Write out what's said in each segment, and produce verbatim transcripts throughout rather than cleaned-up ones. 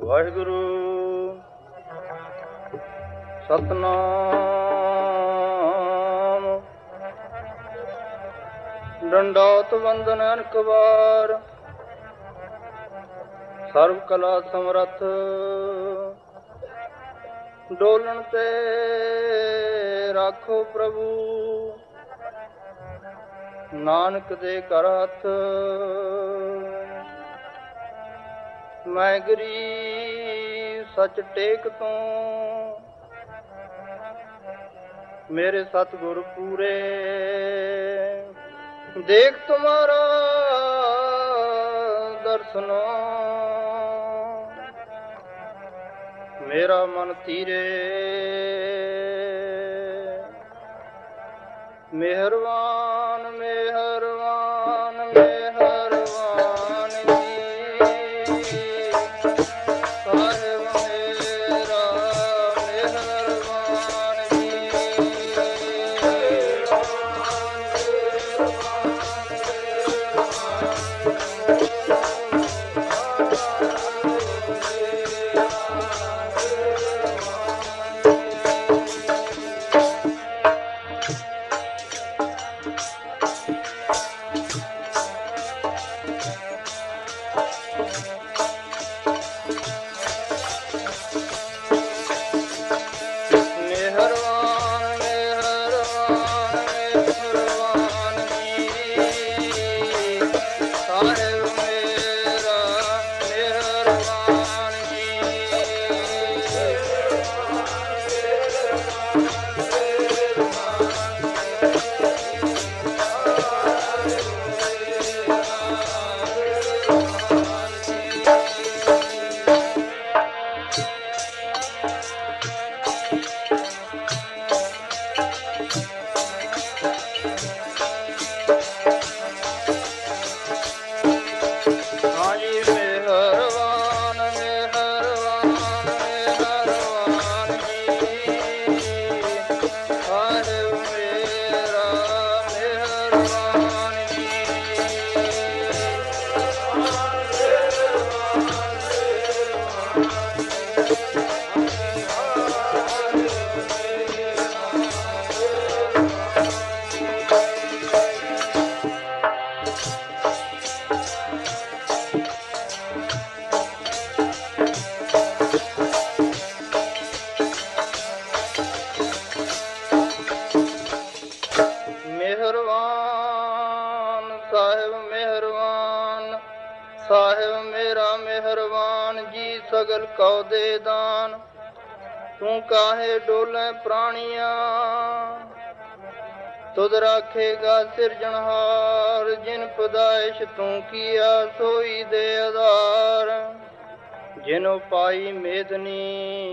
ਵਾਹਿਗੁਰੂ ਸਤਨਾਮ। ਡੰਡੌਤ ਵੰਦਨ ਅਨੇਕ ਵਾਰ, ਸਰਬ ਕਲਾ ਸਮਰੱਥ। ਡੋਲਣ ਤੇ ਰਾਖੋ ਪ੍ਰਭੂ, ਨਾਨਕ ਦੇ ਕਰ ਹੱਥ। ਮੈਂ ਗਰੀਬ ਸੱਚ ਟੇਕ ਤੋਂ, ਮੇਰੇ ਸਤਿਗੁਰ ਪੂਰੇ। ਦੇਖ ਤੁਮਾਰਾ ਦਰਸ਼ਨੋ, ਮੇਰਾ ਮਨ ਧੀਰੇ। ਮਿਹਰਬਾਨ ਮਿਹਰਬਾਨ ਮਿਹਰਬਾਨ ਜੀ, ਸਾਹਿਬ ਮੇਰਾ ਮਿਹਰਬਾਨ ਜੀ। ਮਿਹਰਬਾਨ ਸਾਹਿਬ ਮਿਹਰਬਾਨ, ਸਾਹਿਬ ਮੇਰਾ ਮਿਹਰਬਾਨ ਜੀ। ਸਗਲ ਕਉ ਦੇ ਦਾਨ, ਤੂੰ ਕਾਹੇ ਡੋਲੇ ਪ੍ਰਾਣੀਆਂ। ਤੁਧ ਰਾਖੇਗਾ ਸਿਰਜਣਹਾਰ, ਜਿਨ ਪਦਾਇਸ਼ ਤੂੰ ਕੀਆ ਸੋਈ ਦੇ ਆਧਾਰ। ਜਿਨੁ ਪਾਈ ਮੇਦਨੀ,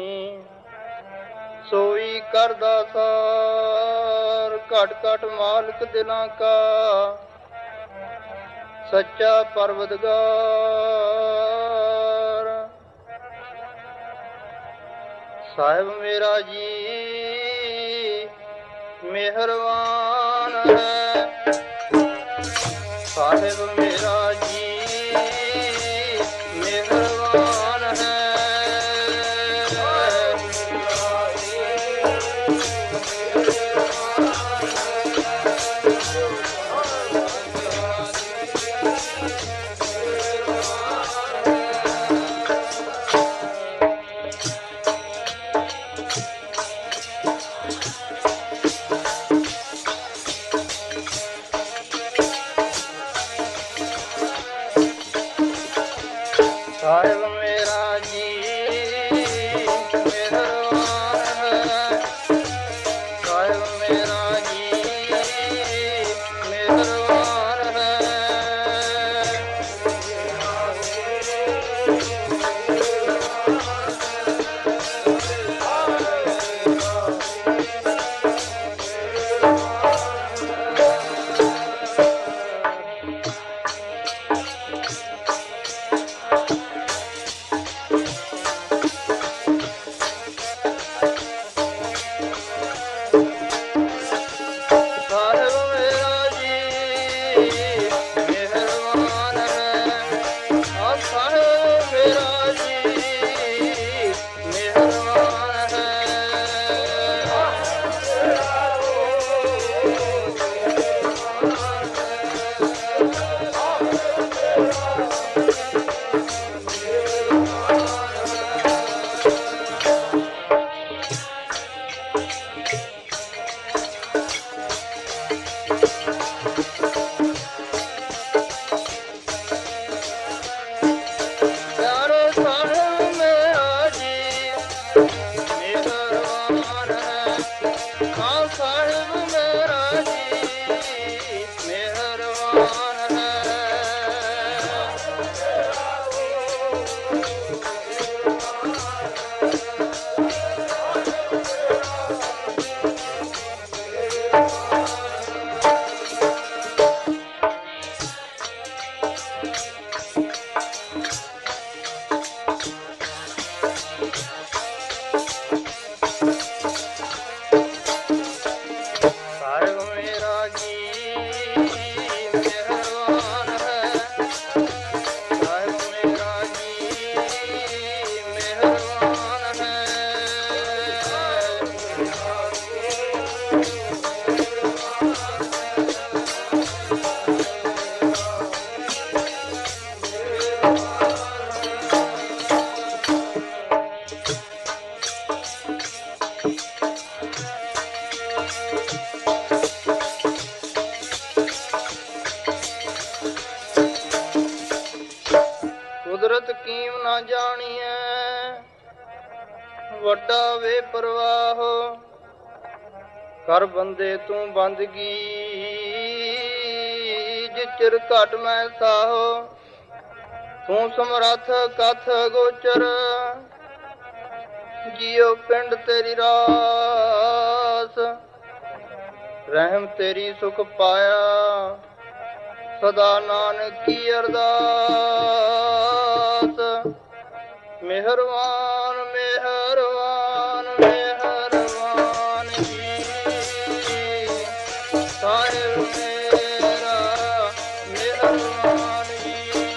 ਸੋਈ ਕਰਦਾ ਸਾਰ। ਘਟ ਘਟ ਮਾਲਕ ਦਿਲਾਂ ਕਾ, ਸੱਚਾ ਪਰਵਦਗਾਰ। ਸਾਹਿਬ ਮੇਰਾ ਜੀ ਮਿਹਰਬਾਨ ਹੈ, ਸਾਹਿਬ ਮੇਰਾ ਜੀ ਮਿਹਰਬਾਨ ਹੈ। ਸਾਹਿਬ ਮੇਰਾ ਜੀ ਮਿਹਰਬਾਨ ਹੈ, ਸਾਹਿਬ ਮੇਰਾ ਜੀ ਮਿਹਰਬਾਨ ਹੈ। ਕੁਦਰਤ ਕੀਮ ਨਾ ਜਾਣੀਐ, ਵੱਡਾ ਵੇ ਪ੍ਰਵਾਹ ਕਰ ਬੰਦੇ ਤੂੰ ਬੰਦਗੀ, ਜਿਚਰ ਘਟ ਮੈਂ ਸਾਹੋ ਤੂੰ ਸਮਰੱਥ ਕਥ ਗੋਚਰ, ਜਿਉ ਪਿੰਡ ਤੇਰੀ ਰਾਸ ਰਹਿਮ ਤੇਰੀ ਸੁਖ ਪਾਇਆ, ਸਦਾ ਨਾਨਕ ਕੀ ਅਰਦਾਸ। ਮਿਹਰਬਾਨ ਮਿਹਰਬਾਨ ਮਿਹਰਬਾਨ ਜੀ ਸਾਹਿਬ ਮੇਰਾ ਮਿਹਰਬਾਨ ਜੀ।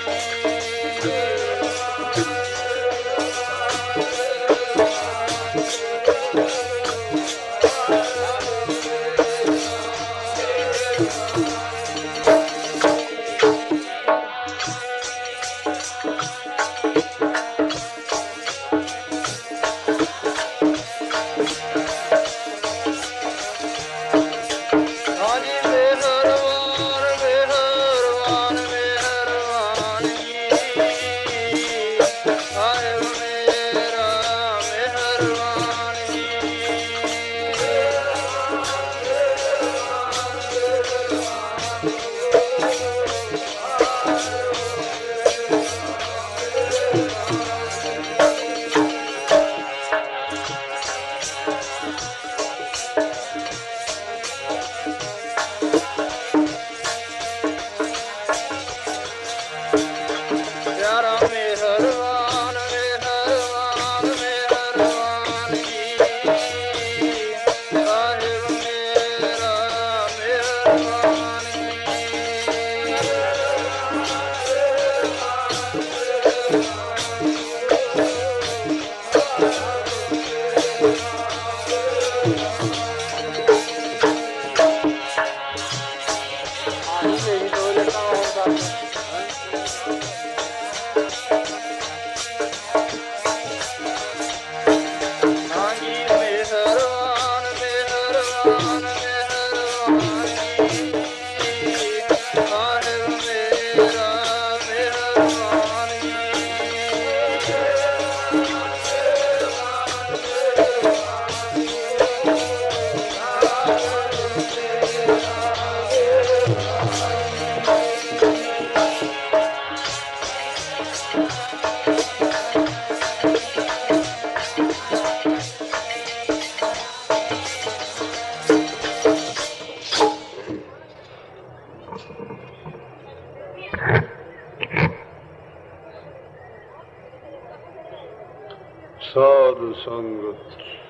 ਸਾਧ ਸੰਗਤ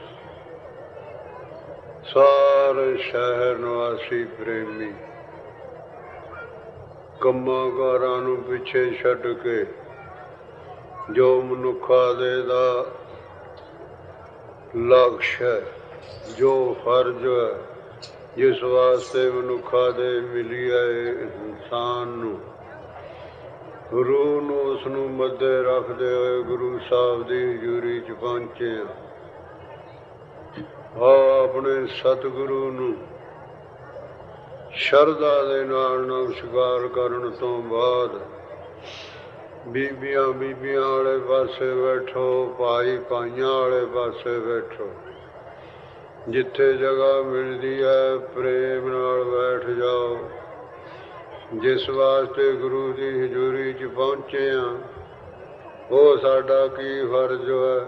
ਸਾਰੇ ਸ਼ਹਿਰ ਨਿਵਾਸੀ ਪ੍ਰੇਮੀ ਕੰਮਾਂ ਕਾਰਾਂ ਨੂੰ ਪਿੱਛੇ ਛੱਡ ਕੇ ਜੋ ਮਨੁੱਖਾਂ ਦੇ ਦਾ ਲਕਸ਼ ਹੈ, ਜੋ ਫਰਜ਼ ਹੈ, ਜਿਸ ਵਾਸਤੇ ਮਨੁੱਖਾਂ ਦੇ ਮਿਲੀ ਹੈ ਇਨਸਾਨ ਨੂੰ, ਗੁਰੂ ਨੂੰ ਉਸ ਨੂੰ ਮੱਦੇ ਰੱਖਦੇ ਹੋਏ ਗੁਰੂ ਸਾਹਿਬ ਦੀ ਹਜ਼ੂਰੀ 'ਚ ਪਹੁੰਚੇ ਹਾਂ। ਆਓ ਆਪਣੇ ਸਤਿਗੁਰੂ ਨੂੰ ਸ਼ਰਧਾ ਦੇ ਨਾਲ ਨਮਸਕਾਰ ਕਰਨ ਤੋਂ ਬਾਅਦ ਬੀਬੀਆਂ ਬੀਬੀਆਂ ਵਾਲੇ ਪਾਸੇ ਬੈਠੋ, ਭਾਈ ਭਾਈਆਂ ਵਾਲੇ ਪਾਸੇ ਬੈਠੋ, ਜਿੱਥੇ ਜਗ੍ਹਾ ਮਿਲਦੀ ਹੈ ਪ੍ਰੇਮ ਨਾਲ ਬੈਠ ਜਾਓ। ਜਿਸ ਵਾਸਤੇ ਗੁਰੂ ਦੀ ਹਜ਼ੂਰੀ 'ਚ ਪਹੁੰਚੇ ਹਾਂ, ਉਹ ਸਾਡਾ ਕੀ ਫਰਜ਼ ਹੈ।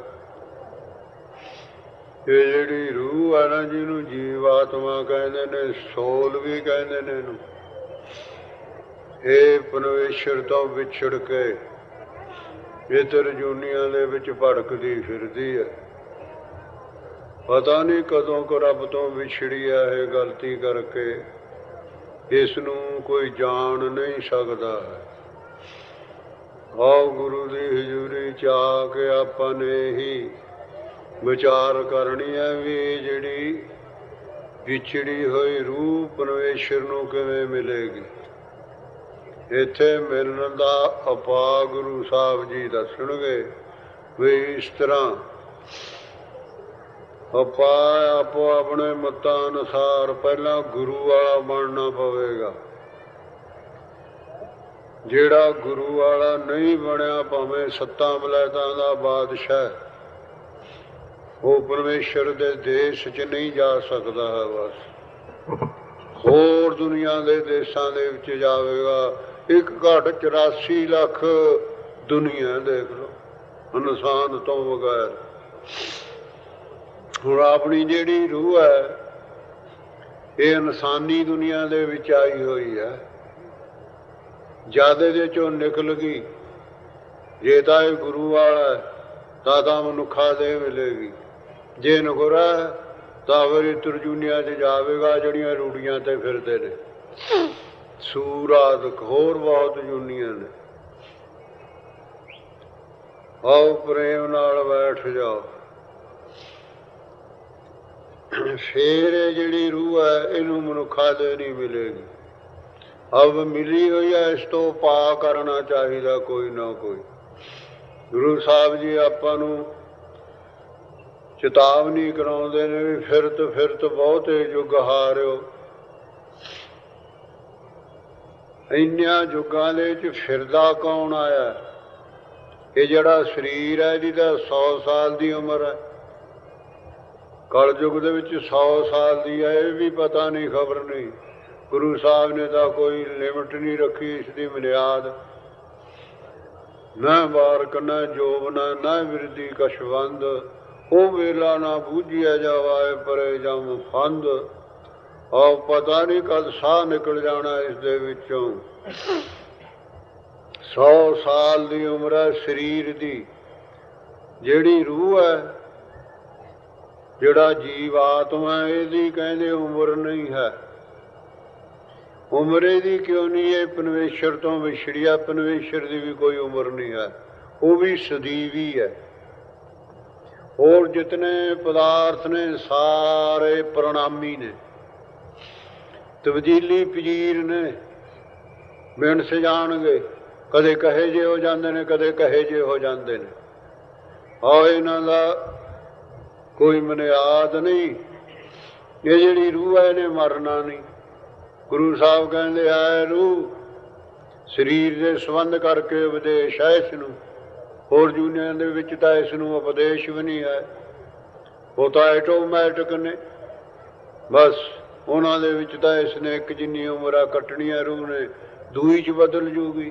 ਇਹ ਜਿਹੜੀ ਰੂਹ ਹੈ ਨਾ, ਜਿਹਨੂੰ ਜੀਵ ਆਤਮਾ ਕਹਿੰਦੇ ਨੇ, ਸੋਲ ਵੀ ਕਹਿੰਦੇ ਨੇ ਇਹਨੂੰ, ਇਹ ਪਰਮੇਸ਼ਰ ਤੋਂ ਵਿਛੜ ਕੇ ਇਤਰ ਜੂਨੀਆਂ ਦੇ ਵਿੱਚ ਭੜਕਦੀ ਫਿਰਦੀ ਹੈ। ਪਤਾ ਨਹੀਂ ਕਦੋਂ ਕੁ ਰੱਬ ਤੋਂ ਵਿਛੜੀ ਹੈ ਇਹ ਗਲਤੀ ਕਰਕੇ, ਇਸ ਨੂੰ ਕੋਈ ਜਾਣ ਨਹੀਂ ਸਕਦਾ ਹੈ। ਆਓ ਗੁਰੂ ਦੀ ਹਜ਼ੂਰੀ 'ਚ ਆ ਕੇ ਆਪਾਂ ਨੇ ਹੀ ਵਿਚਾਰ ਕਰਨੀ ਹੈ ਵੀ ਜਿਹੜੀ ਵਿਛੜੀ ਹੋਈ ਰੂਹ ਪਰਮੇਸ਼ਰ ਨੂੰ ਕਿਵੇਂ ਮਿਲੇਗੀ। ਇੱਥੇ ਮਿਲਣ ਦਾ ਉਪਾਅ ਗੁਰੂ ਸਾਹਿਬ ਜੀ ਦੱਸਣਗੇ ਵੀ ਇਸ ਤਰ੍ਹਾਂ ਉਪਾਅ ਆਪੋ ਆਪਣੇ ਮਤਾਂ ਅਨੁਸਾਰ ਪਹਿਲਾਂ ਗੁਰੂ ਵਾਲਾ ਬਣਨਾ ਪਵੇਗਾ। ਜਿਹੜਾ ਗੁਰੂ ਵਾਲਾ ਨਹੀਂ ਬਣਿਆ, ਭਾਵੇਂ ਸੱਤਾਂ ਵਲੈਤਾਂ ਦਾ ਬਾਦਸ਼ਾਹ, ਉਹ ਪਰਮੇਸ਼ਰ ਦੇ ਦੇਸ਼ 'ਚ ਨਹੀਂ ਜਾ ਸਕਦਾ ਹੈ। ਬਸ ਹੋਰ ਦੁਨੀਆ ਦੇ ਦੇਸ਼ਾਂ ਦੇ ਵਿੱਚ ਜਾਵੇਗਾ। ਇੱਕ ਘੱਟ ਚੁਰਾਸੀ ਲੱਖ ਦੁਨੀਆ ਦੇਖ ਲਓ ਇਨਸਾਨ ਤੋਂ ਬਗੈਰ। ਹੁਣ ਆਪਣੀ ਜਿਹੜੀ ਰੂਹ ਹੈ ਇਹ ਇਨਸਾਨੀ ਦੁਨੀਆ ਦੇ ਵਿੱਚ ਆਈ ਹੋਈ ਹੈ। ਜਦ ਇਹਦੇ ਚੋਂ ਨਿਕਲ ਗਈ, ਜੇ ਤਾਂ ਇਹ ਗੁਰੂ ਵਾਲਾ ਤਾਂ ਤਾਂ ਮਨੁੱਖਾ ਦੇ ਮਿਲੇਗੀ, ਜੇ ਨਗੁਰਾ ਤਾਂ ਫਿਰ ਇਹ ਤਰਜੂਨੀਆਂ 'ਚ ਜਾਵੇਗਾ ਜਿਹੜੀਆਂ ਰੂੜੀਆਂ 'ਤੇ ਫਿਰਦੇ ਨੇ, ਸੂਰ ਆਦਿਕ ਹੋਰ ਬਹੁਤ ਜੂਨੀਆਂ ਨੇ। ਆਓ ਪ੍ਰੇਮ ਨਾਲ ਬੈਠ ਜਾਓ। ਫੇਰ ਇਹ ਜਿਹੜੀ ਰੂਹ ਹੈ ਇਹਨੂੰ ਮਨੁੱਖਾ ਦੇ ਨਹੀਂ ਮਿਲੇਗੀ। ਅਬ ਮਿਲੀ ਹੋਈ ਹੈ, ਇਸ ਤੋਂ ਪਾ ਕਰਨਾ ਚਾਹੀਦਾ ਕੋਈ ਨਾ ਕੋਈ। ਗੁਰੂ ਸਾਹਿਬ ਜੀ ਆਪਾਂ ਨੂੰ ਚੇਤਾਵਨੀ ਕਰਾਉਂਦੇ ਨੇ ਵੀ ਫਿਰਤ ਫਿਰਤ ਬਹੁਤੇ ਯੁੱਗ ਹਾਰਿਓ। ਇੰਨਿਆਂ ਯੁੱਗਾਂ ਦੇ ਵਿੱਚ ਫਿਰਦਾ ਕੌਣ ਆਇਆ? ਇਹ ਜਿਹੜਾ ਸਰੀਰ ਹੈ ਇਹਦੀ ਤਾਂ ਸੌ ਸਾਲ ਦੀ ਉਮਰ ਹੈ। ਕਲਯੁੱਗ ਦੇ ਵਿੱਚ ਸੌ ਸਾਲ ਦੀ ਹੈ, ਇਹ ਵੀ ਪਤਾ ਨਹੀਂ, ਖਬਰ ਨਹੀਂ। ਗੁਰੂ ਸਾਹਿਬ ਨੇ ਤਾਂ ਕੋਈ ਲਿਮਟ ਨਹੀਂ ਰੱਖੀ ਇਸ ਦੀ ਬੁਨਿਆਦ। ਨਾ ਬਾਰਕ ਨਾ ਜੋਬਨ ਨਾ ਵਿਰਦੀ ਕਸ਼ਵੰਦ, ਉਹ ਵੇਲਾ ਨਾ ਬੂਝਿਆ ਜਾਵਾਏ ਪਰੇ ਜਮ ਫੰਦ। ਆਹ ਪਤਾ ਨਹੀਂ ਕਦ ਸਾਹ ਨਿਕਲ ਜਾਣਾ ਇਸ ਦੇ ਵਿੱਚੋਂ। ਸੌ ਸਾਲ ਦੀ ਉਮਰ ਹੈ ਸਰੀਰ ਦੀ। ਜਿਹੜੀ ਰੂਹ ਹੈ, ਜਿਹੜਾ ਜੀਵ ਆਤਮਾ, ਇਹਦੀ ਕਹਿੰਦੇ ਉਮਰ ਨਹੀਂ ਹੈ। ਉਮਰ ਇਹਦੀ ਕਿਉਂ ਨਹੀਂ? ਇਹ ਪਰਮੇਸ਼ਰ ਤੋਂ ਵਿਛੜਿਆ, ਪਰਮੇਸ਼ਰ ਦੀ ਵੀ ਕੋਈ ਉਮਰ ਨਹੀਂ ਹੈ, ਉਹ ਵੀ ਸਦੀਵੀ ਹੈ। ਹੋਰ ਜਿਤਨੇ ਪਦਾਰਥ ਨੇ ਸਾਰੇ ਪ੍ਰਣਾਮੀ ਨੇ, ਤਬਦੀਲੀ ਪਜੀਰ ਨੇ, ਮਿੰਟ ਜਾਣਗੇ, ਕਦੇ ਕਹੇ ਜੇ ਹੋ ਜਾਂਦੇ ਨੇ, ਕਦੇ ਕਹੇ ਜੇ ਹੋ ਜਾਂਦੇ ਨੇ। ਆਹ ਇਹਨਾਂ ਦਾ ਕੋਈ ਬੁਨਿਆਦ ਨਹੀਂ। ਇਹ ਜਿਹੜੀ ਰੂਹ ਹੈ ਇਹਨੇ ਮਰਨਾ ਨਹੀਂ। ਗੁਰੂ ਸਾਹਿਬ ਕਹਿੰਦੇ ਆਏ ਰੂਹ ਸਰੀਰ ਦੇ ਸੰਬੰਧ ਕਰਕੇ ਉਪਦੇਸ਼ ਹੈ ਇਸ ਨੂੰ। ਹੋਰ ਜੂਨੀਆਂ ਦੇ ਵਿੱਚ ਤਾਂ ਇਸ ਨੂੰ ਉਪਦੇਸ਼ ਵੀ ਨਹੀਂ ਹੈ, ਉਹ ਤਾਂ ਆਟੋਮੈਟਿਕ ਨੇ। ਬਸ ਉਹਨਾਂ ਦੇ ਵਿੱਚ ਤਾਂ ਇਸ ਨੇ ਇੱਕ ਜਿੰਨੀ ਉਮਰਾਂ ਕੱਟਣੀਆਂ ਰੂਹ ਨੇ, ਦੂਈ 'ਚ ਬਦਲ ਜੂਗੀ।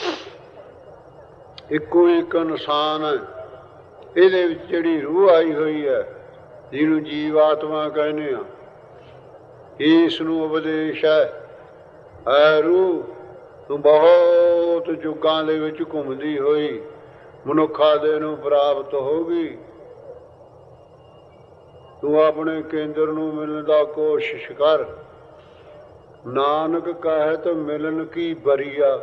ਇੱਕੋ ਇੱਕ ਇਨਸਾਨ ਹੈ, ਇਹਦੇ ਵਿੱਚ ਜਿਹੜੀ ਰੂਹ ਆਈ ਹੋਈ ਹੈ ਜਿਹਨੂੰ ਜੀਵ ਆਤਮਾ ਕਹਿੰਦੇ ਆ, ਇਸ ਨੂੰ ਉਪਦੇਸ਼ ਹੈ ਐ ਰੂਹ ਤੂੰ ਬਹੁਤ ਯੁੱਗਾਂ ਦੇ ਵਿੱਚ ਘੁੰਮਦੀ ਹੋਈ ਮਨੁੱਖਾ ਦੇ ਨੂੰ ਪ੍ਰਾਪਤ ਹੋ ਗਈ। ਤੂੰ ਆਪਣੇ ਕੇਂਦਰ ਨੂੰ ਮਿਲਣ ਦਾ ਕੋਸ਼ਿਸ਼ ਕਰ। ਨਾਨਕ ਕਹਿਤ ਮਿਲਨ ਕੀ ਬਰੀਆ,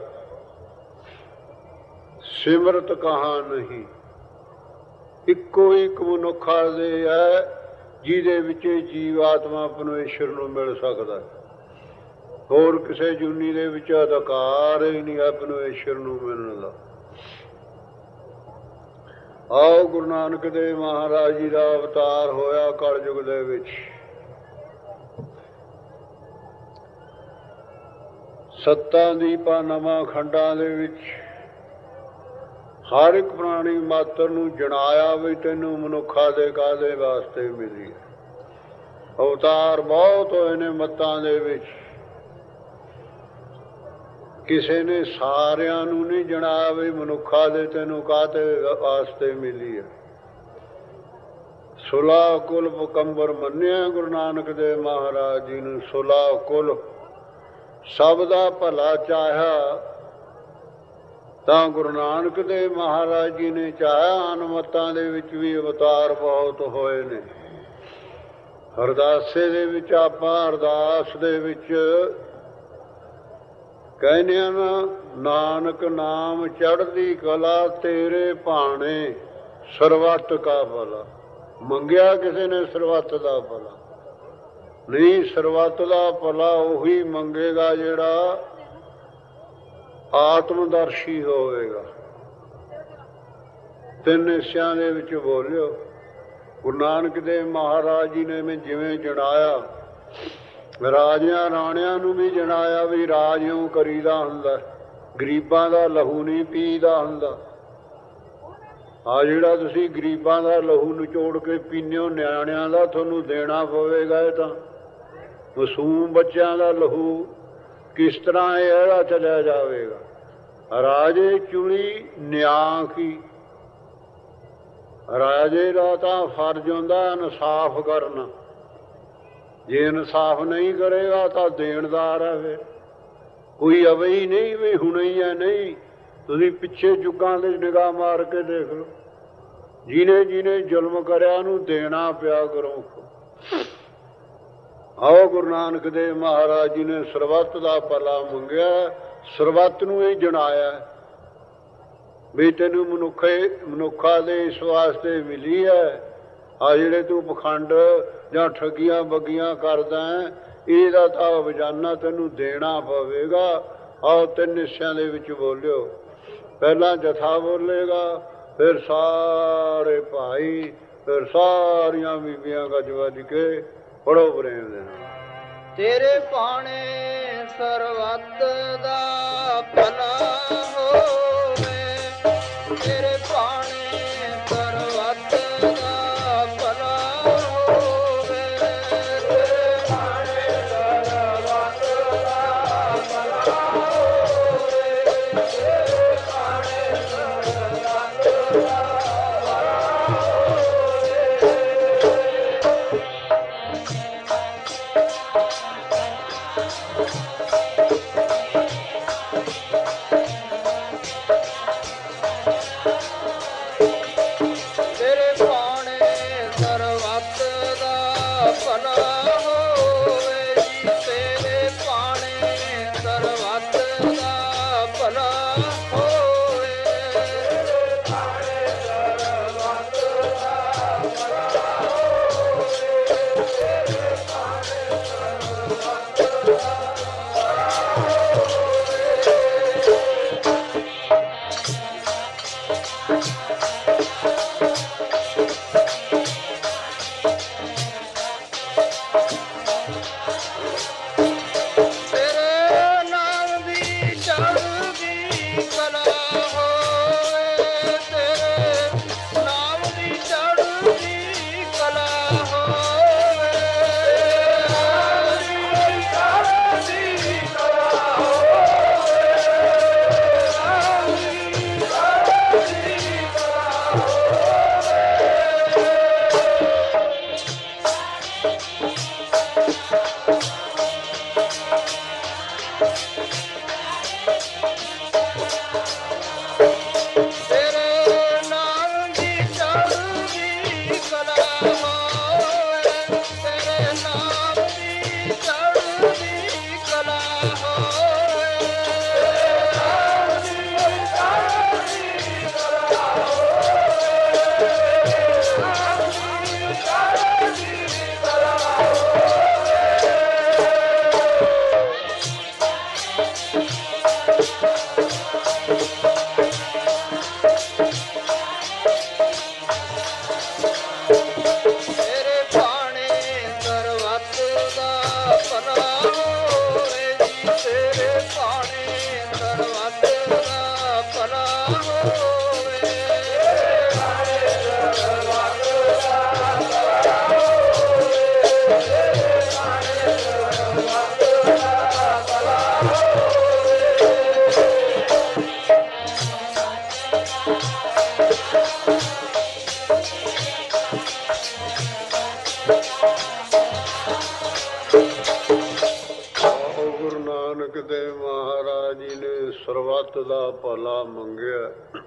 ਸਿਮਰਤ ਕਹਾ ਨਹੀਂ। ਇੱਕੋ ਇੱਕ ਮਨੁੱਖਾ ਦੇ ਹੈ ਜਿਹਦੇ ਵਿੱਚ ਜੀਵ ਆਤਮਾ ਪਰਮੇਸ਼ਰ ਨੂੰ ਮਿਲ ਸਕਦਾ। ਹੋਰ ਕਿਸੇ ਜੂਨੀ ਦੇ ਵਿੱਚ ਅਧਿਕਾਰ ਹੀ ਨਹੀਂ ਹੈ ਪਰਮੇਸ਼ਰ ਨੂੰ ਮਿਲਣ ਦਾ। ਆਓ ਗੁਰੂ ਨਾਨਕ ਦੇਵ ਮਹਾਰਾਜ ਜੀ ਦਾ ਅਵਤਾਰ ਹੋਇਆ ਕਲਯੁਗ ਦੇ ਵਿੱਚ। ਸੱਤਾਂ ਦੀਪਾਂ ਨਵਾਂ ਖੰਡਾਂ ਦੇ ਵਿੱਚ ਹਰ ਇੱਕ ਪ੍ਰਾਣੀ ਮਾਤਰ ਨੂੰ ਜਣਾਇਆ ਵੀ ਤੈਨੂੰ ਮਨੁੱਖਾ ਦੇ ਕਾਹਦੇ ਵਾਸਤੇ ਮਿਲੀ। ਅਵਤਾਰ ਬਹੁਤ ਹੋਏ ਨੇ ਮੱਤਾਂ ਦੇ ਵਿੱਚ, ਕਿਸੇ ਨੇ ਸਾਰਿਆਂ ਨੂੰ ਨਹੀਂ ਜਣਾਇਆ ਵੀ ਮਨੁੱਖਾ ਦੇ ਤੈਨੂੰ ਕਾਹਦੇ ਵਾਸਤੇ ਮਿਲੀ ਹੈ। ਸੁਲਾ ਕੁਲ ਪਕੰਬਰ ਮੰਨਿਆ ਗੁਰੂ ਨਾਨਕ ਦੇਵ ਮਹਾਰਾਜ ਜੀ ਨੂੰ। ਸੁਲਾ ਕੁਲ ਸਭ ਦਾ ਭਲਾ ਚਾਹਿਆ ਤਾਂ ਗੁਰੂ ਨਾਨਕ ਦੇਵ ਮਹਾਰਾਜ ਜੀ ਨੇ ਚਾਹਿਆ। ਅਨਮਤਾਂ ਦੇ ਵਿੱਚ ਵੀ ਅਵਤਾਰ ਬਹੁਤ ਹੋਏ ਨੇ। ਅਰਦਾਸੇ ਦੇ ਵਿੱਚ ਆਪਾਂ ਅਰਦਾਸ ਦੇ ਵਿੱਚ ਕਹਿੰਦੇ ਆ ਨਾ, ਨਾਨਕ ਨਾਮ ਚੜ੍ਹਦੀ ਕਲਾ ਤੇਰੇ ਭਾਣੇ ਸਰਬੱਤ ਕਾ ਭਲਾ। ਮੰਗਿਆ ਕਿਸੇ ਨੇ ਸਰਬੱਤ ਦਾ ਭਲਾ ਨਹੀਂ, ਸਰਬੱਤ ਦਾ ਭਲਾ ਉਹੀ ਮੰਗੇਗਾ ਜਿਹੜਾ ਆਤਮਦਰਸ਼ੀ ਹੋਵੇਗਾ। ਤਿੰਨ ਹਿੱਸਿਆਂ ਦੇ ਵਿੱਚ ਬੋਲਿਓ। ਗੁਰੂ ਨਾਨਕ ਦੇਵ ਮਹਾਰਾਜ ਜੀ ਨੇ ਜਿਵੇਂ ਜਣਾਇਆ, ਰਾਜਿਆਂ ਰਾਣਿਆਂ ਨੂੰ ਵੀ ਜਣਾਇਆ ਵੀ ਰਾਜ ਇਉਂ ਕਰੀਦਾ ਹੁੰਦਾ। ਗਰੀਬਾਂ ਦਾ ਲਹੂ ਨਹੀਂ ਪੀਦਾ ਹੁੰਦਾ। ਆ ਜਿਹੜਾ ਤੁਸੀਂ ਗਰੀਬਾਂ ਦਾ ਲਹੂ ਨਿਚੋੜ ਕੇ ਪੀਂਦੇ ਹੋ, ਨਿਆਣਿਆਂ ਦਾ ਤੁਹਾਨੂੰ ਦੇਣਾ ਪਵੇਗਾ। ਇਹ ਤਾਂ ਮਾਸੂਮ ਬੱਚਿਆਂ ਦਾ ਲਹੂ ਕਿਸ ਤਰ੍ਹਾਂ ਇਹਦਾ ਚਲਿਆ ਜਾਵੇਗਾ। ਰਾਜੇ ਚੁਣੀ ਨਿਆਂ ਕੀ, ਰਾਜੇ ਦਾ ਤਾਂ ਫਰਜ਼ ਹੁੰਦਾ ਇਨਸਾਫ ਕਰਨਾ। ਜੇ ਇਨਸਾਫ ਨਹੀਂ ਕਰੇਗਾ ਤਾਂ ਦੇਣਦਾਰ ਹੈ। ਫਿਰ ਕੋਈ ਅਵਈ ਨਹੀਂ ਵੀ ਹੁਣੇ ਹੀ ਹੈ, ਨਹੀਂ। ਤੁਸੀਂ ਪਿੱਛੇ ਯੁੱਗਾਂ ਦੇ ਨਿਗਾਹ ਮਾਰ ਕੇ ਦੇਖ ਲਓ, ਜਿਹਨੇ ਜਿਹਨੇ ਜ਼ੁਲਮ ਕਰਿਆ ਉਹਨੂੰ ਦੇਣਾ ਪਿਆ ਕਰੋ। ਆਓ ਗੁਰੂ ਨਾਨਕ ਦੇਵ ਮਹਾਰਾਜ ਜੀ ਨੇ ਸਰਬੱਤ ਦਾ ਭਲਾ ਮੰਗਿਆ, ਸਰਬੱਤ ਨੂੰ ਇਹ ਜਣਾਇਆ ਵੀ ਤੈਨੂੰ ਮਨੁੱਖੇ ਮਨੁੱਖਾਂ ਦੇ ਇਸ ਵਾਸਤੇ ਮਿਲੀ ਹੈ। ਆ ਜਿਹੜੇ ਤੂੰ ਪਖੰਡ ਜਾਂ ਠੱਗੀਆਂ ਬੱਗੀਆਂ ਕਰਦਾ ਹੈ, ਇਹਦਾ ਤਾਂ ਵਜਾਨਾ ਤੈਨੂੰ ਦੇਣਾ ਪਵੇਗਾ। ਆਓ ਤਿੰਨ ਹਿੱਸਿਆਂ ਦੇ ਵਿੱਚ ਬੋਲਿਓ। ਪਹਿਲਾਂ ਜਥਾ ਬੋਲੇਗਾ, ਫਿਰ ਸਾਰੇ ਭਾਈ, ਫਿਰ ਸਾਰੀਆਂ ਬੀਬੀਆਂ ਗੱਜ ਵੱਜ ਕੇ ਪੜੋ ਪ੍ਰੇਮ ਦੇ ਨਾਲ। ਤੇਰੇ ਭਾਣੇ ਸਰਬੱਤ ਦਾ ਭਲਾ ਹੋਵੇ, ਤੇਰੇ ਭਾਣੇ ਸਰਬੱਤ ਦਾ ਭਲਾ ਹੋਵੇ, ਤੇਰੇ ਭਾਣੇ ਸਰਬੱਤ ਦਾ ਭਲਾ ਹੋਵੇ, ਤੇਰੇ ਭਾਣੇ ਸਰਬੱਤ ਦਾ ਭਲਾ ਸਰਬੱਤ ਦਾ ਭਲਾ ਮੰਗਿਆ।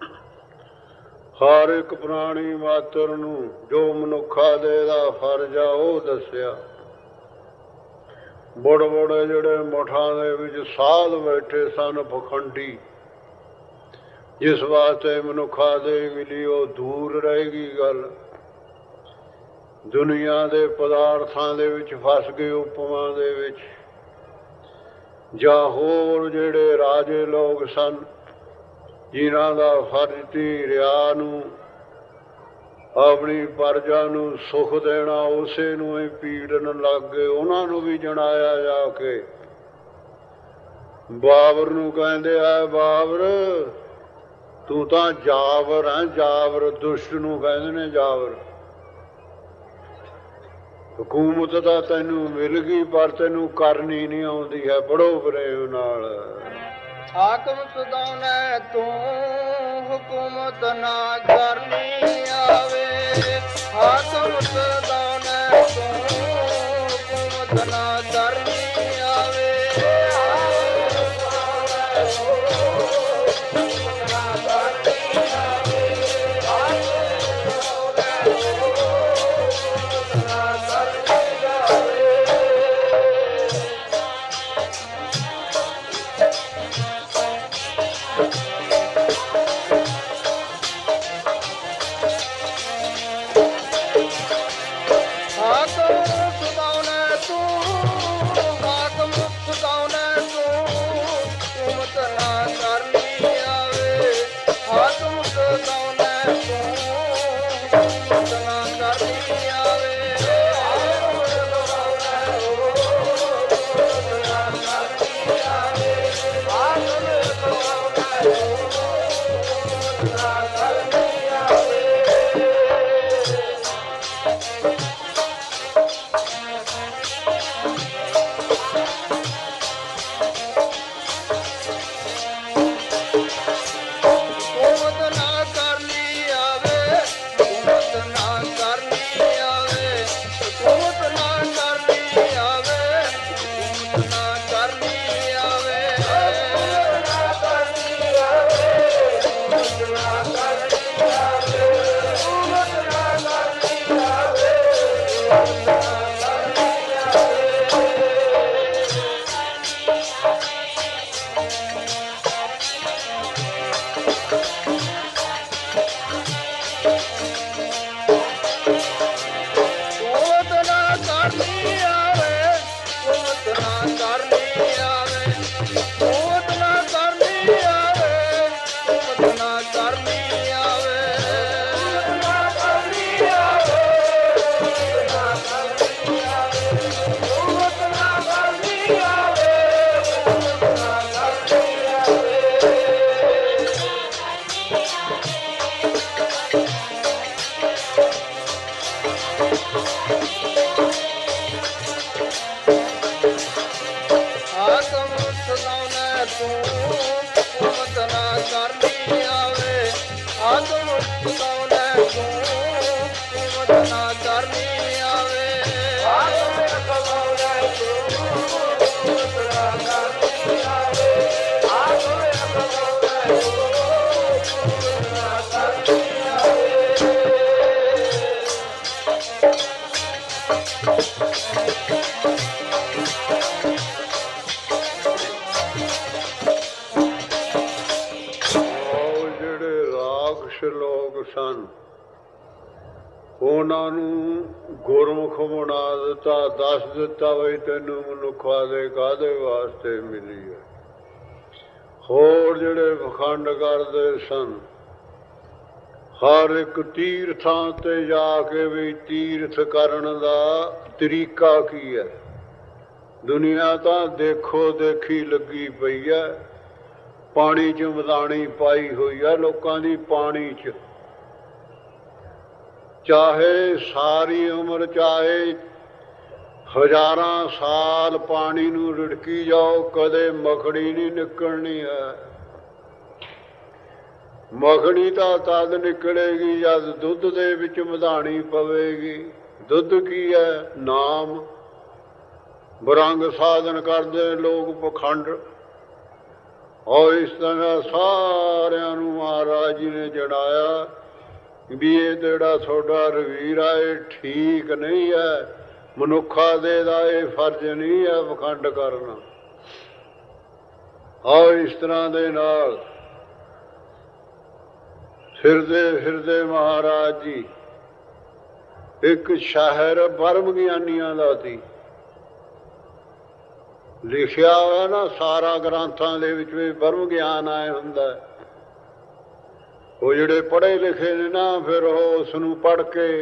ਹਰ ਇੱਕ ਪ੍ਰਾਣੀ ਮਾਤਰ ਨੂੰ ਜੋ ਮਨੁੱਖਾ ਦੇ ਦਾ ਫਰਜ਼ ਆ ਉਹ ਦੱਸਿਆ। ਬੜ ਬੜੇ ਜਿਹੜੇ ਮਠਾਂ ਦੇ ਵਿੱਚ ਸਾਧ ਬੈਠੇ ਸਨ ਪਖੰਡੀ, ਜਿਸ ਵਾਸਤੇ ਮਨੁੱਖਾ ਦੇ ਮਿਲੀ ਉਹ ਦੂਰ ਰਹੇਗੀ ਗੱਲ। ਦੁਨੀਆ ਦੇ ਪਦਾਰਥਾਂ ਦੇ ਵਿੱਚ ਫਸ ਗਏ, ਉਪਮਾ ਦੇ ਵਿੱਚ, ਜਾਂ ਹੋਰ ਜਿਹੜੇ ਰਾਜੇ ਲੋਕ ਸਨ ਜਿਨ੍ਹਾਂ ਦਾ ਫਰਜ਼ ਸੀ ਰਿਆ ਨੂੰ, ਆਪਣੀ ਪਰਜਾ ਨੂੰ ਸੁੱਖ ਦੇਣਾ, ਉਸੇ ਨੂੰ ਹੀ ਪੀੜਨ ਲੱਗ ਗਏ। ਉਹਨਾਂ ਨੂੰ ਵੀ ਜਣਾਇਆ ਜਾ ਕੇ ਬਾਬਰ ਨੂੰ ਕਹਿੰਦੇ ਆ, ਬਾਬਰ ਤੂੰ ਤਾਂ ਜਾਵਰ ਹੈ, ਜਾਵਰ ਦੁਸ਼ਟ ਨੂੰ ਕਹਿੰਦੇ ਨੇ ਜਾਵਰ। ਹਕੂਮਤ ਤਾਂ ਤੈਨੂੰ ਮਿਲ ਗਈ ਪਰ ਤੈਨੂੰ ਕਰਨੀ ਨਹੀਂ ਆਉਂਦੀ ਹੈ, ਬੜੋ ਪ੍ਰੇਮ ਨਾਲ। ਹਾਕਮ ਸਦਾਉਣਾ ਤੂੰ ਹੁਕੂਮਤ ਨਾ ਕਰਨੀ ਆਵੇ, ਹਾਕਮ ਸਦਾਉਣਾ ਤੂੰ ਹੁਕੂਮਤ ਨਾ ਕਰਨੀ ਆਵੇ। ਉਹਨਾਂ ਨੂੰ ਗੁਰਮੁਖ ਬਣਾ ਦਿੱਤਾ, ਦੱਸ ਦਿੱਤਾ ਬਈ ਤੈਨੂੰ ਮਨੁੱਖਾਂ ਦੇ ਕਾਹਦੇ ਵਾਸਤੇ ਮਿਲੀ ਹੈ। ਹੋਰ ਜਿਹੜੇ ਪਖੰਡ ਕਰਦੇ ਸਨ, ਹਰ ਇੱਕ ਤੀਰਥਾਂ ਤੇ ਜਾ ਕੇ ਵੀ ਤੀਰਥ ਕਰਨ ਦਾ ਤਰੀਕਾ ਕੀ ਹੈ। ਦੁਨੀਆ ਤਾਂ ਦੇਖੋ ਦੇਖੀ ਲੱਗੀ ਪਈ ਹੈ, ਪਾਣੀ 'ਚ ਮਦਾਣੀ ਪਾਈ ਹੋਈ ਹੈ ਲੋਕਾਂ ਦੀ ਪਾਣੀ 'ਚ। ਚਾਹੇ ਸਾਰੀ ਉਮਰ, ਚਾਹੇ ਹਜ਼ਾਰਾਂ ਸਾਲ ਪਾਣੀ ਨੂੰ ਰਿੜਕੀ ਜਾਓ, ਕਦੇ ਮੱਖਣੀ ਨਹੀਂ ਨਿਕਲਣੀ ਹੈ। ਮੱਖਣੀ ਤਾਂ ਤਦ ਨਿਕਲੇਗੀ ਜਦ ਦੁੱਧ ਦੇ ਵਿੱਚ ਮਧਾਣੀ ਪਵੇਗੀ। ਦੁੱਧ ਕੀ ਹੈ? ਨਾਮ। ਬਰੰਗ ਸਾਧਨ ਕਰਦੇ ਲੋਕ ਪਖੰਡ। ਔਰ ਇਸ ਤਰ੍ਹਾਂ ਸਾਰਿਆਂ ਨੂੰ ਮਹਾਰਾਜ ਜੀ ਨੇ ਜਣਾਇਆ ਵੀ ਇਹ ਜਿਹੜਾ ਤੁਹਾਡਾ ਰਵੀਰ ਆ ਇਹ ਠੀਕ ਨਹੀਂ ਹੈ, ਮਨੁੱਖਾਂ ਦੇ ਦਾ ਇਹ ਫਰਜ਼ ਨਹੀਂ ਹੈ ਪਖੰਡ ਕਰਨਾ। ਔਰ ਇਸ ਤਰ੍ਹਾਂ ਦੇ ਨਾਲ ਫਿਰਦੇ ਫਿਰਦੇ ਮਹਾਰਾਜ ਜੀ ਇੱਕ ਸ਼ਹਿਰ ਬਰਮ ਗਿਆਨੀਆਂ ਦਾ ਸੀ। ਲਿਖਿਆ ਹੋਇਆ ਨਾ ਸਾਰਾ ਗ੍ਰੰਥਾਂ ਦੇ ਵਿੱਚ ਵੀ ਬਰਮ ਗਿਆਨ ਆਏ ਹੁੰਦਾ। ਉਹ ਜਿਹੜੇ ਪੜ੍ਹੇ ਲਿਖੇ ਨੇ ਨਾ, ਫਿਰ ਉਹ ਉਸ ਨੂੰ ਪੜ੍ਹ ਕੇ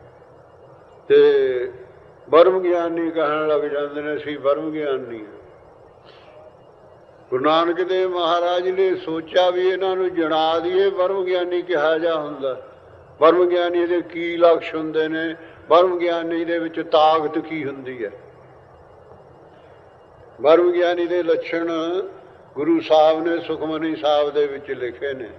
ਤੇ ਬਰਮ ਗਿਆਨੀ ਕਹਿਣ ਲੱਗ ਜਾਂਦੇ ਨੇ, ਅਸੀਂ ਬਰਮ ਗਿਆਨੀ। ਗੁਰੂ ਨਾਨਕ ਦੇਵ ਮਹਾਰਾਜ ਨੇ ਸੋਚਿਆ ਵੀ ਇਹਨਾਂ ਨੂੰ ਜਣਾ ਦੀਏ ਬ੍ਰਹਮ ਗਿਆਨੀ ਕਿਹਾ ਜਾ ਹੁੰਦਾ। ਬ੍ਰਹਮ ਗਿਆਨੀ ਦੇ ਕੀ ਲਕਸ਼ ਹੁੰਦੇ ਨੇ, ਬ੍ਰਹਮ ਗਿਆਨੀ ਦੇ ਵਿੱਚ ਤਾਕਤ ਕੀ ਹੁੰਦੀ ਹੈ। ਬ੍ਰਹਮ ਗਿਆਨੀ ਦੇ ਲੱਛਣ ਗੁਰੂ ਸਾਹਿਬ ਨੇ ਸੁਖਮਨੀ ਸਾਹਿਬ ਦੇ ਵਿੱਚ ਲਿਖੇ ਨੇ।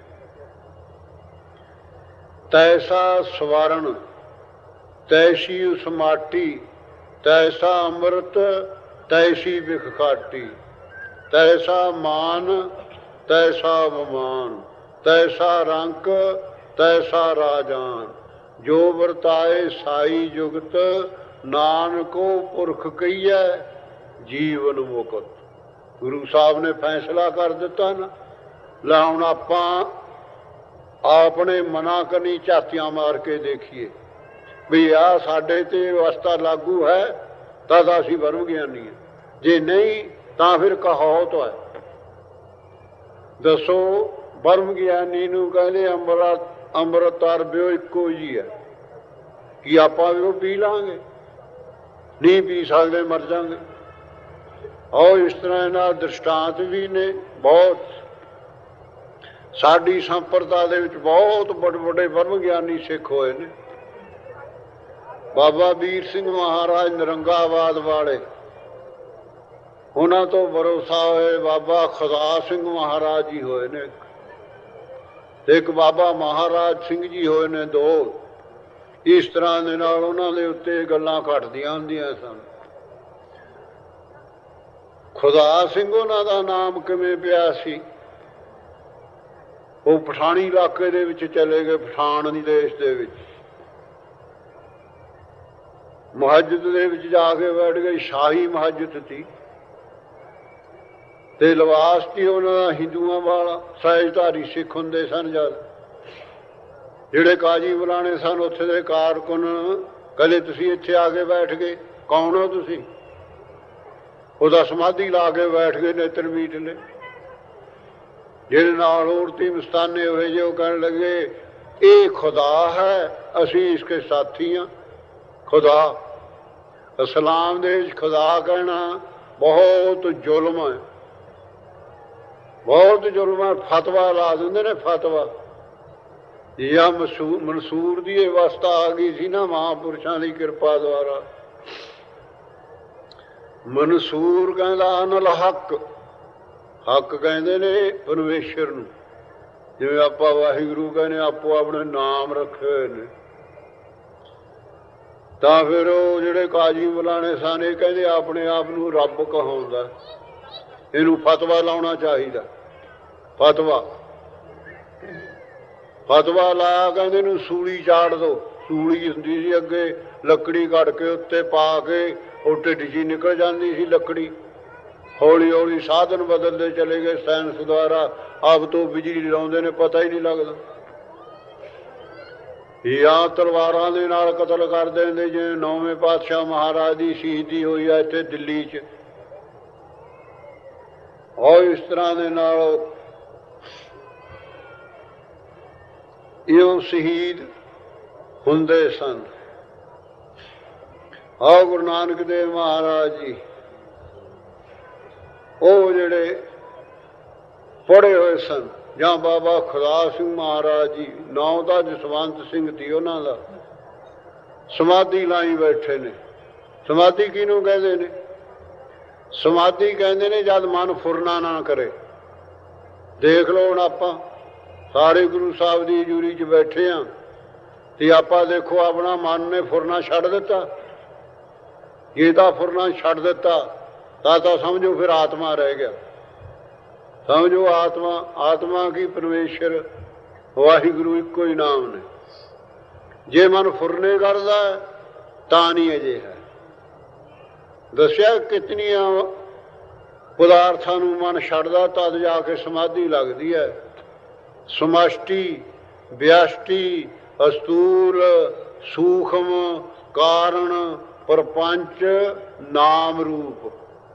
ਤੈਸਾ ਸਵਰਨ ਤੈਸੀ ਉਸ ਮਾਟੀ, ਤੈਸਾ ਅੰਮ੍ਰਿਤ ਤੈਸੀ ਬਿਖ ਖਾਟੀ, ਤੈਸਾ ਮਾਨ ਤੈਸਾ ਬਮਾਨ, ਤੈਸਾ ਰੰਕ ਤੈਸਾ ਰਾਜਾਨ, ਜੋ ਵਰਤਾਏ ਸਾਈ ਜੁਗਤ, ਨਾਨਕੋ ਪੁਰਖ ਕਹੀਐ ਜੀਵਨ ਮੁਕਤ। ਗੁਰੂ ਸਾਹਿਬ ਨੇ ਫੈਸਲਾ ਕਰ ਦਿੱਤਾ ਨਾ। ਲੈ ਹੁਣ ਆਪਾਂ ਆਪਣੇ ਮਨਾਂ ਕਨੀ ਝਾਤੀਆਂ ਮਾਰ ਕੇ ਦੇਖੀਏ ਵੀ ਆਹ ਸਾਡੇ ਤੇ ਅਵਸਥਾ ਲਾਗੂ ਹੈ ਤਾਂ ਅਸੀਂ ਬ੍ਰਹਮ ਗਿਆਨੀ ਹਾਂ, ਜੇ ਨਹੀਂ ਤਾਂ ਫਿਰ ਕਹਾਵਤ ਹੈ। ਦੱਸੋ ਬ੍ਰਹਮ ਗਿਆਨੀ ਨੂੰ ਕਹਿੰਦੇ ਅੰਮ੍ਰਿਤ ਅੰਮ੍ਰਿਤ ਅਰਬਿਓ ਇੱਕੋ ਜੀ ਹੈ ਕਿ ਆਪਾਂ ਵੀ ਉਹ ਪੀ ਲਾਂਗੇ? ਨਹੀਂ ਪੀ ਸਕਦੇ, ਮਰ ਜਾਵਾਂਗੇ। ਔਰ ਇਸ ਤਰ੍ਹਾਂ ਨਾਲ ਦ੍ਰਿਸ਼ਟਾਂਤ ਵੀ ਨੇ ਬਹੁਤ। ਸਾਡੀ ਸੰਪਰਦਾ ਦੇ ਵਿੱਚ ਬਹੁਤ ਵੱਡੇ ਵੱਡੇ ਬ੍ਰਹਮ ਗਿਆਨੀ ਸਿੱਖ ਹੋਏ ਨੇ। ਬਾਬਾ ਵੀਰ ਸਿੰਘ ਮਹਾਰਾਜ ਨਰੰਗਾਬਾਦ ਵਾਲੇ, ਉਹਨਾਂ ਤੋਂ ਭਰੋਸਾ ਹੋਏ ਬਾਬਾ ਖੁਦਾ ਸਿੰਘ ਮਹਾਰਾਜ ਜੀ ਹੋਏ ਨੇ, ਇੱਕ ਬਾਬਾ ਮਹਾਰਾਜ ਸਿੰਘ ਜੀ ਹੋਏ ਨੇ, ਦੋ। ਇਸ ਤਰ੍ਹਾਂ ਦੇ ਨਾਲ ਉਹਨਾਂ ਦੇ ਉੱਤੇ ਗੱਲਾਂ ਘਟਦੀਆਂ ਹੁੰਦੀਆਂ ਸਨ। ਖੁਦਾ ਸਿੰਘ ਉਹਨਾਂ ਦਾ ਨਾਮ ਕਿਵੇਂ ਪਿਆ ਸੀ? ਉਹ ਪਠਾਣੀ ਇਲਾਕੇ ਦੇ ਵਿੱਚ ਚਲੇ ਗਏ, ਪਠਾਨ ਦੇਸ਼ ਦੇ ਵਿੱਚ ਮਸਜਿਦ ਦੇ ਵਿੱਚ ਜਾ ਕੇ ਬੈਠ ਗਏ। ਸ਼ਾਹੀ ਮਸਜਿਦ ਸੀ ਤੇ ਲਿਬਾਸ ਸੀ ਉਹਨਾਂ ਦਾ ਹਿੰਦੂਆਂ ਵਾਲਾ। ਸਹਿਜਧਾਰੀ ਸਿੱਖ ਹੁੰਦੇ ਸਨ। ਜਦ ਜਿਹੜੇ ਕਾਜੀ ਬੁਲਾਣੇ ਸਨ ਉੱਥੇ ਦੇ ਕਾਰਕੁਨ ਕਹਿੰਦੇ ਤੁਸੀਂ ਇੱਥੇ ਆ ਕੇ ਬੈਠ ਗਏ, ਕੌਣ ਹੋ ਤੁਸੀਂ? ਉਹਦਾ ਸਮਾਧੀ ਲਾ ਕੇ ਬੈਠ ਗਏ ਨੇਤਰ ਮੀਟ ਨੇ। ਜਿਹੜੇ ਨਾਲ ਔਰਤੀ ਮਸਤਾਨੇ ਹੋਏ ਜੇ ਉਹ ਕਹਿਣ ਲੱਗੇ ਇਹ ਖੁਦਾ ਹੈ, ਅਸੀਂ ਇਸਕੇ ਸਾਥੀ ਹਾਂ। ਖੁਦਾ ਇਸਲਾਮ ਦੇ ਵਿੱਚ ਖੁਦਾ ਕਹਿਣਾ ਬਹੁਤ ਜ਼ੁਲਮ ਹੈ, ਬਹੁਤ ਜ਼ੁਲਮ ਹੈ। ਫਤਵਾ ਲਾ ਦਿੰਦੇ ਨੇ, ਫਤਵਾ। ਜਾਂ ਮਸੂਰ ਮਨਸੂਰ ਦੀ ਇਹ ਅਵਸਥਾ ਆ ਗਈ ਸੀ ਨਾ ਮਹਾਂਪੁਰਸ਼ਾਂ ਦੀ ਕਿਰਪਾ ਦੁਆਰਾ। ਮਨਸੂਰ ਕਹਿੰਦਾ ਅਨਲ ਹੱਕ, ਹੱਕ ਕਹਿੰਦੇ ਨੇ ਪਰਮੇਸ਼ਰ ਨੂੰ। ਜਿਵੇਂ ਆਪਾਂ ਵਾਹਿਗੁਰੂ ਕਹਿੰਦੇ ਆਪੋ ਆਪਣੇ ਨਾਮ ਰੱਖੇ ਹੋਏ ਨੇ, ਤਾਂ ਫਿਰ ਉਹ ਜਿਹੜੇ ਕਾਜੀ ਬੁਲਾਣੇ ਸਨ ਇਹ ਕਹਿੰਦੇ ਆਪਣੇ ਆਪ ਨੂੰ ਰੱਬ ਕਹਾਉਂਦਾ, ਇਹਨੂੰ ਫਤਵਾ ਲਾਉਣਾ ਚਾਹੀਦਾ। ਫਤਵਾ ਫਤਵਾ ਲਾਇਆ, ਕਹਿੰਦੇ ਇਹਨੂੰ ਸੂਲੀ ਚਾੜ ਦੋ। ਸੂਲੀ ਹੁੰਦੀ ਸੀ ਅੱਗੇ, ਲੱਕੜੀ ਕੱਢ ਕੇ ਉੱਤੇ ਪਾ ਕੇ ਉਹ ਢਿੱਡ 'ਚ ਨਿਕਲ ਜਾਂਦੀ ਸੀ ਲੱਕੜੀ। ਹੌਲੀ ਹੌਲੀ ਸਾਧਨ ਬਦਲਦੇ ਚਲੇ ਗਏ ਸਾਇੰਸ ਦੁਆਰਾ। ਆਪ ਤੋਂ ਬਿਜਲੀ ਲਾਉਂਦੇ ਨੇ, ਪਤਾ ਹੀ ਨਹੀਂ ਲੱਗਦਾ। ਜਾਂ ਤਲਵਾਰਾਂ ਦੇ ਨਾਲ ਕਤਲ ਕਰ ਦਿੰਦੇ, ਜਿਵੇਂ ਨੌਵੇਂ ਪਾਤਸ਼ਾਹ ਮਹਾਰਾਜ ਦੀ ਸ਼ਹੀਦੀ ਹੋਈ ਆ ਇੱਥੇ ਦਿੱਲੀ 'ਚ। ਔਰ ਇਸ ਤਰ੍ਹਾਂ ਦੇ ਨਾਲ ਇਉਂ ਸ਼ਹੀਦ ਹੁੰਦੇ ਸਨ। ਆਹ ਗੁਰੂ ਨਾਨਕ ਦੇਵ ਮਹਾਰਾਜ ਜੀ ਉਹ ਜਿਹੜੇ ਪੜ੍ਹੇ ਹੋਏ ਸਨ, ਜਾਂ ਬਾਬਾ ਖੁਦਾ ਸਿੰਘ ਮਹਾਰਾਜ ਜੀ, ਨਾਂ ਦਾ ਜਸਵੰਤ ਸਿੰਘ ਸੀ ਉਹਨਾਂ ਦਾ, ਸਮਾਧੀ ਲਾਈ ਬੈਠੇ ਨੇ। ਸਮਾਧੀ ਕਿਹਨੂੰ ਕਹਿੰਦੇ ਨੇ? ਸਮਾਧੀ ਕਹਿੰਦੇ ਨੇ ਜਦ ਮਨ ਫੁਰਨਾ ਨਾ ਕਰੇ। ਦੇਖ ਲਓ ਹੁਣ ਆਪਾਂ ਸਾਰੇ ਗੁਰੂ ਸਾਹਿਬ ਦੀ ਹਜ਼ੂਰੀ 'ਚ ਬੈਠੇ ਹਾਂ ਤੇ ਆਪਾਂ ਦੇਖੋ ਆਪਣਾ ਮਨ ਨੇ ਫੁਰਨਾ ਛੱਡ ਦਿੱਤਾ। ਜੇ ਤਾਂ ਫੁਰਨਾ ਛੱਡ ਦਿੱਤਾ ਤਾਂ ਤਾਂ ਸਮਝੋ ਫਿਰ ਆਤਮਾ ਰਹਿ ਗਿਆ। ਸਮਝੋ ਆਤਮਾ ਆਤਮਾ ਕੀ ਪਰਮੇਸ਼ਰ ਵਾਹਿਗੁਰੂ ਇੱਕੋ ਹੀ ਨਾਮ ਨੇ। ਜੇ ਮਨ ਫੁਰਨੇ ਕਰਦਾ ਤਾਂ ਨਹੀਂ ਅਜੇ ਹੈ। ਦੱਸਿਆ ਕਿਤਨੀਆਂ ਪਦਾਰਥਾਂ ਨੂੰ ਮਨ ਛੱਡਦਾ ਤਦ ਜਾ ਕੇ ਸਮਾਧੀ ਲੱਗਦੀ ਹੈ। ਸਮਸ਼ਟੀ, ਵਿਅਸ਼ਟੀ, ਅਸਤੂਲ, ਸੂਖਮ, ਕਾਰਨ, ਪ੍ਰਪੰਚ, ਨਾਮ ਰੂਪ,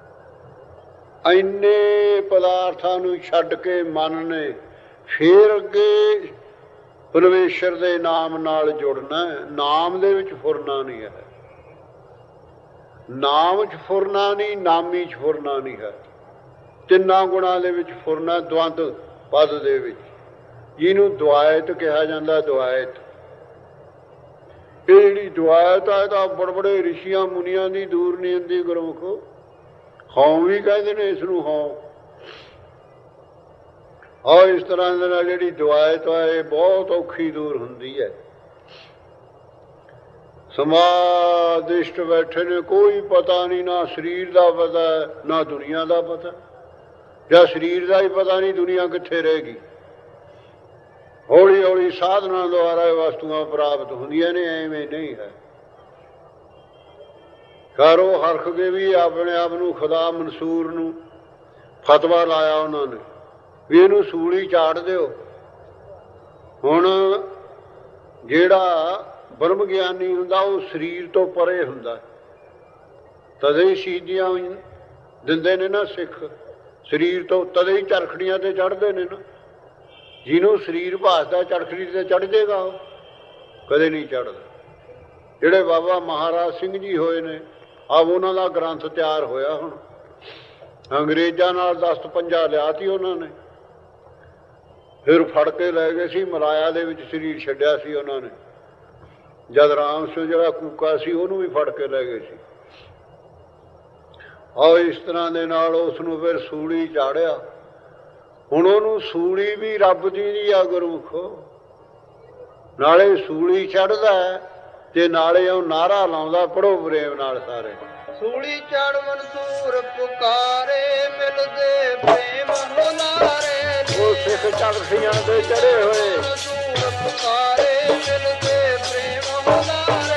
ਇੰਨੇ ਪਦਾਰਥਾਂ ਨੂੰ ਛੱਡ ਕੇ ਮਨ ਨੇ ਫੇਰ ਅੱਗੇ ਪਰਮੇਸ਼ਰ ਦੇ ਨਾਮ ਨਾਲ ਜੁੜਨਾ। ਨਾਮ ਦੇ ਵਿੱਚ ਫੁਰਨਾ ਨਹੀਂ ਹੈ। ਨਾਮ 'ਚ ਫੁਰਨਾ ਨਹੀਂ, ਨਾਮੀ 'ਚ ਫੁਰਨਾ ਨਹੀਂ ਹੈ। ਤਿੰਨਾਂ ਗੁਣਾਂ ਦੇ ਵਿੱਚ ਫੁਰਨਾ, ਦਵੰਦ ਪਦ ਦੇ ਵਿੱਚ, ਜਿਹਨੂੰ ਦੁਆਇਤ ਕਿਹਾ ਜਾਂਦਾ। ਦੁਆਇਤ, ਇਹ ਜਿਹੜੀ ਦੁਆਇਤ ਆ, ਇਹ ਤਾਂ ਬੜੇ ਬੜੇ ਰਿਸ਼ੀਆਂ ਮੁਨੀਆਂ ਦੀ ਦੂਰ ਨਹੀਂ ਹੁੰਦੀ ਗੁਰਮੁਖ। ਹਉ ਵੀ ਕਹਿੰਦੇ ਨੇ ਇਸ ਨੂੰ, ਹਉ। ਔਰ ਇਸ ਤਰ੍ਹਾਂ ਦੇ ਨਾਲ ਜਿਹੜੀ ਦੁਆਇਤ ਆ, ਇਹ ਬਹੁਤ ਔਖੀ ਦੂਰ ਹੁੰਦੀ ਹੈ। ਸਮਾਧਿਸ਼ਟ ਬੈਠੇ ਨੇ, ਕੋਈ ਪਤਾ ਨਹੀਂ, ਨਾ ਸਰੀਰ ਦਾ ਪਤਾ ਨਾ ਦੁਨੀਆ ਦਾ ਪਤਾ। ਜਾਂ ਸਰੀਰ ਦਾ ਹੀ ਪਤਾ ਨਹੀਂ, ਦੁਨੀਆ ਕਿੱਥੇ ਰਹੇਗੀ। ਹੌਲੀ ਹੌਲੀ ਸਾਧਨਾ ਦੁਆਰਾ ਇਹ ਵਸਤੂਆਂ ਪ੍ਰਾਪਤ ਹੁੰਦੀਆਂ ਨੇ, ਐਵੇਂ ਨਹੀਂ ਹੈ। ਖੈਰ ਉਹ ਹਰਖ ਕੇ ਵੀ ਆਪਣੇ ਆਪ ਨੂੰ ਖੁਦਾ ਮਨਸੂਰ ਨੂੰ ਫਤਵਾ ਲਾਇਆ ਉਹਨਾਂ ਨੇ ਵੀ ਇਹਨੂੰ ਸੂਲੀ ਚਾੜ ਦਿਓ। ਹੁਣ ਜਿਹੜਾ ਬ੍ਰਹਮ ਗਿਆਨੀ ਹੁੰਦਾ ਉਹ ਸਰੀਰ ਤੋਂ ਪਰੇ ਹੁੰਦਾ, ਤਦੇ ਹੀ ਸ਼ਹੀਦੀਆਂ ਦਿੰਦੇ ਨੇ ਨਾ ਸਿੱਖ। ਸਰੀਰ ਤੋਂ ਤਦੇ ਹੀ ਚਰਖੜੀਆਂ ਤੇ ਚੜ੍ਹਦੇ ਨੇ ਨਾ। ਜਿਹਨੂੰ ਸਰੀਰ ਭਾਸਦਾ ਚਰਖੜੀ ਤੇ ਚੜ੍ਹ ਜਾਏਗਾ, ਉਹ ਕਦੇ ਨਹੀਂ ਚੜ੍ਹਦਾ। ਜਿਹੜੇ ਬਾਬਾ ਮਹਾਰਾਜ ਸਿੰਘ ਜੀ ਹੋਏ ਨੇ, ਆਪ ਉਹਨਾਂ ਦਾ ਗ੍ਰੰਥ ਤਿਆਰ ਹੋਇਆ। ਹੁਣ ਅੰਗਰੇਜ਼ਾਂ ਨਾਲ ਦਸਤ ਪੰਜਾ ਲਿਆ ਤੀ ਉਹਨਾਂ ਨੇ, ਫਿਰ ਫੜ ਕੇ ਲੈ ਗਏ ਸੀ ਮਲਾਇਆ ਦੇ ਵਿੱਚ, ਸਰੀਰ ਛੱਡਿਆ ਸੀ ਉਹਨਾਂ ਨੇ। ਜਦ ਰਾਮ ਸਿੰਘ ਜਿਹੜਾ ਕੂਕਾ ਸੀ ਉਹਨੂੰ ਵੀ ਫੜ ਕੇ ਲੈ ਗਏ ਸੀ। ਆਹ ਇਸ ਤਰ੍ਹਾਂ ਦੇ ਨਾਲ ਉਸ ਨੂੰ ਫਿਰ ਸੂਲੀ ਚਾੜਿਆ। ਹੁਣ ਉਹਨੂੰ ਸੂਲੀ ਵੀ ਰੱਬ ਦੀ ਦੀ ਆ ਗੁਰਮੁਖੋ। ਨਾਲੇ ਸੂਲੀ ਚੜ੍ਹਦਾ ਤੇ ਨਾਲੇ ਉਹ ਨਾਰਾ ਲਾਉਂਦਾ, ਪੜੋ ਪ੍ਰੇਮ ਨਾਲ ਸਾਰੇ। ਸੂਲੀ ਚੜ ਮਨਸੂਰ ਪੁਕਾਰੇ, ਮਿਲਦੇ ਪ੍ਰੇਮ ਹੁਲਾਰੇ। ਉਹ ਸਿੱਖ ਚੜ੍ਹਦੀਆਂ ਦੇ ਚੜੇ ਹੋਏ ਮਨਸੂਰ ਪੁਕਾਰੇ, ਮਿਲਦੇ ਪ੍ਰੇਮ ਹੁਲਾਰੇ।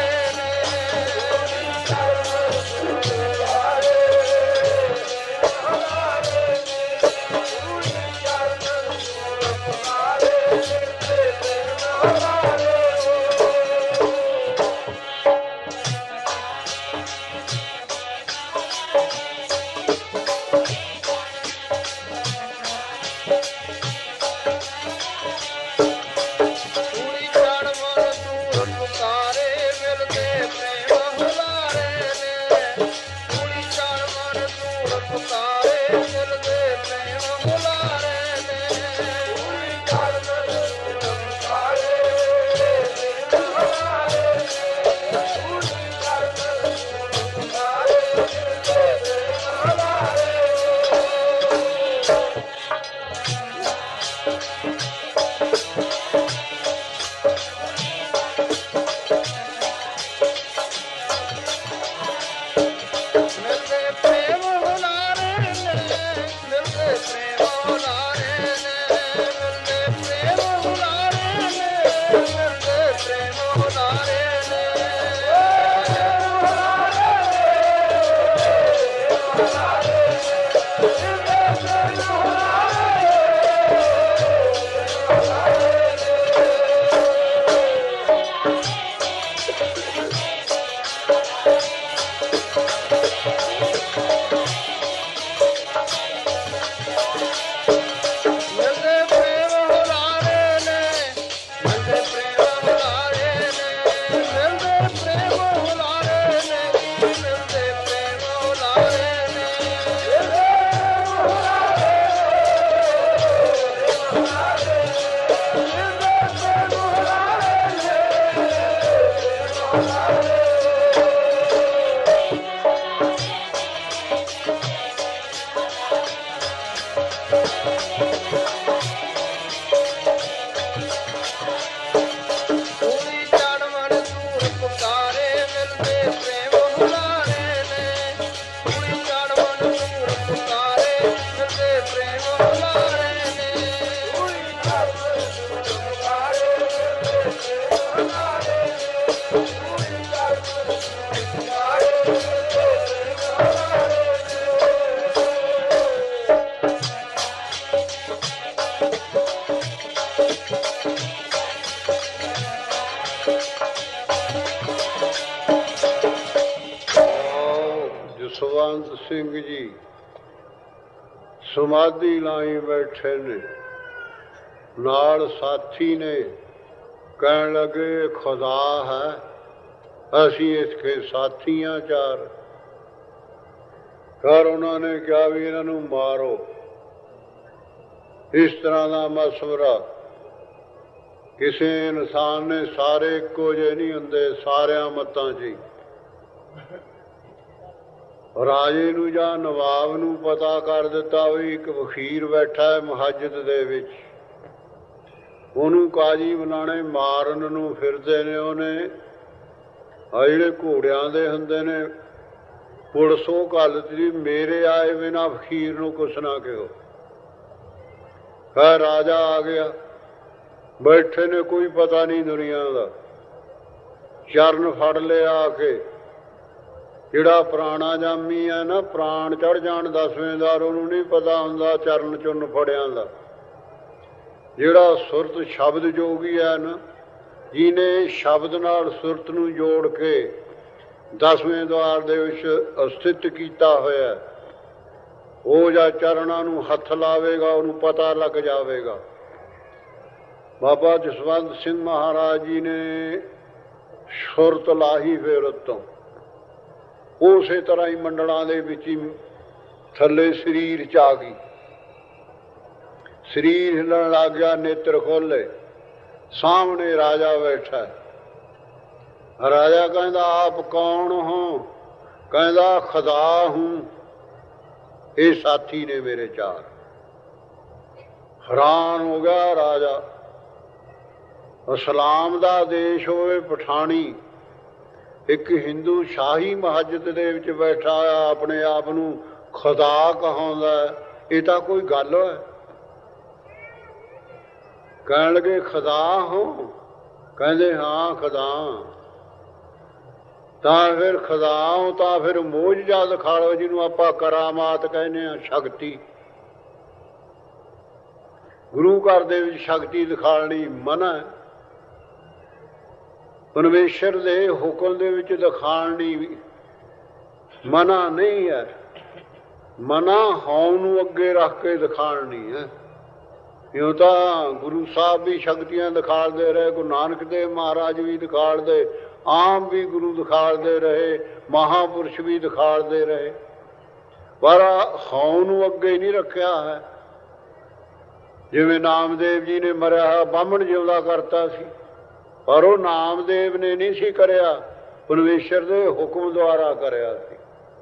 ਜਸਵੰਤ ਸਿੰਘ ਜੀ ਸਮਾਧੀ ਲਾਈ ਬੈਠੇ ਨੇ, ਨਾਲ ਸਾਥੀ ਨੇ। ਕਹਿਣ ਲੱਗੇ ਖੁਦਾ ਹੈ, ਅਸੀਂ ਇਸਕੇ ਸਾਥੀਆਂ ਚਾਰ। ਫਿਰ ਉਹਨਾਂ ਨੇ ਕਿਹਾ ਵੀ ਇਹਨਾਂ ਨੂੰ ਮਾਰੋ। ਇਸ ਤਰ੍ਹਾਂ ਦਾ ਮਸਵਰਾ ਕਿਸੇ ਇਨਸਾਨ ਨੇ, ਸਾਰੇ ਇੱਕੋ ਜਿਹੇ ਨਹੀਂ ਹੁੰਦੇ, ਸਾਰਿਆਂ ਮਤਾਂ 'ਚ ਹੀ। ਰਾਜੇ ਨੂੰ ਜਾਂ ਨਵਾਬ ਨੂੰ ਪਤਾ ਕਰ ਦਿੱਤਾ ਵੀ ਇੱਕ ਵਖੀਰ ਬੈਠਾ ਹੈ ਮਹਾਜਤ ਦੇ ਵਿੱਚ, ਉਹਨੂੰ ਕਾਜੀ ਬਣਾਉਣੇ, ਮਾਰਨ ਨੂੰ ਫਿਰਦੇ ਨੇ। ਉਹਨੇ ਆ ਜਿਹੜੇ ਘੋੜਿਆਂ ਦੇ ਹੁੰਦੇ ਨੇ, ਪੁਲਿਸ ਉਹ ਗੱਲ ਤੀ, ਮੇਰੇ ਆਏ ਬਿਨਾਂ ਵਖੀਰ ਨੂੰ ਕੁਛ ਨਾ ਕਿਹੋ। ਹੈ ਰਾਜਾ ਆ ਗਿਆ, ਬੈਠੇ ਨੇ, ਕੋਈ ਪਤਾ ਨਹੀਂ ਦੁਨੀਆ ਦਾ। ਚਰਨ ਫੜ ਲਿਆ ਆ ਕੇ, ਜਿਹੜਾ ਪੁਰਾਣਾ ਜਾਮੀ ਹੈ ਨਾ, ਪ੍ਰਾਣ ਚੜ ਜਾਣ ਦਸਵੇਂਦਾਰ, ਉਹਨੂੰ ਨਹੀਂ ਪਤਾ ਹੁੰਦਾ ਚਰਨ ਚੁੰਨ ਫੜਿਆਂ ਦਾ। ਜਿਹੜਾ ਸੁਰਤ ਸ਼ਬਦ ਜੋਗੀ ਹੈ ਨਾ, ਜਿਹਨੇ ਸ਼ਬਦ ਨਾਲ ਸੁਰਤ ਨੂੰ ਜੋੜ ਕੇ ਦਸਵੇਂ ਦੁਆਰ ਦੇ ਵਿੱਚ ਅਸਥਿਤ ਕੀਤਾ ਹੋਇਆ, ਉਹ ਜਾਂ ਚਰਨਾਂ ਨੂੰ ਹੱਥ ਲਾਵੇਗਾ, ਉਹਨੂੰ ਪਤਾ ਲੱਗ ਜਾਵੇਗਾ। ਬਾਬਾ ਜਸਵੰਤ ਸਿੰਘ ਮਹਾਰਾਜ ਜੀ ਨੇ ਸੁਰਤ ਲਾਹੀ ਫਿਰ ਉੱਤੋਂ, ਉਸੇ ਤਰ੍ਹਾਂ ਹੀ ਮੰਡਲਾਂ ਦੇ ਵਿੱਚ ਹੀ ਥੱਲੇ ਸਰੀਰ 'ਚ ਆ ਗਈ। ਸਰੀਰ ਹਿੱਲਣ ਲੱਗ ਗਿਆ, ਨੇਤਰ ਖੋਲੇ, ਸਾਹਮਣੇ ਰਾਜਾ ਬੈਠਾ। ਰਾਜਾ ਕਹਿੰਦਾ ਆਪ ਕੌਣ ਹੋ? ਕਹਿੰਦਾ ਖੁਦਾ ਹੂੰ, ਇਹ ਸਾਥੀ ਨੇ ਮੇਰੇ ਚਾਰ। ਹੈਰਾਨ ਹੋ ਗਿਆ ਰਾਜਾ। ਇਸਲਾਮ ਦਾ ਦੇਸ਼ ਹੋਵੇ ਪਠਾਣੀ, ਇੱਕ ਹਿੰਦੂ ਸ਼ਾਹੀ ਮਹਾਜਤ ਦੇ ਵਿੱਚ ਬੈਠਾ ਆ, ਆਪਣੇ ਆਪ ਨੂੰ ਖੁਦਾ ਕਹਾਉਂਦਾ, ਇਹ ਤਾਂ ਕੋਈ ਗੱਲ ਹੈ? ਕਹਿਣ ਲੱਗੇ ਖੁਦਾ ਹੋ? ਕਹਿੰਦੇ ਹਾਂ ਖੁਦਾ। ਤਾਂ ਫਿਰ ਖੁਦਾ ਹੋ ਤਾਂ ਫਿਰ ਮੋਜਜ਼ਾ ਦਿਖਾ ਲਓ, ਜਿਹਨੂੰ ਆਪਾਂ ਕਰਾਮਾਤ ਕਹਿੰਦੇ ਹਾਂ, ਸ਼ਕਤੀ। ਗੁਰੂ ਘਰ ਦੇ ਵਿੱਚ ਸ਼ਕਤੀ ਦਿਖਾਉਣੀ ਮਨ੍ਹਾ ਹੈ, ਪਰਮੇਸ਼ਰ ਦੇ ਹੁਕਮ ਦੇ ਵਿੱਚ ਦਿਖਾਉਣੀ ਮਨ੍ਹਾ ਨਹੀਂ ਹੈ। ਮਨ੍ਹਾ ਹਉ ਨੂੰ ਅੱਗੇ ਰੱਖ ਕੇ ਦਿਖਾਉਣੀ ਹੈ। ਇਉਂ ਤਾਂ ਗੁਰੂ ਸਾਹਿਬ ਵੀ ਸ਼ਕਤੀਆਂ ਦਿਖਾਲਦੇ ਰਹੇ, ਗੁਰੂ ਨਾਨਕ ਦੇਵ ਮਹਾਰਾਜ ਵੀ ਦਿਖਾਲਦੇ, ਆਮ ਵੀ ਗੁਰੂ ਦਿਖਾਲਦੇ ਰਹੇ, ਮਹਾਂਪੁਰਸ਼ ਵੀ ਦਿਖਾਲਦੇ ਰਹੇ, ਪਰ ਹਉ ਨੂੰ ਅੱਗੇ ਨਹੀਂ ਰੱਖਿਆ ਹੈ। ਜਿਵੇਂ ਨਾਮਦੇਵ ਜੀ ਨੇ ਮਰਿਆ ਬਾਹਮਣ ਜਿਉਂਦਾ ਕਰਤਾ ਸੀ, ਪਰ ਉਹ ਨਾਮਦੇਵ ਨੇ ਨਹੀਂ ਸੀ ਕਰਿਆ, ਪਰਮੇਸ਼ਰ ਦੇ ਹੁਕਮ ਦੁਆਰਾ ਕਰਿਆ ਸੀ।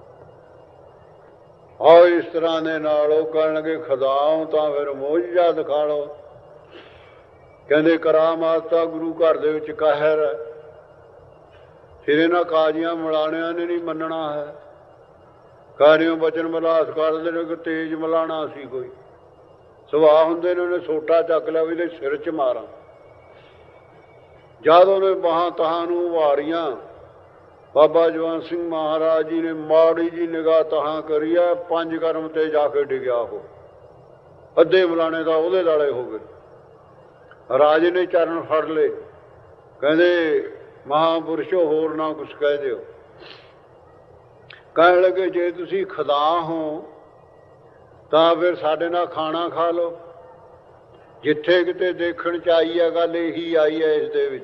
ਆਓ ਇਸ ਤਰ੍ਹਾਂ ਦੇ ਨਾਲ ਉਹ ਕਹਿਣਗੇ ਖੁਦਾਓ ਤਾਂ ਫਿਰ ਮੋਜਜ਼ਾ ਦਿਖਾ ਲਓ। ਕਹਿੰਦੇ ਕਰਾਮਾਤ ਤਾਂ ਗੁਰੂ ਘਰ ਦੇ ਵਿੱਚ ਕਹਿਰ ਹੈ, ਫਿਰ ਇਹਨਾਂ ਕਾਜ਼ੀਆਂ ਮਲਾਣਿਆਂ ਨੇ ਨਹੀਂ ਮੰਨਣਾ ਹੈ। ਕਾਰਿਓ ਬਚਨ ਮਲਾਸ ਕਰਦੇ ਨੇ ਕਿ ਤੇਜ ਮਲਾਣਾ ਸੀ ਕੋਈ ਸੁਭਾਅ ਹੁੰਦੇ ਨੇ, ਉਹਨੇ ਸੋਟਾ ਚੱਕ ਲਿਆ ਵੀ ਇਹਦੇ ਸਿਰ 'ਚ ਮਾਰਾਂ। ਜਦ ਉਹਨੇ ਬਾਹਾਂ ਤਹਾਂ ਨੂੰ ਵਾਰੀਆਂ, ਬਾਬਾ ਜਵਾਨ ਸਿੰਘ ਮਹਾਰਾਜ ਜੀ ਨੇ ਮਾੜੀ ਜੀ ਨਿਗਾਹ ਤਹਾਂ ਕਰੀ ਹੈ, ਪੰਜ ਕਰਮ ਤੇ ਜਾ ਕੇ ਡਿੱਗਿਆ। ਉਹ ਅੱਧੇ ਮਲਾਣੇ ਦਾ ਉਹਦੇ ਲਾਲੇ ਹੋ ਗਏ। ਰਾਜੇ ਨੇ ਚਰਨ ਫੜ ਲਏ, ਕਹਿੰਦੇ ਮਹਾਂਪੁਰਸ਼ੋ ਹੋਰ ਨਾ ਕੁਛ ਕਹਿ ਦਿਓ। ਕਹਿਣ ਲੱਗੇ ਜੇ ਤੁਸੀਂ ਖੁਦਾ ਹੋ ਤਾਂ ਫਿਰ ਸਾਡੇ ਨਾਲ ਖਾਣਾ ਖਾ ਲਓ। ਜਿੱਥੇ ਕਿਤੇ ਦੇਖਣ 'ਚ ਆਈ ਹੈ ਗੱਲ ਇਹੀ ਆਈ ਹੈ ਇਸ ਦੇ ਵਿੱਚ।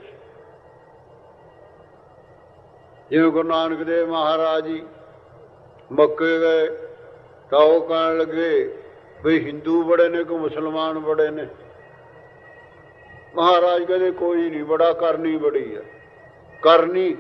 ਜਿਵੇਂ ਗੁਰੂ ਨਾਨਕ ਦੇਵ ਮਹਾਰਾਜ ਜੀ ਮੱਕੇ ਗਏ ਤਾਂ ਉਹ ਕਹਿਣ ਲੱਗੇ ਵੀ ਹਿੰਦੂ ਬੜੇ ਨੇ ਕਿ ਮੁਸਲਮਾਨ ਬੜੇ ਨੇ? ਮਹਾਰਾਜ ਕਹਿੰਦੇ ਕੋਈ ਨਹੀਂ ਬੜਾ, ਕਰਨੀ ਬੜੀ ਹੈ। ਕਰਨੀ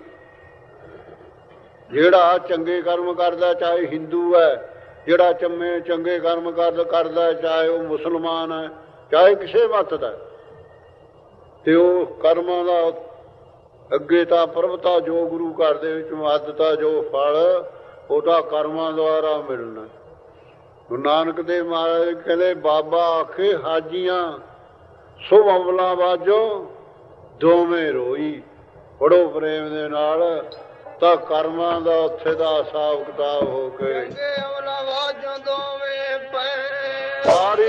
ਜਿਹੜਾ ਚੰਗੇ ਕਰਮ ਕਰਦਾ ਚਾਹੇ ਹਿੰਦੂ ਹੈ, ਜਿਹੜਾ ਚੰਮੇ ਚੰਗੇ ਕਰਮ ਕਰਦਾ ਕਰਦਾ ਚਾਹੇ ਉਹ ਮੁਸਲਮਾਨ ਹੈ, ਚਾਹੇ ਕਿਸੇ ਮੱਤ ਦਾ, ਤੇ ਉਹ ਕਰਮਾਂ ਦਾ ਅੱਗੇ ਤਾਂ ਪ੍ਰਭਤਾ ਜੋ ਗੁਰੂ ਘਰ ਦੇ ਵਿੱਚ ਮਹੱਤਤਾ, ਜੋ ਫਲ ਉਹ ਤਾਂ ਕਰਮਾਂ ਦੁਆਰਾ ਮਿਲਣਾ। ਗੁਰੂ ਨਾਨਕ ਦੇਵ ਮਹਾਰਾਜ ਕਹਿੰਦੇ ਬਾਬਾ ਆਖੇ ਹਾਜੀਆਂ ਸੋ ਅਮਲਾਂ ਬਾਝੋ ਦੋਵੇਂ ਰੋਈ। ਪੜੋ ਪ੍ਰੇਮ ਦੇ ਨਾਲ ਤਾਂ ਕਰਮਾਂ ਦਾ ਉੱਥੇ ਦਾ ਹਿਸਾਬ ਕਿਤਾਬ ਹੋ ਕੇ ਅਮਲਾਂ ਬਾਝੋ ਦੋਵੇਂ ਪੈ ਸਾਰੀ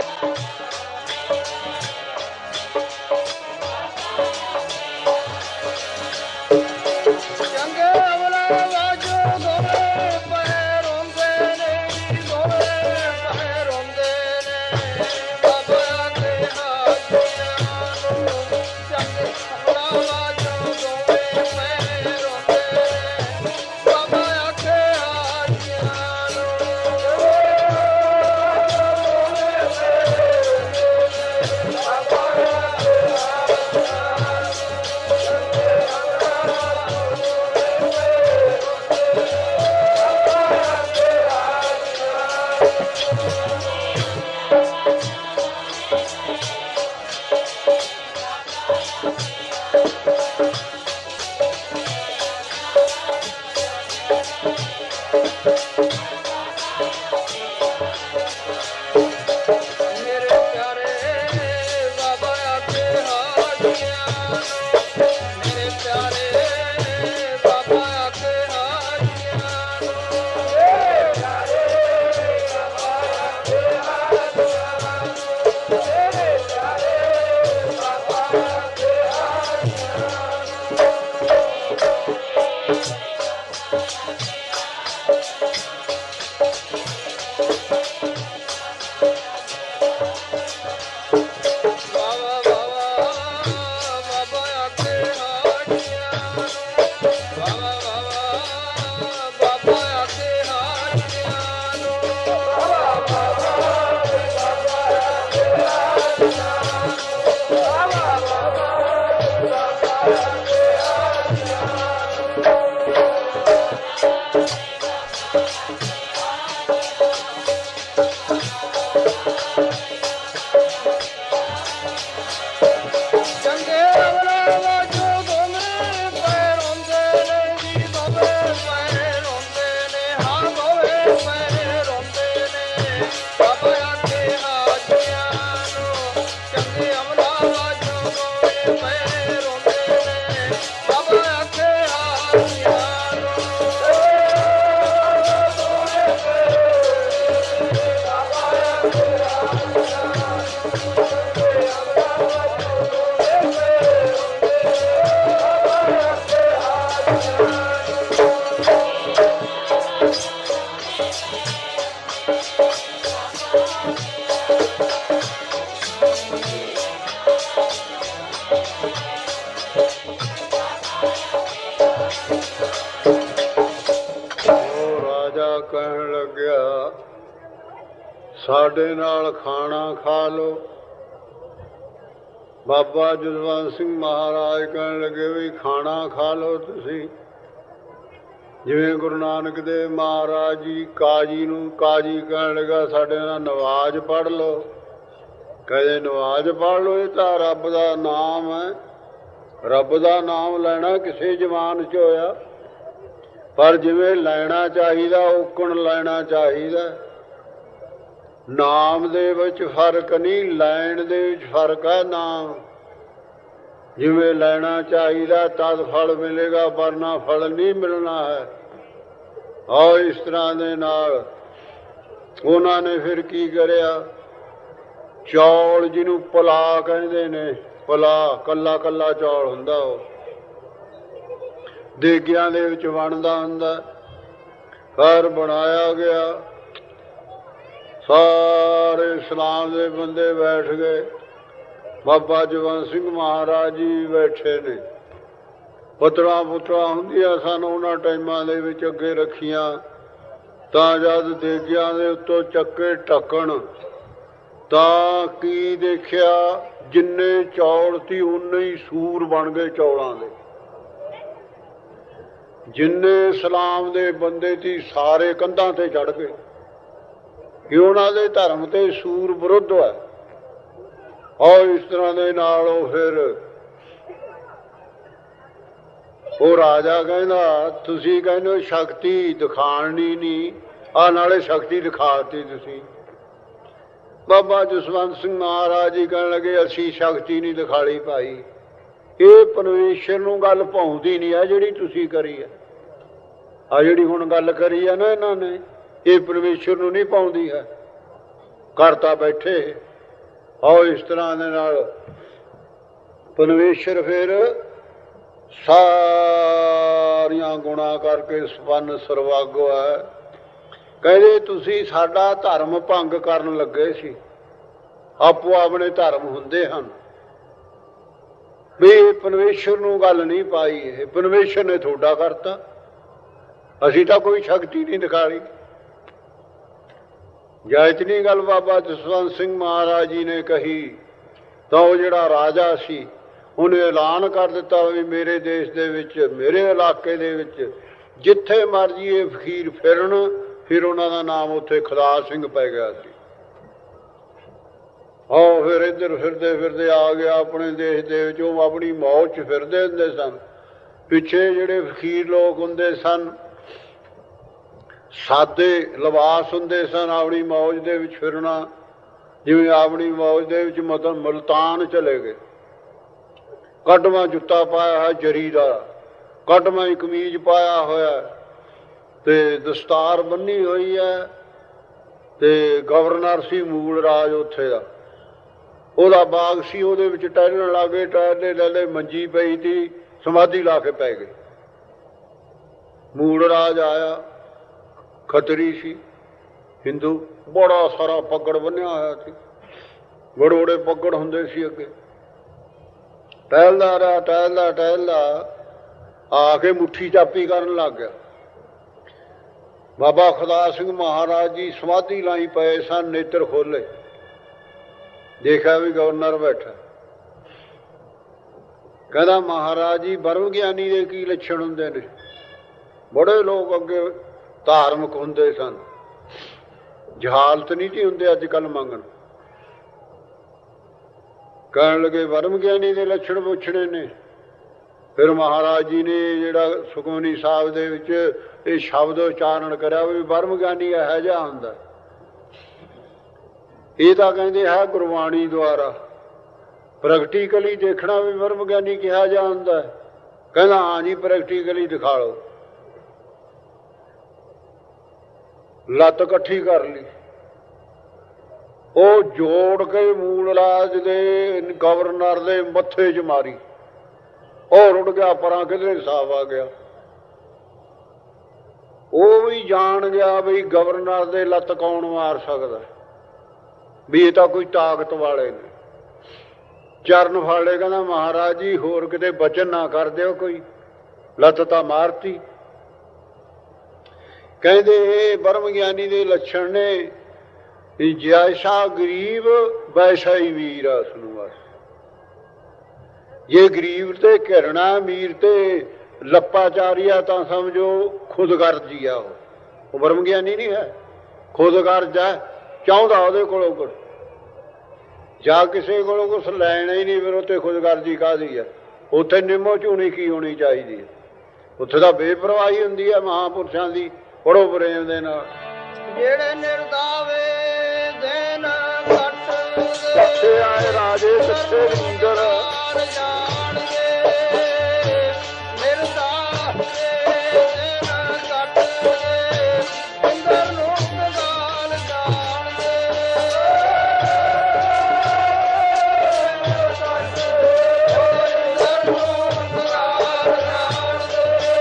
ਕਹਿਣ ਲੱਗਿਆ ਸਾਡੇ ਨਾਲ ਖਾਣਾ ਖਾ ਲਓ। ਬਾਬਾ ਜਸਵੰਤ ਸਿੰਘ ਮਹਾਰਾਜ ਕਹਿਣ ਲੱਗੇ ਵੀ ਖਾਣਾ ਖਾ ਲਓ ਤੁਸੀਂ। ਜਿਵੇਂ ਗੁਰੂ ਨਾਨਕ ਦੇਵ ਮਹਾਰਾਜ ਜੀ ਕਾਜੀ ਨੂੰ ਕਾਜੀ ਕਹਿਣ ਲੱਗਾ ਸਾਡੇ ਨਾਲ ਨਵਾਜ਼ ਪੜ੍ਹ ਲਓ। ਕਹਿੰਦੇ ਨਵਾਜ਼ ਪੜ੍ਹ ਲਓ, ਇਹ ਤਾਂ ਰੱਬ ਦਾ ਨਾਮ ਹੈ। ਰੱਬ ਦਾ ਨਾਮ ਲੈਣਾ ਕਿਸੇ ਜ਼ਮਾਨ 'ਚ ਹੋਇਆ, ਪਰ ਜਿਵੇਂ ਲੈਣਾ ਚਾਹੀਦਾ ਉਕਣ ਲੈਣਾ ਚਾਹੀਦਾ। ਨਾਮ ਦੇ ਵਿੱਚ ਫਰਕ ਨਹੀਂ, ਲੈਣ ਦੇ ਵਿੱਚ ਫਰਕ ਹੈ। ਨਾਮ ਜਿਵੇਂ ਲੈਣਾ ਚਾਹੀਦਾ ਤਦ ਫਲ ਮਿਲੇਗਾ, ਵਰਨਾ ਫਲ ਨਹੀਂ ਮਿਲਣਾ ਹੈ। ਔਰ ਇਸ ਤਰ੍ਹਾਂ ਦੇ ਨਾਲ ਉਹਨਾਂ ਨੇ ਫਿਰ ਕੀ ਕਰਿਆ, ਚੌਲ ਜਿਹਨੂੰ ਪੁਲਾ ਕਹਿੰਦੇ ਨੇ, ਪੁਲਾ ਕੱਲਾ ਕੱਲਾ ਚੌਲ ਹੁੰਦਾ, ਉਹ ਦੇਗਿਆਂ ਦੇ ਵਿੱਚ ਬਣਦਾ ਹੁੰਦਾ। ਘਰ ਬਣਾਇਆ ਗਿਆ, ਸਾਰੇ ਇਸਲਾਮ ਦੇ ਬੰਦੇ ਬੈਠ ਗਏ। ਬਾਬਾ ਜਸਵੰਤ ਸਿੰਘ ਮਹਾਰਾਜ ਜੀ ਬੈਠੇ ਨੇ। ਪੁੱਤਰਾਂ ਪੁੱਤਰਾਂ ਹੁੰਦੀਆਂ ਸਨ ਉਹਨਾਂ ਟਾਈਮਾਂ ਦੇ ਵਿੱਚ ਅੱਗੇ ਰੱਖੀਆਂ, ਤਾਂ ਜਦ ਦੇਗਿਆਂ ਦੇ ਉੱਤੋਂ ਚੱਕੇ ਢੱਕਣ ਤਾਂ ਕੀ ਦੇਖਿਆ, ਜਿੰਨੇ ਚੌਲ ਸੀ ਉਨੇ ਹੀ ਸੂਰ ਬਣ ਗਏ ਚੌਲਾਂ ਦੇ। ਜਿੰਨੇ ਇਸਲਾਮ ਦੇ ਬੰਦੇ ਸੀ ਸਾਰੇ ਕੰਧਾਂ ਤੇ ਚੜ੍ਹ ਗਏ, ਕਿ ਉਹਨਾਂ ਦੇ ਧਰਮ ਤੇ ਸੂਰ ਵਿਰੁੱਧ ਹੈ। ਔਰ ਇਸ ਤਰ੍ਹਾਂ ਦੇ ਨਾਲ ਉਹ ਫਿਰ ਉਹ ਰਾਜਾ ਕਹਿੰਦਾ ਤੁਸੀਂ ਕਹਿੰਦੇ ਹੋ ਸ਼ਕਤੀ ਦਿਖਾਣੀ ਨਹੀਂ, ਆਹ ਨਾਲੇ ਸ਼ਕਤੀ ਦਿਖਾਤੀ ਤੁਸੀਂ। ਬਾਬਾ ਜਸਵੰਤ ਸਿੰਘ ਮਹਾਰਾਜ ਜੀ ਕਹਿਣ ਲੱਗੇ ਅਸੀਂ ਸ਼ਕਤੀ ਨਹੀਂ ਦਿਖਾਲੀ ਭਾਈ, ਇਹ ਪਰਮੇਸ਼ਰ ਨੂੰ ਗੱਲ ਭਾਉਂਦੀ ਨਹੀਂ ਹੈ ਜਿਹੜੀ ਤੁਸੀਂ ਕਰੀ ਹੈ। ਆ ਜਿਹੜੀ ਹੁਣ ਗੱਲ ਕਰੀ ਹੈ ਨਾ ਇਹਨਾਂ ਨੇ, ਇਹ ਪਰਮੇਸ਼ਰ ਨੂੰ ਨਹੀਂ ਪਾਉਂਦੀ ਹੈ। ਕਰਤਾ ਬੈਠੇ। ਔਰ ਇਸ ਤਰ੍ਹਾਂ ਦੇ ਨਾਲ ਪਰਮੇਸ਼ਰ ਫਿਰ ਸਾਰੀਆਂ ਗੁਣਾ ਕਰਕੇ ਸੰਪੰਨ ਸਰਵਾਗੋ ਹੈ। ਕਹਿੰਦੇ ਤੁਸੀਂ ਸਾਡਾ ਧਰਮ ਭੰਗ ਕਰਨ ਲੱਗੇ ਸੀ। ਆਪੋ ਆਪਣੇ ਧਰਮ ਹੁੰਦੇ ਹਨ ਵੀ ਪਰਮੇਸ਼ਰ ਨੂੰ ਗੱਲ ਨਹੀਂ ਪਾਈ, ਇਹ ਪਰਮੇਸ਼ਰ ਨੇ ਤੁਹਾਡਾ ਕਰਤਾ। ਅਸੀਂ ਤਾਂ ਕੋਈ ਸ਼ਕਤੀ ਨਹੀਂ ਦਿਖਾਈ। ਜਾਂ ਇਤਨੀ ਗੱਲ ਬਾਬਾ ਜਸਵੰਤ ਸਿੰਘ ਮਹਾਰਾਜ ਜੀ ਨੇ ਕਹੀ ਤਾਂ ਉਹ ਜਿਹੜਾ ਰਾਜਾ ਸੀ ਉਹਨੇ ਐਲਾਨ ਕਰ ਦਿੱਤਾ ਵੀ ਮੇਰੇ ਦੇਸ਼ ਦੇ ਵਿੱਚ, ਮੇਰੇ ਇਲਾਕੇ ਦੇ ਵਿੱਚ ਜਿੱਥੇ ਮਰਜੀ ਇਹ ਫਕੀਰ ਫਿਰਨ, ਫਿਰ ਉਹਨਾਂ ਦਾ ਨਾਮ ਉੱਥੇ ਖੁਦਾ ਸਿੰਘ ਪੈ ਗਿਆ ਸੀ। ਆਹ ਫਿਰ ਇੱਧਰ ਫਿਰਦੇ ਫਿਰਦੇ ਆ ਗਿਆ ਆਪਣੇ ਦੇਸ਼ ਦੇ ਵਿੱਚ। ਉਹ ਆਪਣੀ ਮੌਜ 'ਚ ਫਿਰਦੇ ਹੁੰਦੇ ਸਨ। ਪਿੱਛੇ ਜਿਹੜੇ ਫਕੀਰ ਲੋਕ ਹੁੰਦੇ ਸਨ, ਸਾਦੇ ਲਿਬਾਸ ਹੁੰਦੇ ਸਨ, ਆਪਣੀ ਮੌਜ ਦੇ ਵਿੱਚ ਫਿਰਨਾ। ਜਿਵੇਂ ਆਪਣੀ ਮੌਜ ਦੇ ਵਿੱਚ ਮਤਲਬ ਮੁਲਤਾਨ ਚਲੇ ਗਏ, ਕੱਢਵਾਂ ਜੁੱਤਾ ਪਾਇਆ ਹੈ ਜਰੀ ਦਾ, ਕੱਢਵਾਂ ਕਮੀਜ਼ ਪਾਇਆ ਹੋਇਆ ਤੇ ਦਸਤਾਰ ਬੰਨੀ ਹੋਈ ਹੈ। ਤੇ ਗਵਰਨਰ ਸੀ ਮੂਲ ਰਾਜ ਉੱਥੇ ਦਾ, ਉਹਦਾ ਬਾਗ ਸੀ, ਉਹਦੇ ਵਿੱਚ ਟਹਿਲਣ ਲੱਗੇ। ਟਹਿਲਦੇ ਟਹਿਲਦੇ ਮੰਜੀ ਪਈ ਤੀ, ਸਮਾਧੀ ਲਾ ਕੇ ਪੈ ਗਏ। ਮੂਲ ਰਾਜ ਆਇਆ, ਖੱਤਰੀ ਸੀ, ਹਿੰਦੂ, ਬੜਾ ਸਾਰਾ ਪੱਗੜ ਬੰਨਿਆ ਹੋਇਆ ਸੀ, ਬੜੇ ਬੜੇ ਪੱਗੜ ਹੁੰਦੇ ਸੀ ਅੱਗੇ। ਟਹਿਲਦਾ ਰਿਹਾ, ਟਹਿਲਦਾ ਟਹਿਲਦਾ ਆ ਕੇ ਮੁੱਠੀ ਚਾਪੀ ਕਰਨ ਲੱਗ ਗਿਆ। ਬਾਬਾ ਖੁਦਾ ਸਿੰਘ ਮਹਾਰਾਜ ਜੀ ਸਮਾਧੀ ਲਾਈ ਪਏ ਸਨ, ਨੇਤਰ ਖੋਲੇ, ਦੇਖਿਆ ਵੀ ਗਵਰਨਰ ਬੈਠਾ। ਕਹਿੰਦਾ ਮਹਾਰਾਜ ਜੀ ਬਰਮ ਗਿਆਨੀ ਦੇ ਕੀ ਲੱਛਣ ਹੁੰਦੇ ਨੇ? ਬੜੇ ਲੋਕ ਅੱਗੇ ਧਾਰਮਿਕ ਹੁੰਦੇ ਸਨ, ਜਹਾਲਤ ਨਹੀਂ ਸੀ ਹੁੰਦੇ ਅੱਜ ਕੱਲ੍ਹ ਮੰਗਣ। ਕਹਿਣ ਲੱਗੇ ਬਰਮ ਗਿਆਨੀ ਦੇ ਲੱਛਣ ਪੁੱਛਣੇ ਨੇ। ਫਿਰ ਮਹਾਰਾਜ ਜੀ ਨੇ ਜਿਹੜਾ ਸੁਖਮਨੀ ਸਾਹਿਬ ਦੇ ਵਿੱਚ ਇਹ ਸ਼ਬਦ ਉਚਾਰਨ ਕਰਿਆ ਵੀ ਬਰਮ ਗਿਆਨੀ ਇਹੋ ਜਿਹਾ ਹੁੰਦਾ। ਇਹ ਤਾਂ ਕਹਿੰਦੇ ਹੈ ਗੁਰਬਾਣੀ ਦੁਆਰਾ, ਪ੍ਰੈਕਟੀਕਲੀ ਦੇਖਣਾ ਵੀ ਬਰਮ ਗਿਆਨੀ ਕਿਹਾ ਜਾ ਹੁੰਦਾ। ਕਹਿੰਦਾ ਹਾਂ ਜੀ ਪ੍ਰੈਕਟੀਕਲੀ ਦਿਖਾ ਲਓ। ਲੱਤ ਇਕੱਠੀ ਕਰ ਲਈ, ਉਹ ਜੋੜ ਕੇ ਮੂਲ ਰਾਜ ਦੇ ਗਵਰਨਰ ਦੇ ਮੱਥੇ 'ਚ ਮਾਰੀ। ਉਹ ਰੁੜ ਗਿਆ, ਪਰਾਂ ਕਿਧਰੇ ਸਾਫ ਆ ਗਿਆ। ਉਹ ਵੀ ਜਾਣ ਗਿਆ ਵੀ ਗਵਰਨਰ ਦੇ ਲੱਤ ਕੌਣ ਮਾਰ ਸਕਦਾ, ਵੀ ਇਹ ਤਾਂ ਕੋਈ ਤਾਕਤ ਵਾਲੇ ਨੇ। ਚਰਨ ਫੜ ਲਏ, ਕਹਿੰਦਾ ਮਹਾਰਾਜ ਜੀ ਹੋਰ ਕਿਤੇ ਬਚਨ ਨਾ ਕਰ ਦਿਓ, ਕੋਈ ਲੱਤ ਤਾਂ ਮਾਰਤੀ। ਕਹਿੰਦੇ ਇਹ ਬ੍ਰਹਮ ਗਿਆਨੀ ਦੇ ਲੱਛਣ ਨੇ, ਜੈਸਾ ਗਰੀਬ ਵੈਸਾ ਹੀ ਵੀਰ ਆ ਉਸਨੂੰ। ਬਸ ਜੇ ਗਰੀਬ ਤੇ ਘਿਰਣਾ, ਅਮੀਰ ਤੇ ਲੱਪਾਚਾਰੀਆ ਤਾਂ ਸਮਝੋ ਖੁਦਗਰਜੀ ਆ। ਉਹ ਉਹ ਬ੍ਰਹਮ ਗਿਆਨੀ ਨਹੀਂ ਹੈ, ਖੁਦਗਰਜ ਹੈ। ਚਾਹੁੰਦਾ ਉਹਦੇ ਕੋਲੋਂ ਕੁਛ, ਜਾਂ ਕਿਸੇ ਕੋਲੋਂ ਕੁਛ ਲੈਣਾ ਹੀ ਨਹੀਂ, ਫਿਰ ਉੱਥੇ ਖੁਦਗਰਜੀ ਕਾਹਦੀ ਹੈ। ਉੱਥੇ ਨਿੰਮੋ ਝੂਣੀ ਕੀ ਹੋਣੀ ਚਾਹੀਦੀ ਹੈ, ਉੱਥੇ ਤਾਂ ਬੇਪਰਵਾਹੀ ਹੁੰਦੀ ਹੈ ਮਹਾਂਪੁਰਸ਼ਾਂ ਦੀ। ਪੜੋ ਪ੍ਰੇਮ ਦੇ ਨਾਲ। ਜਿਹੜੇ ਨਿਰਦਾਵੇ ਦਿਨ ਕੱਟ ਕਿੱਥੇ ਆਏ ਰਾਜੇ, ਕਿੱਥੇ ਰੀਂਦਰ, ਜਾਣਗੇ ਨਿਰਦਾਵੇ ਦਿਨ ਕੱਟ ਇੰਦਰ ਨੂੰ ਗਾਲ ਜਾਣਗੇ। ਇੰਦਰ ਨੂੰ ਗਾਲ ਜਾਣਗੇ।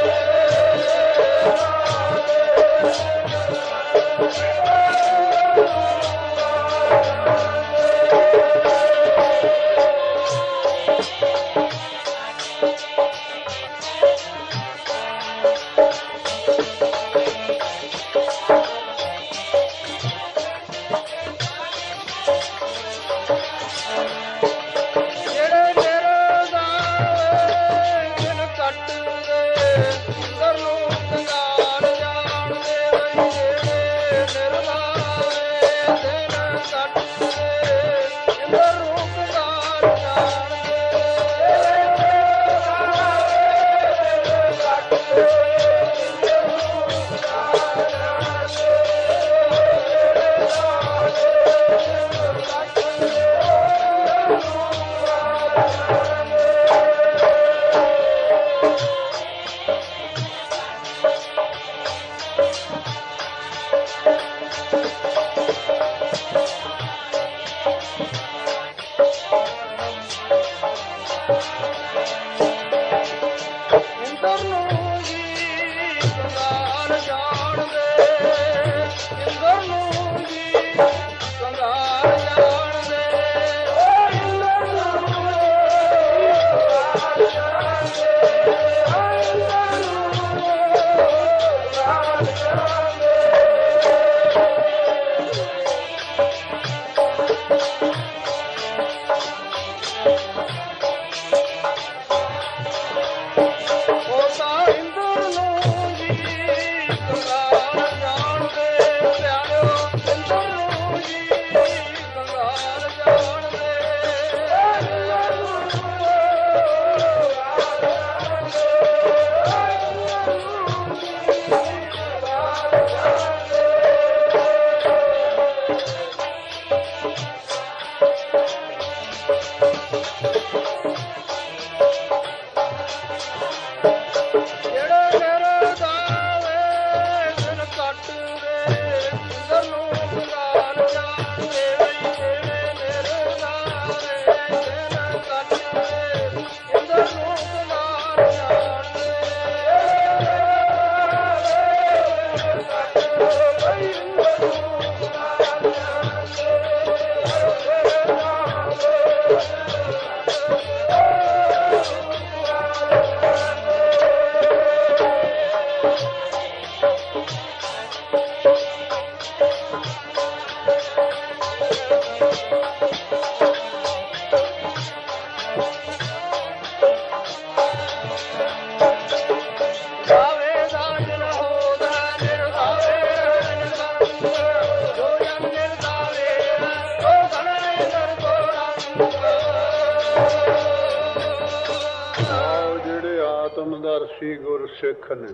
ਆਤਮਦਰਸ਼ੀ ਗੁਰਸਿੱਖ ਨੇ,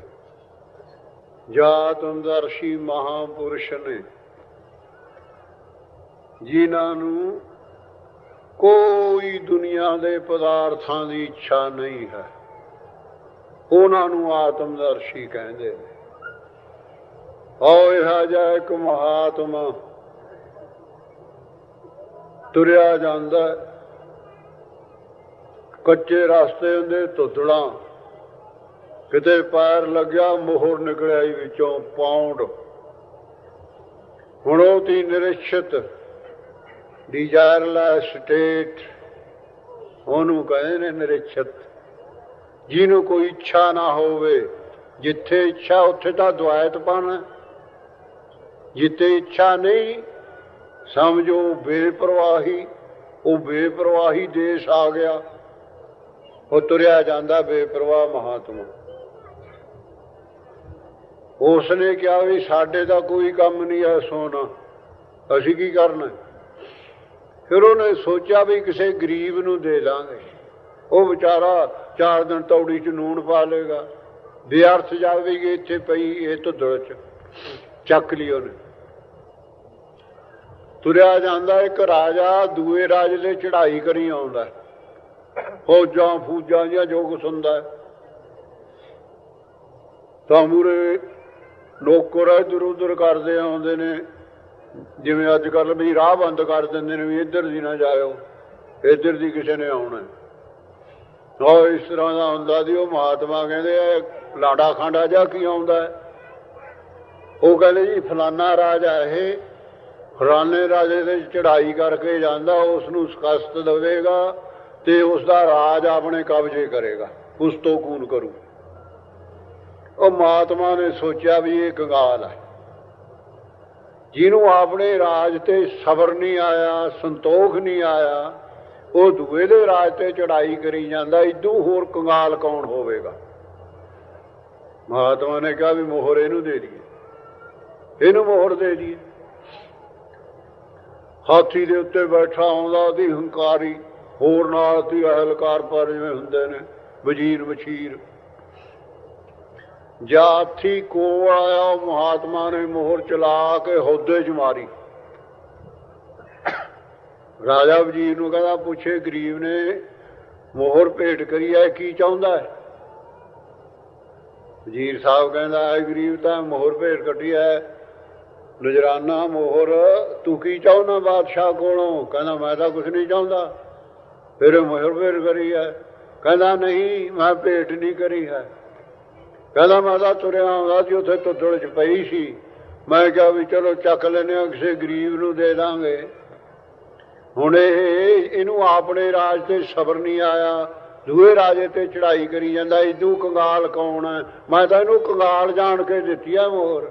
ਜਾਂ ਆਤਮਦਰਸ਼ੀ ਮਹਾਂਪੁਰਸ਼ ਨੇ, ਜਿਨ੍ਹਾਂ ਨੂੰ ਕੋਈ ਦੁਨੀਆ ਦੇ ਪਦਾਰਥਾਂ ਦੀ ਇੱਛਾ ਨਹੀਂ ਹੈ, ਉਹਨਾਂ ਨੂੰ ਆਤਮਦਰਸ਼ੀ ਕਹਿੰਦੇ ਨੇ। ਆਓ ਇਹੋ ਜਿਹਾ ਇੱਕ ਮਹਾਤਮਾ ਤੁਰਿਆ ਜਾਂਦਾ, ਕੱਚੇ ਰਸਤੇ ਹੁੰਦੇ, ਧੁੱਦੜਾਂ, ਕਿਤੇ ਪੈਰ ਲੱਗਿਆ ਮੋਹਰ ਨਿਕਲਿਆ ਵਿੱਚੋਂ ਪਾਉਂਡ। ਹੁਣ ਉਹ ਤੀ ਨਿਰਛਿਤ ਡਿਜ਼ਾਇਰਲੈਸ ਸਟੇਟ, ਉਹਨੂੰ ਕਹਿੰਦੇ ਨੇ ਨਿਰਛਿਤ। ਜਿਹਨੂੰ ਕੋਈ ਇੱਛਾ ਨਾ ਹੋਵੇ, ਜਿੱਥੇ ਇੱਛਾ ਉੱਥੇ ਤਾਂ ਦੁਆਇਤਪਨ, ਜਿੱਥੇ ਇੱਛਾ ਨਹੀਂ ਸਮਝੋ ਬੇਪਰਵਾਹੀ। ਉਹ ਬੇਪਰਵਾਹੀ ਦੇਸ਼ ਆ ਗਿਆ, ਉਹ ਤੁਰਿਆ ਜਾਂਦਾ ਬੇਪਰਵਾਹ ਮਹਾਤਮਾ। ਉਸਨੇ ਕਿਹਾ ਵੀ ਸਾਡੇ ਦਾ ਕੋਈ ਕੰਮ ਨਹੀਂ ਹੈ ਸੋਨਾ, ਅਸੀਂ ਕੀ ਕਰਨਾ। ਫਿਰ ਉਹਨੇ ਸੋਚਿਆ ਵੀ ਕਿਸੇ ਗਰੀਬ ਨੂੰ ਦੇ ਦਾਂਗੇ, ਉਹ ਵਿਚਾਰਾ ਚਾਰ ਦਿਨ ਤੌੜੀ ਚ ਨੂਣ ਪਾ ਲੇਗਾ। ਵਿਅਰਥ ਜਾਵੇਗੀ ਇੱਥੇ ਪਈ ਇਹ ਧੁੱਦੜ ਚ, ਚੱਕ ਲਈ ਉਹਨੇ। ਤੁਰਿਆ ਜਾਂਦਾ ਇੱਕ ਰਾਜਾ ਦੂਏ ਰਾਜੇ ਦੇ ਚੜ੍ਹਾਈ ਕਰੀ ਆਉਂਦਾ, ਫੌਜਾਂ ਫੂਜਾਂ ਜਾਂ ਜੋ ਕੁਛ ਹੁੰਦਾ। ਤਾਂ ਮੂਹਰੇ ਨੌਕਰ ਇੱਧਰ ਉੱਧਰ ਕਰਦੇ ਆਉਂਦੇ ਨੇ, ਜਿਵੇਂ ਅੱਜ ਕੱਲ੍ਹ ਵੀ ਰਾਹ ਬੰਦ ਕਰ ਦਿੰਦੇ ਨੇ ਵੀ ਇੱਧਰ ਦੀ ਨਾ ਜਾਇਓ, ਇੱਧਰ ਦੀ ਕਿਸੇ ਨੇ ਆਉਣਾ। ਉਹ ਇਸ ਤਰ੍ਹਾਂ ਦਾ ਹੁੰਦਾ ਸੀ। ਉਹ ਮਹਾਤਮਾ ਕਹਿੰਦੇ ਲਾੜਾ ਖਾਂਡਾ ਜਾ ਕੀ ਆਉਂਦਾ। ਉਹ ਕਹਿੰਦੇ ਜੀ ਫਲਾਨਾ ਰਾਜਾ ਇਹ ਫਲਾਨੇ ਰਾਜੇ ਦੇ ਚੜ੍ਹਾਈ ਕਰਕੇ ਜਾਂਦਾ, ਉਸ ਨੂੰ ਸ਼ਿਕਸਤ ਦੇਵੇਗਾ ਤੇ ਉਸ ਦਾ ਰਾਜ ਆਪਣੇ ਕਬਜ਼ੇ ਕਰੇਗਾ, ਉਸ ਤੋਂ ਖੂਨ ਕਰੂ। ਉਹ ਮਹਾਤਮਾ ਨੇ ਸੋਚਿਆ ਵੀ ਇਹ ਕੰਗਾਲ ਹੈ, ਜਿਹਨੂੰ ਆਪਣੇ ਰਾਜ ਤੇ ਸਬਰ ਨਹੀਂ ਆਇਆ, ਸੰਤੋਖ ਨਹੀਂ ਆਇਆ, ਉਹ ਦੂਏ ਦੇ ਰਾਜ ਤੇ ਚੜ੍ਹਾਈ ਕਰੀ ਜਾਂਦਾ। ਇਦੋਂ ਹੋਰ ਕੰਗਾਲ ਕੌਣ ਹੋਵੇਗਾ। ਮਹਾਤਮਾ ਨੇ ਕਿਹਾ ਵੀ ਮੋਹਰ ਇਹਨੂੰ ਦੇ ਦਈਏ, ਇਹਨੂੰ ਮੋਹਰ ਦੇ ਦਈਏ। ਹਾਥੀ ਦੇ ਉੱਤੇ ਬੈਠਾ ਆਉਂਦਾ ਉਹਦੀ ਹੰਕਾਰੀ, ਹੋਰ ਨਾਲ ਦੀ ਅਹਿਲਕਾਰ ਪਰ ਜਿਵੇਂ ਹੁੰਦੇ ਨੇ ਵਜ਼ੀਰ ਵਸ਼ੀਰ। ਜਾਂ ਹਾਥੀ ਕੋਲ ਆਇਆ, ਉਹ ਮਹਾਤਮਾ ਨੇ ਮੋਹਰ ਚਲਾ ਕੇ ਹੋਦੇ ਚ ਮਾਰੀ। ਰਾਜਾ ਵਜ਼ੀਰ ਨੂੰ ਕਹਿੰਦਾ ਪੁੱਛੇ ਗਰੀਬ ਨੇ ਮੋਹਰ ਭੇਟ ਕਰੀ ਹੈ, ਕੀ ਚਾਹੁੰਦਾ ਹੈ। ਵਜ਼ੀਰ ਸਾਹਿਬ ਕਹਿੰਦਾ ਹੈ ਗਰੀਬ ਤਾਂ ਮੋਹਰ ਭੇਟ ਕੱਢੀ ਹੈ, ਨਜ਼ਰਾਨਾ ਮੋਹਰ, ਤੂੰ ਕੀ ਚਾਹੁੰਦਾ ਬਾਦਸ਼ਾਹ ਕੋਲੋਂ। ਕਹਿੰਦਾ ਮੈਂ ਤਾਂ ਕੁਛ ਨਹੀਂ ਚਾਹੁੰਦਾ। ਫਿਰ ਮੋਹਰ ਭੇਟ ਕਰੀ ਹੈ। ਕਹਿੰਦਾ ਨਹੀਂ ਮੈਂ ਭੇਟ ਨਹੀਂ ਕਰੀ ਹੈ। ਕਹਿੰਦਾ ਮੈਂ ਤਾਂ ਤੁਰਿਆ ਆਉਂਦਾ ਸੀ, ਉੱਥੇ ਧੁੱਦੜ ਚ ਪਈ ਸੀ, ਮੈਂ ਕਿਹਾ ਵੀ ਚਲੋ ਚੱਕ ਲੈਂਦੇ ਹਾਂ, ਕਿਸੇ ਗਰੀਬ ਨੂੰ ਦੇ ਦਾਂਗੇ। ਹੁਣ ਇਹ ਇਹਨੂੰ ਆਪਣੇ ਰਾਜ ਤੇ ਸਬਰ ਨਹੀਂ ਆਇਆ, ਦੂਏ ਰਾਜੇ ਤੇ ਚੜ੍ਹਾਈ ਕਰੀ ਜਾਂਦਾ। ਇਦੋਂ ਕੰਗਾਲ ਕੌਣ ਹੈ। ਮੈਂ ਤਾਂ ਇਹਨੂੰ ਕੰਗਾਲ ਜਾਣ ਕੇ ਦਿੱਤੀ ਆ ਮੋਹਰ।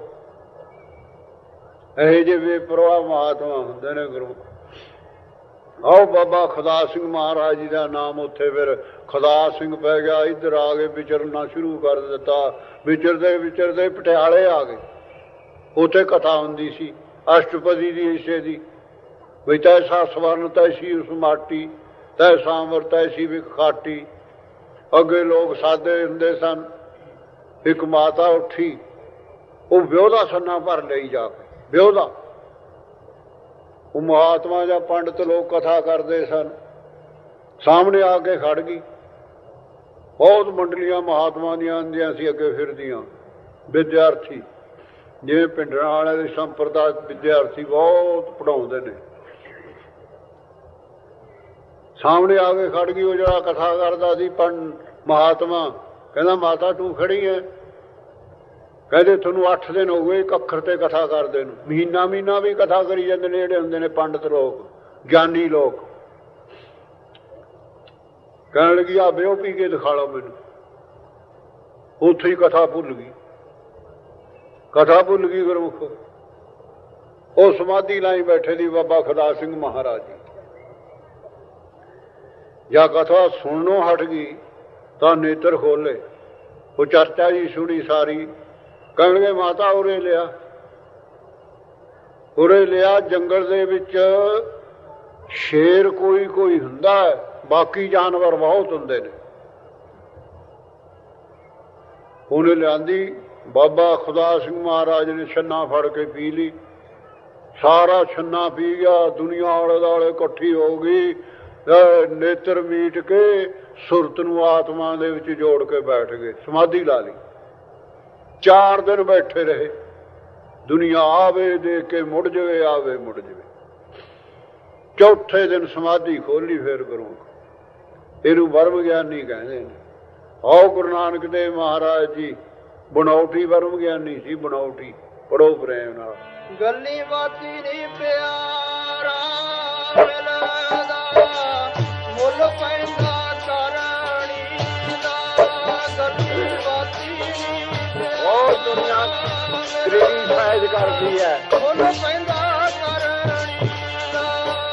ਇਹੋ ਜਿਹੇ ਬੇਪਰਵਾਹ ਮਹਾਤਮਾ ਹੁੰਦੇ ਨੇ ਗੁਰੂ। ਆਓ ਬਾਬਾ ਖੁਦਾ ਸਿੰਘ ਮਹਾਰਾਜ ਜੀ ਦਾ ਨਾਮ ਉੱਥੇ ਫਿਰ ਖੁਦਾ ਸਿੰਘ ਪੈ ਗਿਆ। ਇੱਧਰ ਆ ਕੇ ਵਿਚਰਨਾ ਸ਼ੁਰੂ ਕਰ ਦਿੱਤਾ। ਵਿਚਰਦੇ ਵਿਚਰਦੇ ਪਟਿਆਲੇ ਆ ਗਏ। ਉੱਥੇ ਕਥਾ ਹੁੰਦੀ ਸੀ ਅਸ਼ਟਪਦੀ ਦੀ ਇਸੇ ਦੀ, ਵੀ ਤੈਸਾ ਸਵਰਨ ਤੈਸੀ ਉਸ ਮਾਟੀ, ਤੈਸਾ ਅੰਮ੍ਰਿਤ ਤੈਸੀ ਵਿਖ ਖਾਟੀ। ਅੱਗੇ ਲੋਕ ਸਾਦੇ ਹੁੰਦੇ ਸਨ। ਇੱਕ ਮਾਤਾ ਉੱਠੀ, ਉਹ ਵਿਉਦਾ ਸੰਨਾ ਭਰ ਲਈ ਜਾ ਕੇ, ਵਿਉਦਾ। ਉਹ ਮਹਾਤਮਾ ਜਾਂ ਪੰਡਤ ਲੋਕ ਕਥਾ ਕਰਦੇ ਸਨ, ਸਾਹਮਣੇ ਆ ਕੇ ਖੜ ਗਈ। ਬਹੁਤ ਮੰਡਲੀਆਂ ਮਹਾਤਮਾ ਦੀਆਂ ਆਉਂਦੀਆਂ ਸੀ ਅੱਗੇ ਫਿਰਦੀਆਂ, ਵਿਦਿਆਰਥੀ ਜਿਵੇਂ ਪਿੰਡਾਂ ਵਾਲੇ ਦੇ ਸੰਪਰਦਾਇ ਵਿਦਿਆਰਥੀ ਬਹੁਤ ਪੜ੍ਹਾਉਂਦੇ ਨੇ। ਸਾਹਮਣੇ ਆ ਕੇ ਖੜ ਗਈ ਉਹ ਜਿਹੜਾ ਕਥਾ ਕਰਦਾ ਸੀ ਪੰਡ ਮਹਾਤਮਾ। ਕਹਿੰਦਾ ਮਾਤਾ ਤੂੰ ਖੜੀ ਹੈ। ਕਹਿੰਦੇ ਤੁਹਾਨੂੰ ਅੱਠ ਦਿਨ ਹੋ ਗਏ ਇੱਕ ਅੱਖਰ ਤੇ ਕਥਾ ਕਰਦੇ ਨੂੰ। ਮਹੀਨਾ ਮਹੀਨਾ ਵੀ ਕਥਾ ਕਰੀ ਜਾਂਦੇ ਨੇ ਜਿਹੜੇ ਹੁੰਦੇ ਨੇ ਪੰਡਤ ਲੋਕ, ਗਿਆਨੀ ਲੋਕ। ਕਹਿਣ ਲੱਗੀ ਆ ਬਿਓ ਪੀ ਕੇ ਦਿਖਾ ਲਓ ਮੈਨੂੰ। ਉੱਥੇ ਹੀ ਕਥਾ ਭੁੱਲ ਗਈ, ਕਥਾ ਭੁੱਲ ਗਈ ਗੁਰਮੁਖ। ਉਹ ਸਮਾਧੀ ਲਾਈ ਬੈਠੇ ਦੀ ਬਾਬਾ ਖੁਦਾ ਸਿੰਘ ਮਹਾਰਾਜ ਜੀ। ਜਾਂ ਕਥਾ ਸੁਣਨੋਂ ਹਟ ਗਈ ਤਾਂ ਨੇਤਰ ਖੋਲੇ। ਉਹ ਚਰਚਾ ਜੀ ਸੁਣੀ ਸਾਰੀ। ਕਹਿਣਗੇ ਮਾਤਾ ਉਰੇ ਲਿਆ, ਉਰੇ ਲਿਆ। ਜੰਗਲ ਦੇ ਵਿੱਚ ਸ਼ੇਰ ਕੋਈ ਕੋਈ ਹੁੰਦਾ ਹੈ, ਬਾਕੀ ਜਾਨਵਰ ਬਹੁਤ ਹੁੰਦੇ ਨੇ। ਉਹਨੇ ਲਿਆਂਦੀ। ਬਾਬਾ ਖੁਦਾ ਸਿੰਘ ਮਹਾਰਾਜ ਨੇ ਛੰਨਾ ਫੜ ਕੇ ਪੀ ਲਈ। ਸਾਰਾ ਛੰਨਾ ਪੀ ਗਿਆ। ਦੁਨੀਆ ਆਲੇ ਦੁਆਲੇ ਇਕੱਠੀ ਹੋ ਗਈ। ਨੇਤਰ ਮੀਟ ਕੇ ਸੁਰਤ ਨੂੰ ਆਤਮਾ ਦੇ ਵਿੱਚ ਜੋੜ ਕੇ ਬੈਠ ਗਏ, ਸਮਾਧੀ ਲਾ ਲਈ। ਚਾਰ ਦਿਨ ਬੈਠੇ ਰਹੇ। ਦੁਨੀਆ ਆਵੇ ਦੇਖ ਕੇ ਮੁੜ ਜਾਵੇ, ਆਵੇ ਮੁੜ ਜਾਵੇ। ਚੌਥੇ ਦਿਨ ਸਮਾਧੀ ਖੋਲੀ। ਫੇਰ ਕਰੋ ਇਹਨੂੰ ਬਰਮ ਗਿਆਨੀ ਕਹਿੰਦੇ ਨੇ। ਆਓ ਗੁਰੂ ਨਾਨਕ ਦੇਵ ਮਹਾਰਾਜ ਜੀ ਬਣਾਉਟੀ ਬਰਮ ਗਿਆਨੀ ਸੀ, ਬਣਾਉਟੀ। ਪੜੋ ਪ੍ਰੇਮ ਨਾਲ। ਗੱਲੀ ਬਾਤੀ ਨੀ ਪਿਆਰਾ ਮਿਲਦਾ, ਮੁੱਲ ਪੈਂਦਾ ਕਰਣੀ ਦਾ। ਗੱਲੀ ਬਾਤੀ ਨੀ ਬਹੁਤ ਦੁਨੀਆ ਗਰੀਬੀ ਸਾਇਜ ਕਰਦੀ ਹੈ, ਮੁੱਲ ਪੈਂਦਾ ਕਰਣੀ ਦਾ।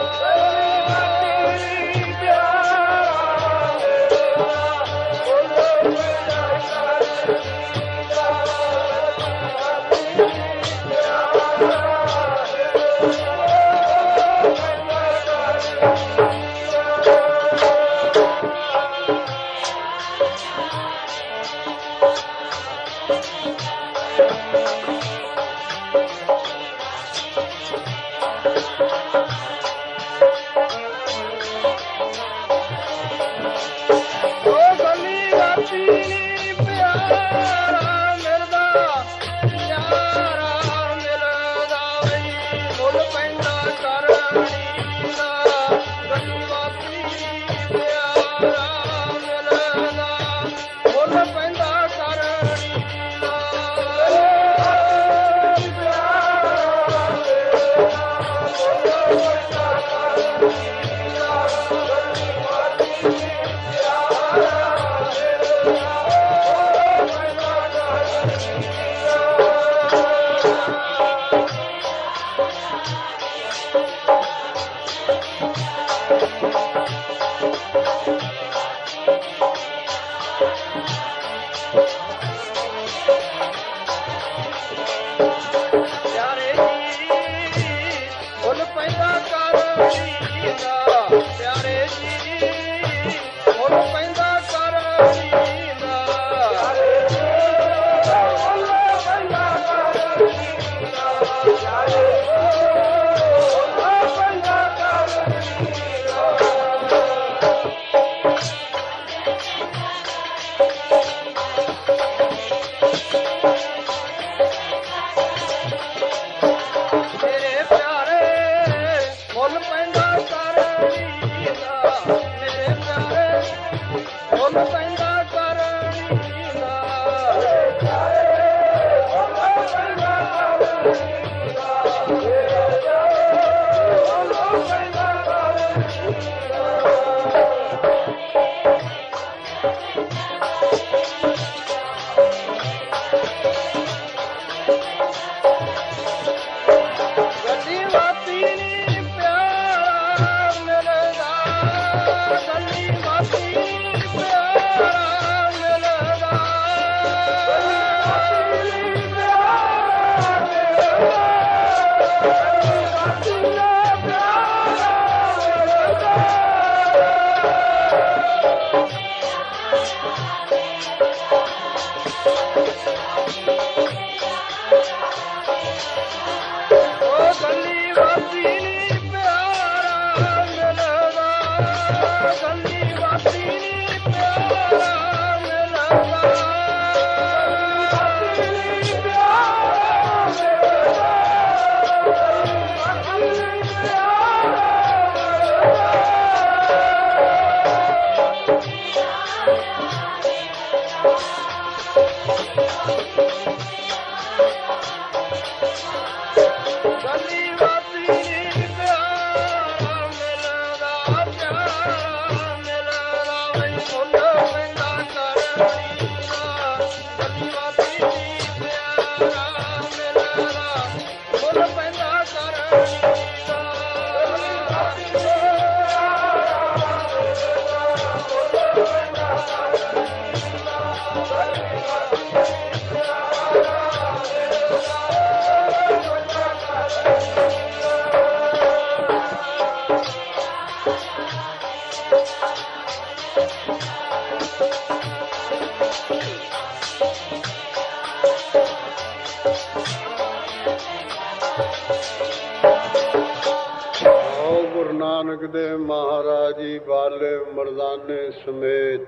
ਨਾਨਕ ਦੇ ਮਹਾਰਾਜ ਜੀ ਬਾਲੇ ਮਰਦਾਨੇ ਸਮੇਤ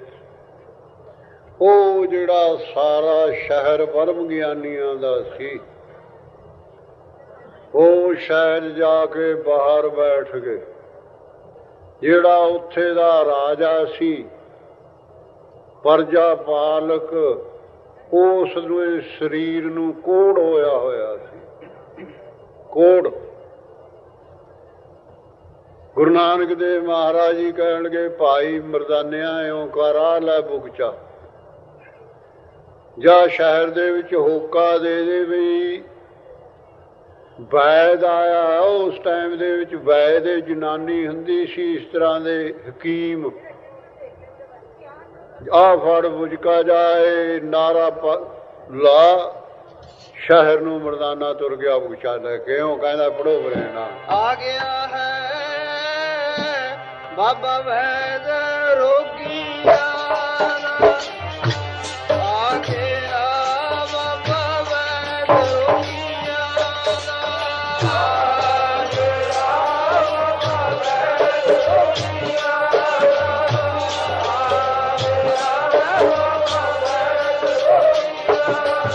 ਉਹ ਜਿਹੜਾ ਸਾਰਾ ਸ਼ਹਿਰ ਬ੍ਰਹਮ ਗਿਆਨੀਆਂ ਦਾ ਸੀ, ਉਹ ਸ਼ਹਿਰ ਜਾ ਕੇ ਬਾਹਰ ਬੈਠ ਗਏ। ਜਿਹੜਾ ਉੱਥੇ ਦਾ ਰਾਜਾ ਸੀ ਪਰਜਾ ਪਾਲਕ ਉਸ ਨੂੰ ਸਰੀਰ ਨੂੰ ਕੋੜ ਹੋਇਆ ਹੋਇਆ ਸੀ। ਕੋੜ। ਗੁਰੂ ਨਾਨਕ ਦੇਵ ਮਹਾਰਾਜ ਜੀ ਕਹਿਣਗੇ, ਭਾਈ ਮਰਦਾਨਿਆਂ ਇਉਂ ਕਰ, ਆ ਲੈ ਬੁਗਚਾ, ਜਾਂ ਸ਼ਹਿਰ ਦੇ ਵਿੱਚ ਹੋਕਾ ਦੇ ਦੇ ਵੀ ਵੈਦ ਆਇਆ। ਉਸ ਟਾਈਮ ਦੇ ਵਿੱਚ ਵੈਦ ਜਨਾਨੀ ਹੁੰਦੀ ਸੀ, ਇਸ ਤਰ੍ਹਾਂ ਦੇ ਹਕੀਮ। ਆ ਫੜ ਬੁਝਕਾ ਜਾਏ, ਨਾਰਾ ਲਾ, ਸ਼ਹਿਰ ਨੂੰ ਮਰਦਾਨਾ ਤੁਰ ਗਿਆ ਬੁਝਾ ਲੈ ਕੇ। ਉਹ ਕਹਿੰਦਾ ਪੜੋ ਬਰੇਨਾ, ਆ ਗਿਆ ਹੈ ਬਾਬਾ ਵੈਦ ਰੋਗੀਆਂ ਦਾ, ਆ ਗਿਆ ਬਾਬਾ ਵੈਦ ਰੋਗੀਆਂ ਦਾ, ਆ ਗਿਆ ਬਾਬਾ ਵੈਦ ਰੋਗੀਆਂ ਦਾ, ਆ ਗਿਆ ਬਾਬਾ ਵੈਦ ਰੋਗੀਆਂ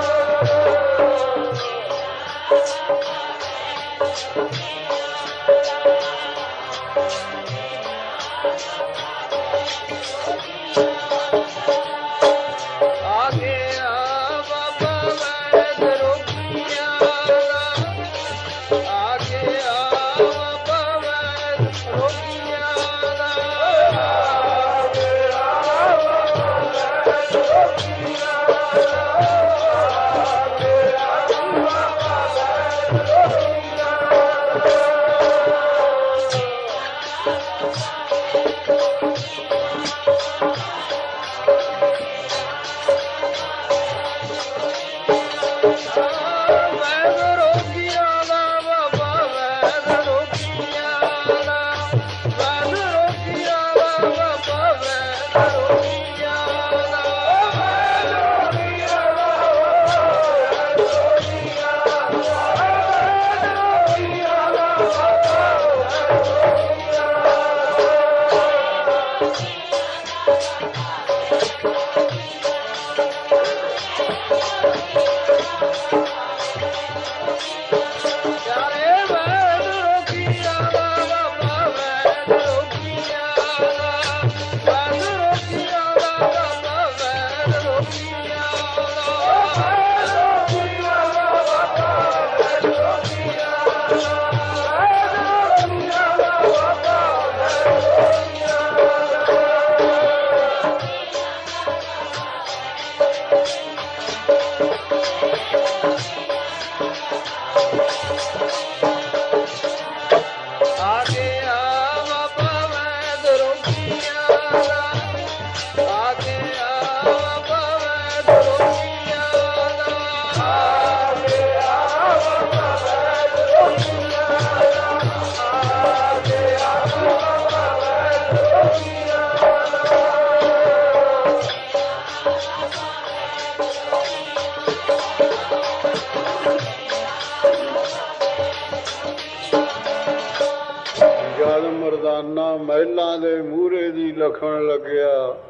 ਮਹਿਲਾਂ ਦੇ ਮੂਹਰੇ ਦੀ ਲਖਣ ਲੱਗਿਆ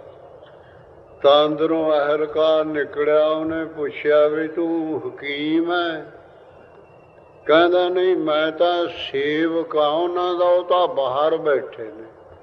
ਤਾਂ ਅੰਦਰੋਂ ਅਹਿਲਕਾਰ ਨਿਕਲਿਆ। ਉਹਨੇ ਪੁੱਛਿਆ ਵੀ ਤੂੰ ਹਕੀਮ ਹੈ? ਕਹਿੰਦਾ ਨਹੀਂ, ਮੈਂ ਤਾਂ ਸੇਵਕ ਹਾਂ ਉਹਨਾਂ ਦਾ, ਉਹ ਤਾਂ ਬਾਹਰ ਬੈਠੇ ਨੇ।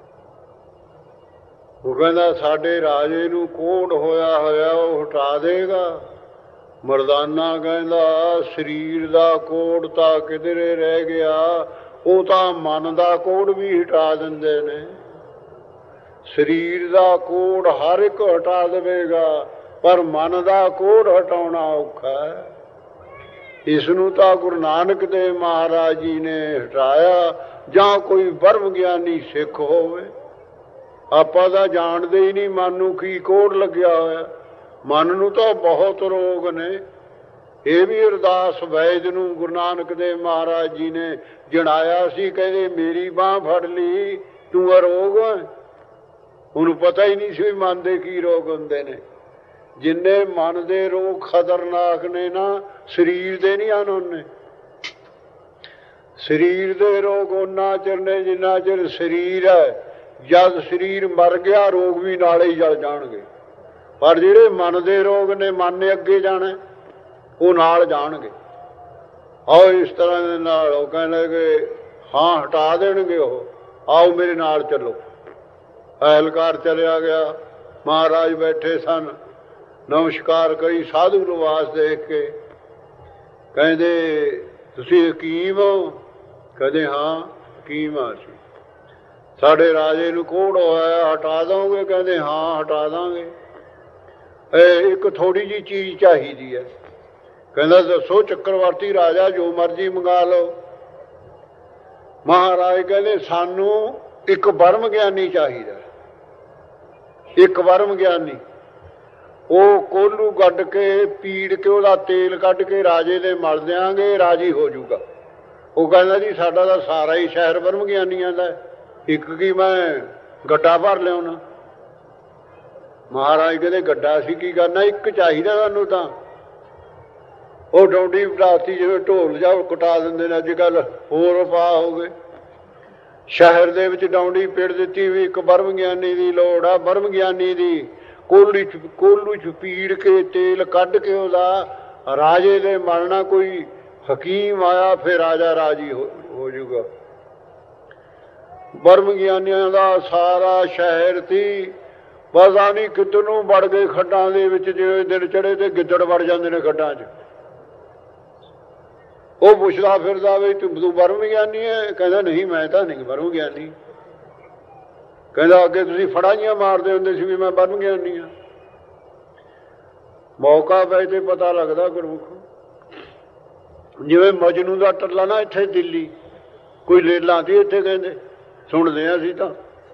ਉਹ ਕਹਿੰਦਾ ਸਾਡੇ ਰਾਜੇ ਨੂੰ ਕੋੜ ਹੋਇਆ ਹੋਇਆ, ਉਹ ਹਟਾ ਦੇਗਾ? ਮਰਦਾਨਾ ਕਹਿੰਦਾ ਸਰੀਰ ਦਾ ਕੋੜ ਤਾਂ ਕਿਧਰੇ ਰਹਿ ਗਿਆ, ਉਹ ਤਾਂ ਮਨ ਦਾ ਕੋੜ ਵੀ ਹਟਾ ਦਿੰਦੇ ਨੇ। ਸਰੀਰ ਦਾ ਕੋੜ ਹਰ ਇੱਕ ਹਟਾ ਦੇਵੇਗਾ, ਪਰ ਮਨ ਦਾ ਕੋੜ ਹਟਾਉਣਾ ਔਖਾ ਹੈ। ਇਸ ਨੂੰ ਤਾਂ ਗੁਰੂ ਨਾਨਕ ਦੇਵ ਮਹਾਰਾਜ ਜੀ ਨੇ ਹਟਾਇਆ, ਜਾਂ ਕੋਈ ਬਰਮ ਗਿਆਨੀ ਸਿੱਖ ਹੋਵੇ। ਆਪਾਂ ਤਾਂ ਜਾਣਦੇ ਹੀ ਨਹੀਂ ਮਨ ਨੂੰ ਕੀ ਕੋੜ ਲੱਗਿਆ ਹੋਇਆ। ਮਨ ਨੂੰ ਤਾਂ ਬਹੁਤ ਰੋਗ ਨੇ। ਇਹ ਵੀ ਅਰਦਾਸ ਵੈਦ ਨੂੰ ਗੁਰੂ ਨਾਨਕ ਦੇਵ ਮਹਾਰਾਜ ਜੀ ਨੇ ਜਣਾਇਆ ਸੀ। ਕਹਿੰਦੇ ਮੇਰੀ ਬਾਂਹ ਫੜ ਲਈ, ਤੂੰ ਅਰੋਗ ਹੈ। ਉਹਨੂੰ ਪਤਾ ਹੀ ਨਹੀਂ ਸੀ ਮਨ ਦੇ ਕੀ ਰੋਗ ਹੁੰਦੇ ਨੇ। ਜਿੰਨੇ ਮਨ ਦੇ ਰੋਗ ਖਤਰਨਾਕ ਨੇ ਨਾ, ਸਰੀਰ ਦੇ ਨਹੀਂ ਹਨ ਉਹਨੇ। ਸਰੀਰ ਦੇ ਰੋਗ ਉਹਨਾਂ ਚਿਰ ਨੇ ਜਿੰਨਾ ਚਿਰ ਸਰੀਰ ਹੈ। ਜਦ ਸਰੀਰ ਮਰ ਗਿਆ, ਰੋਗ ਵੀ ਨਾਲੇ ਹੀ ਜਲ ਜਾਣਗੇ। ਪਰ ਜਿਹੜੇ ਮਨ ਦੇ ਰੋਗ ਨੇ, ਮਨ ਨੇ ਅੱਗੇ ਜਾਣਾ, ਉਹ ਨਾਲ ਜਾਣਗੇ। ਆਓ ਇਸ ਤਰ੍ਹਾਂ ਦੇ ਨਾਲ ਉਹ ਕਹਿੰਦੇ ਕਿ ਹਾਂ ਹਟਾ ਦੇਣਗੇ ਉਹ। ਆਓ ਮੇਰੇ ਨਾਲ ਚੱਲੋ। ਅਹਿਲਕਾਰ ਚਲਿਆ ਗਿਆ। महाराज बैठे सन, नमस्कार करी साधु निवास देख के, कहते तुसीं हकीम हो? कहते हाँ हकीम आ सी। साढ़े राजे नूं कोढ़ होया, हटा दोगे? कहते हाँ हटा देंगे। एक थोड़ी जी चीज़ चाहिदी है। कहता दसो चक्रवर्ती राजा, जो मर्जी मंगा लो। महाराज कहते सानू एक ब्रह्म ज्ञानी चाहिए, एक ब्रह्म ज्ञानी। वो कोलू कढ़ के पीड़ के ਉਹਦਾ तेल कढ़ के राजे दे मल देंगे, राजी हो जूगा। वो कहता जी साडा तो सारा ही शहर ब्रह्म ज्ञानियां दा, एक की मैं गड्ढा भर लिया। महाराज कहते गड्ढा असीं की करना, एक चाहिए सानू। तां ਉਹ ਡੌਂਡੀ ਬਣਾਤੀ ਜਿਵੇਂ ਢੋਲ ਜਾ ਕਟਾ ਦਿੰਦੇ ਨੇ ਅੱਜ ਕੱਲ੍ਹ, ਹੋਰ ਉਪਾਅ ਹੋ ਗਏ। ਸ਼ਹਿਰ ਦੇ ਵਿੱਚ ਡੌਂਡੀ ਪਿੜ ਦਿੱਤੀ ਵੀ ਇੱਕ ਬਰਮ ਗਿਆਨੀ ਦੀ ਲੋੜ ਆ। ਬਰਮ ਗਿਆਨੀ ਦੀ ਕੋਲੀ 'ਚ ਕੋਲੂ 'ਚ ਪੀੜ ਕੇ ਤੇਲ ਕੱਢ ਕੇ ਉਹਦਾ ਰਾਜੇ ਦੇ ਮਲਣਾ। ਕੋਈ ਹਕੀਮ ਆਇਆ ਫਿਰ ਰਾਜਾ ਰਾਜੀ ਹੋ ਹੋ ਜੂਗਾ। ਬਰਮ ਗਿਆਨੀਆਂ ਦਾ ਸਾਰਾ ਸ਼ਹਿਰ ਸੀ, ਪਤਾ ਨਹੀਂ ਕਿੱਧਰ ਨੂੰ ਵੜ ਗਏ ਖੱਡਾਂ ਦੇ ਵਿੱਚ। ਜਿਵੇਂ ਦਿਨ ਚੜ੍ਹੇ ਤੇ ਗਿੱਦੜ ਵੜ ਜਾਂਦੇ ਨੇ ਖੱਡਾਂ 'ਚ। ਉਹ ਪੁੱਛਦਾ ਫਿਰਦਾ ਵੀ ਤੂੰ ਤੂੰ ਬਰਮ ਗਿਆਨੀ ਹੈ? ਕਹਿੰਦਾ ਨਹੀਂ ਮੈਂ ਤਾਂ ਨਹੀਂ ਬਰਮ ਗਿਆਨੀ। ਕਹਿੰਦਾ ਅੱਗੇ ਤੁਸੀਂ ਫੜਾਈਆਂ ਮਾਰਦੇ ਹੁੰਦੇ ਸੀ ਵੀ ਮੈਂ ਬਰਮ ਗਿਆਨੀ ਹਾਂ। ਮੌਕਾ ਪੈ ਤੇ ਪਤਾ ਲੱਗਦਾ ਗੁਰਮੁਖ। ਜਿਵੇਂ ਮਜਨੂ ਦਾ ਟੱਲਾ ਨਾ ਇੱਥੇ ਦਿੱਲੀ ਕੋਈ ਲੇਲਾਂ ਸੀ, ਇੱਥੇ ਕਹਿੰਦੇ ਸੁਣਦੇ ਹਾਂ ਅਸੀਂ ਤਾਂ।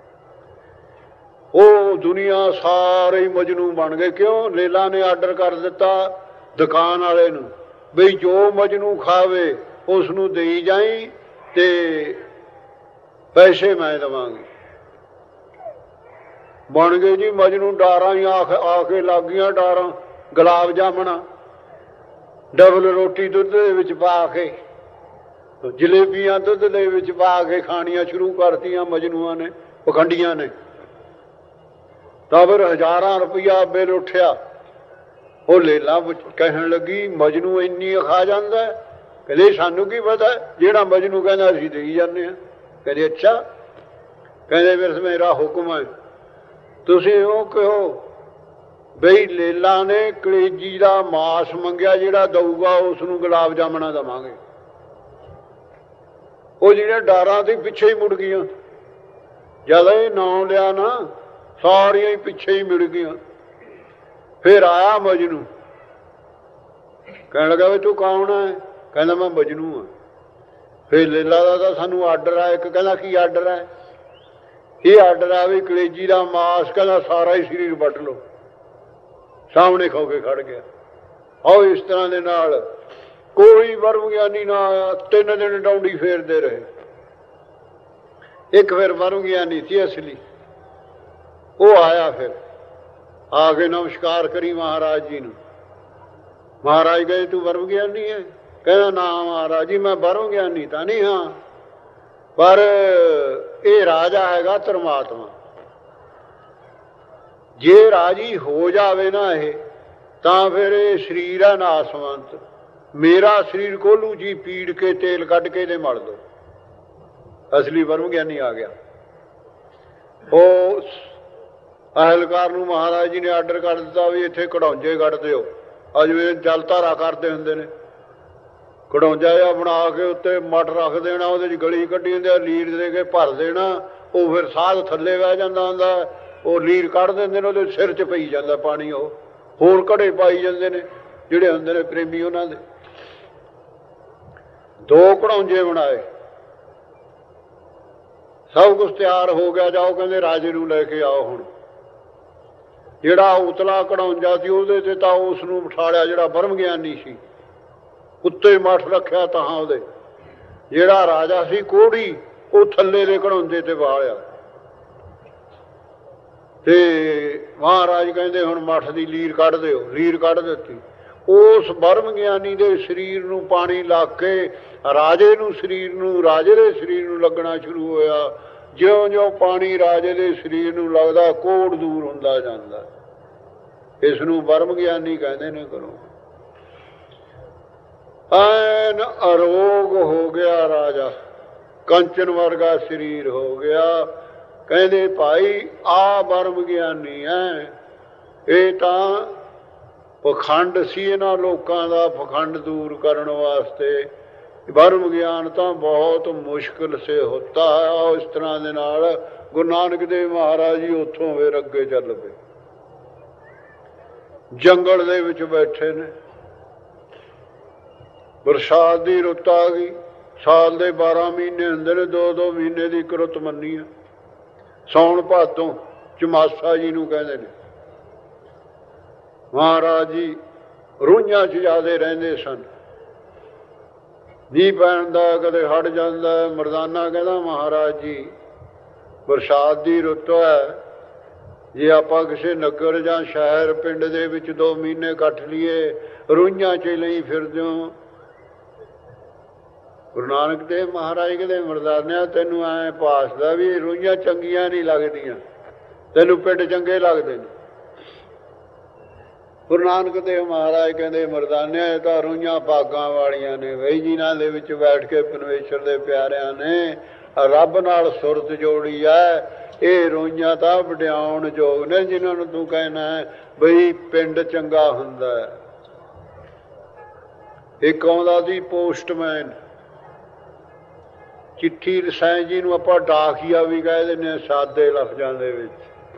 ਉਹ ਦੁਨੀਆ ਸਾਰੇ ਹੀ ਮਜਨੂ ਬਣ ਗਏ। ਕਿਉਂ? ਲੇਲਾਂ ਨੇ ਆਰਡਰ ਕਰ ਦਿੱਤਾ ਦੁਕਾਨ ਵਾਲੇ ਨੂੰ ਬਈ ਜੋ ਮਜਨੂ ਖਾਵੇ ਉਸ ਨੂੰ ਦੇਈ ਜਾਈ ਤੇ ਪੈਸੇ ਮੈਂ ਦੇਵਾਂਗੀ। ਬਣ ਗਏ ਜੀ ਮਜਨੂ। ਡਾਰਾਂ ਹੀ ਆ ਆ ਕੇ ਲੱਗ ਗਈਆਂ ਡਾਰਾਂ। ਗੁਲਾਬ ਜਾਮਣਾ ਡਬਲ ਰੋਟੀ ਦੁੱਧ ਦੇ ਵਿੱਚ ਪਾ ਕੇ, ਜਲੇਬੀਆਂ ਦੁੱਧ ਦੇ ਵਿੱਚ ਪਾ ਕੇ ਖਾਣੀਆਂ ਸ਼ੁਰੂ ਕਰਤੀਆਂ ਮਜਨੂਆਂ ਨੇ, ਪਖੰਡੀਆਂ ਨੇ। ਤਾਂ ਫਿਰ ਹਜ਼ਾਰਾਂ ਰੁਪਈਆ ਬਿੱਲ ਉੱਠਿਆ। ਉਹ ਲੇਲਾ ਕਹਿਣ ਲੱਗੀ ਮਜਨੂ ਇੰਨੀ ਖਾ ਜਾਂਦਾ? ਕਹਿੰਦੇ ਸਾਨੂੰ ਕੀ ਪਤਾ, ਜਿਹੜਾ ਮਜਨੂ ਕਹਿੰਦਾ ਅਸੀਂ ਦੇਈ ਜਾਂਦੇ ਹਾਂ। ਕਹਿੰਦੇ ਅੱਛਾ। ਕਹਿੰਦੇ ਫਿਰ ਮੇਰਾ ਹੁਕਮ ਹੈ, ਤੁਸੀਂ ਉਹ ਕਹੋ ਬਈ ਲੇਲਾ ਨੇ ਕਲੇਜੀ ਦਾ ਮਾਸ ਮੰਗਿਆ, ਜਿਹੜਾ ਦਊਗਾ ਉਸ ਨੂੰ ਗੁਲਾਬ ਜਾਮਣਾ ਦੇਵਾਂਗੇ। ਉਹ ਜਿਹੜੇ ਡਾਰਾਂ ਤੇ ਪਿੱਛੇ ਹੀ ਮੁੜ ਗਈਆਂ। ਜਦ ਇਹ ਨਾਂ ਲਿਆ ਨਾ ਸਾਰੀਆਂ ਹੀ ਪਿੱਛੇ ਹੀ ਮਿਲ ਗਈਆਂ। ਫਿਰ ਆਇਆ ਮਜਨੂ, ਕਹਿਣ ਲੱਗਾ ਵੀ ਤੂੰ ਕੌਣ ਹੈ? ਕਹਿੰਦਾ ਮੈਂ ਮਜਨੂ ਹਾਂ। ਫਿਰ ਲੇਲਾ ਦਾ ਤਾਂ ਸਾਨੂੰ ਆਰਡਰ ਆ ਇੱਕ। ਕਹਿੰਦਾ ਕੀ ਆਰਡਰ ਹੈ? ਇਹ ਆਰਡਰ ਆ ਵੀ ਕਲੇਜੀ ਦਾ ਮਾਸ ਕਹਿੰਦਾ ਸਾਰਾ ਹੀ ਸਰੀਰ ਵੱਢ ਲਓ। ਸਾਹਮਣੇ ਖੋ ਕੇ ਖੜ ਗਿਆ। ਆਓ ਇਸ ਤਰ੍ਹਾਂ ਦੇ ਨਾਲ ਕੋਈ ਬਰਮ ਗਿਆਨੀ ਨਾ ਆਇਆ। ਤਿੰਨ ਦਿਨ ਡੌਂਡੀ ਫੇਰਦੇ ਰਹੇ। ਇੱਕ ਫਿਰ ਬਰਮ ਗਿਆਨੀ ਸੀ ਅਸਲੀ, ਉਹ ਆਇਆ। ਫਿਰ ਆ ਕੇ ਨਮਸਕਾਰ ਕਰੀ ਮਹਾਰਾਜ ਜੀ ਨੂੰ। ਮਹਾਰਾਜ ਕਹੇ ਤੂੰ ਬਰਮ ਗਿਆਨੀ ਹੈ? ਕਹਿੰਦਾ ਨਾ ਮਹਾਰਾਜ ਜੀ ਮੈਂ ਬਰਮ ਗਿਆਨੀ ਤਾਂ ਨਹੀਂ ਹਾਂ, ਪਰ ਇਹ ਰਾਜਾ ਹੈਗਾ ਧਰਮਾਤਮਾ। ਜੇ ਰਾਜੀ ਹੋ ਜਾਵੇ ਨਾ ਇਹ, ਤਾਂ ਫਿਰ ਇਹ ਸਰੀਰ ਹੈ ਨਾਸਵੰਤ। ਮੇਰਾ ਸਰੀਰ ਕੋਲੂ ਜੀ ਪੀੜ ਕੇ ਤੇਲ ਕੱਢ ਕੇ ਦੇ ਮਲ ਦੋ। ਅਸਲੀ ਬਰਮ ਗਿਆਨੀ ਆ ਗਿਆ। ਉਹ ਅਹਿਲਕਾਰ ਨੂੰ ਮਹਾਰਾਜ ਜੀ ਨੇ ਆਰਡਰ ਕਰ ਦਿੱਤਾ ਵੀ ਇੱਥੇ ਕਢੌਂਜੇ ਕੱਢ ਦਿਓ। ਅੱਜ ਵੀ ਜਲ ਧਾਰਾ ਕਰਦੇ ਹੁੰਦੇ ਨੇ। ਕਢੌਂਜਾ ਜਿਹਾ ਬਣਾ ਕੇ ਉੱਤੇ ਮਟ ਰੱਖ ਦੇਣਾ, ਉਹਦੇ 'ਚ ਗਲੀ ਕੱਢੀ ਹੁੰਦੀ, ਲੀਰ ਦੇ ਕੇ ਭਰ ਦੇਣਾ। ਉਹ ਫਿਰ ਸਾਧ ਥੱਲੇ ਬਹਿ ਜਾਂਦਾ ਹੁੰਦਾ। ਉਹ ਲੀਰ ਕੱਢ ਦਿੰਦੇ ਨੇ, ਉਹਦੇ ਸਿਰ 'ਚ ਪਈ ਜਾਂਦਾ ਪਾਣੀ। ਉਹ ਹੋਰ ਘੜੇ ਪਾਈ ਜਾਂਦੇ ਨੇ ਜਿਹੜੇ ਹੁੰਦੇ ਨੇ ਪ੍ਰੇਮੀ ਉਹਨਾਂ ਦੇ। ਦੋ ਕਢੌਂਜੇ ਬਣਾਏ, ਸਭ ਕੁਛ ਤਿਆਰ ਹੋ ਗਿਆ। ਜਾਓ ਕਹਿੰਦੇ ਰਾਜੇ ਨੂੰ ਲੈ ਕੇ ਆਓ। ਹੁਣ ਜਿਹੜਾ ਉਤਲਾ ਕਢੌਂਜਾ ਸੀ ਉਹਦੇ ਤੇ ਤਾਂ ਉਸ ਨੂੰ ਬਿਠਾਲਿਆ ਜਿਹੜਾ ਬਰਮ ਗਿਆਨੀ ਸੀ, ਉੱਤੇ ਮੱਠ ਰੱਖਿਆ ਤਾਂ ਉਹਦੇ। ਜਿਹੜਾ ਰਾਜਾ ਸੀ ਕੋੜੀ, ਉਹ ਥੱਲੇ ਦੇ ਕਢੌਂਜੇ ਤੇ ਵਾਲਿਆ। ਤੇ ਮਹਾਰਾਜ ਕਹਿੰਦੇ ਹੁਣ ਮੱਠ ਦੀ ਲੀਰ ਕੱਢ ਦਿਓ। ਲੀਰ ਕੱਢ ਦਿੱਤੀ। ਉਸ ਬਰਮ ਗਿਆਨੀ ਦੇ ਸਰੀਰ ਨੂੰ ਪਾਣੀ ਲੱਗ ਕੇ ਰਾਜੇ ਨੂੰ ਸਰੀਰ ਨੂੰ ਰਾਜੇ ਦੇ ਸਰੀਰ ਨੂੰ ਲੱਗਣਾ ਸ਼ੁਰੂ ਹੋਇਆ। ਜਿਉਂ ਜਿਉਂ ਪਾਣੀ ਰਾਜੇ ਦੇ ਸਰੀਰ ਨੂੰ ਲੱਗਦਾ, ਕੋੜ ਦੂਰ ਹੁੰਦਾ ਜਾਂਦਾ। ਇਸ ਨੂੰ ਬਰਮ ਗਿਆਨੀ ਕਹਿੰਦੇ ਨੇ। ਕਰੋ ਐਨ ਅਰੋਗ ਹੋ ਗਿਆ ਰਾਜਾ, ਕੰਚਨ ਵਰਗਾ ਸਰੀਰ ਹੋ ਗਿਆ। ਕਹਿੰਦੇ ਭਾਈ ਆ ਬਰਮ ਗਿਆਨੀ ਹੈ। ਇਹ ਤਾਂ ਪਖੰਡ ਸੀ ਇਹਨਾਂ ਲੋਕਾਂ ਦਾ, ਪਖੰਡ ਦੂਰ ਕਰਨ ਵਾਸਤੇ। ਬਰਮ ਗਿਆਨ ਤਾਂ ਬਹੁਤ ਮੁਸ਼ਕਿਲ ਸੇ ਹੁੰਦਾ ਹੈ। ਇਸ ਤਰ੍ਹਾਂ ਦੇ ਨਾਲ ਗੁਰੂ ਨਾਨਕ ਦੇਵ ਮਹਾਰਾਜ ਜੀ ਉੱਥੋਂ ਫਿਰ ਅੱਗੇ ਚੱਲ ਪਏ, ਜੰਗਲ ਦੇ ਵਿੱਚ ਬੈਠੇ ਨੇ। ਬਰਸਾਤ ਦੀ ਰੁੱਤ ਆ ਗਈ। ਸਾਲ ਦੇ ਬਾਰਾਂ ਮਹੀਨੇ ਹੁੰਦੇ ਨੇ, ਦੋ ਦੋ ਮਹੀਨੇ ਦੀ ਇੱਕ ਰੁੱਤ ਮੰਨੀ ਆ। ਸਾਉਣ ਭਾਦੋਂ ਚਮਾਸਾ ਜੀ ਨੂੰ ਕਹਿੰਦੇ ਨੇ। ਮਹਾਰਾਜ ਜੀ ਰੂਈਆਂ 'ਚ ਜ਼ਿਆਦੇ ਰਹਿੰਦੇ ਸਨ। ਮੀਂਹ ਪੈਣ ਦਾ ਕਦੇ ਹਟ ਜਾਂਦਾ। ਮਰਦਾਨਾ ਕਹਿੰਦਾ ਮਹਾਰਾਜ ਜੀ ਬਰਸਾਤ ਦੀ ਰੁੱਤ ਹੈ, ਜੇ ਆਪਾਂ ਕਿਸੇ ਨਗਰ ਜਾਂ ਸ਼ਹਿਰ ਪਿੰਡ ਦੇ ਵਿੱਚ ਦੋ ਮਹੀਨੇ ਕੱਟ ਲਈਏ, ਰੂਈਆਂ 'ਚ ਲਈ ਫਿਰਦੇ ਹੋ। ਗੁਰੂ ਨਾਨਕ ਦੇਵ ਮਹਾਰਾਜ ਕਹਿੰਦੇ ਮਰਦਾਨਿਆ ਤੈਨੂੰ ਐਂ ਭਾਸਦਾ ਵੀ ਰੂਈਆਂ ਚੰਗੀਆਂ ਨਹੀਂ ਲੱਗਦੀਆਂ, ਤੈਨੂੰ ਪਿੰਡ ਚੰਗੇ ਲੱਗਦੇ ਨੇ। ਗੁਰੂ ਨਾਨਕ ਦੇਵ ਮਹਾਰਾਜ ਕਹਿੰਦੇ ਮਰਦਾਨਿਆ ਇਹ ਤਾਂ ਰੂਈਆਂ ਭਾਗਾਂ ਵਾਲੀਆਂ ਨੇ ਬਈ, ਜਿਨ੍ਹਾਂ ਦੇ ਵਿੱਚ ਬੈਠ ਕੇ ਪਰਮੇਸ਼ਰ ਦੇ ਪਿਆਰਿਆਂ ਨੇ ਰੱਬ ਨਾਲ ਸੁਰਤ ਜੋੜੀ ਹੈ। ਇਹ ਰੂਈਆਂ ਤਾਂ ਵਡਿਆਉਣ ਯੋਗ ਨੇ, ਜਿਨ੍ਹਾਂ ਨੂੰ ਤੂੰ ਕਹਿਣਾ ਬਈ ਪਿੰਡ ਚੰਗਾ ਹੁੰਦਾ ਹੈ। ਇੱਕ ਆਉਂਦਾ ਸੀ ਪੋਸਟਮੈਨ, ਚਿੱਠੀ ਰਸਾਇਣ ਜੀ ਨੂੰ ਆਪਾਂ ਡਾਕੀਆ ਵੀ ਕਹਿ ਦਿੰਦੇ ਹਾਂ ਸਾਦੇ ਲਫ਼ਜ਼ਾਂ ਦੇ ਵਿੱਚ।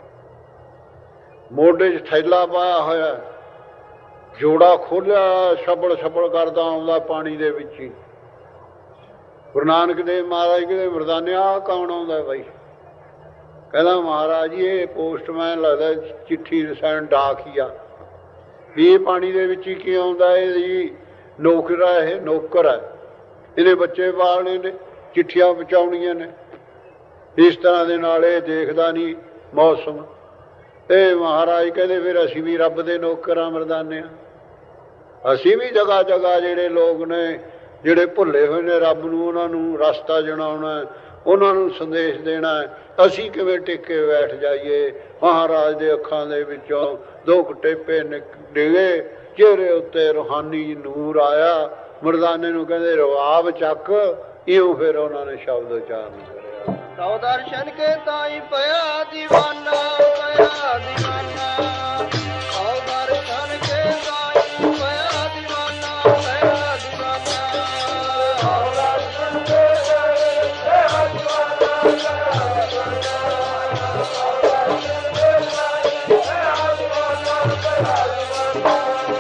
ਮੋਢੇ 'ਚ ਥੈਲਾ ਪਾਇਆ ਹੋਇਆ, ਜੋੜਾ ਖੋਲਿਆ, ਛਬੜ ਛਬੜ ਕਰਦਾ ਆਉਂਦਾ ਪਾਣੀ ਦੇ ਵਿੱਚ ਹੀ। ਗੁਰੂ ਨਾਨਕ ਦੇਵ ਮਹਾਰਾਜ ਕਹਿੰਦੇ ਮਰਦਾਨੇ ਆਹ ਕੌਣ ਆਉਂਦਾ ਬਾਈ? ਕਹਿੰਦਾ ਮਹਾਰਾਜ ਜੀ ਇਹ ਪੋਸਟਮੈਨ ਲੱਗਦਾ, ਚਿੱਠੀ ਰਸਾਇਣ ਡਾਕੀਆ। ਵੀ ਇਹ ਪਾਣੀ ਦੇ ਵਿੱਚ ਹੀ ਕੀ ਆਉਂਦਾ? ਇਹਦੀ ਨੌਕਰ ਹੈ, ਇਹ ਨੌਕਰ ਹੈ, ਇਹਨੇ ਬੱਚੇ ਪਾਲਣੇ ਨੇ, ਚਿੱਠੀਆਂ ਪਹੁੰਚਾਉਣੀਆਂ ਨੇ। ਇਸ ਤਰ੍ਹਾਂ ਦੇ ਨਾਲ ਇਹ ਦੇਖਦਾ ਨਹੀਂ ਮੌਸਮ। ਇਹ ਮਹਾਰਾਜ ਕਹਿੰਦੇ ਫਿਰ ਅਸੀਂ ਵੀ ਰੱਬ ਦੇ ਨੌਕਰ ਹਾਂ ਮਰਦਾਨੇ ਹਾਂ। ਅਸੀਂ ਵੀ ਜਗ੍ਹਾ ਜਗ੍ਹਾ ਜਿਹੜੇ ਲੋਕ ਨੇ ਜਿਹੜੇ ਭੁੱਲੇ ਹੋਏ ਨੇ ਰੱਬ ਨੂੰ, ਉਹਨਾਂ ਨੂੰ ਰਸਤਾ ਜਣਾਉਣਾ, ਉਹਨਾਂ ਨੂੰ ਸੰਦੇਸ਼ ਦੇਣਾ। ਅਸੀਂ ਕਿਵੇਂ ਟਿੱਕੇ ਬੈਠ ਜਾਈਏ? ਮਹਾਰਾਜ ਦੇ ਅੱਖਾਂ ਦੇ ਵਿੱਚੋਂ ਦੋ ਟੇਪੇ ਡਿਗੇ, ਚਿਹਰੇ ਉੱਤੇ ਰੂਹਾਨੀ ਨੂਰ ਆਇਆ। ਮਰਦਾਨੇ ਨੂੰ ਕਹਿੰਦੇ ਰਵਾਬ ਚੱਕ। ਇਉਂ ਫਿਰ ਉਹਨਾਂ ਨੇ ਸ਼ਬਦ ਉਚਾਰਨ ਕਰਿਆ। ਸੋ ਦਰਸ਼ਨ ਕੇ ਤਾਈ ਪਿਆ ਦੀਵਾਨਾ, ਪਿਆ ਦੀਵਾਨਾ। ਸੋ ਦਰਸ਼ਨ ਕੇ ਤਾਈ ਪਿਆ ਦੀਵਾਨਾ, ਪਿਆ ਦੀਵਾਨਾ। ਸੋ ਦਰਸ਼ਨ ਕੇ ਤਾਈ ਪਿਆ ਦੀਵਾਨਾ, ਪਿਆ ਦੀਵਾਨਾ। ਸੋ ਦਰਸ਼ਨ ਕੇ ਤਾਈ ਪਿਆ ਦੀਵਾਨਾ, ਪਿਆ ਦੀਵਾਨਾ।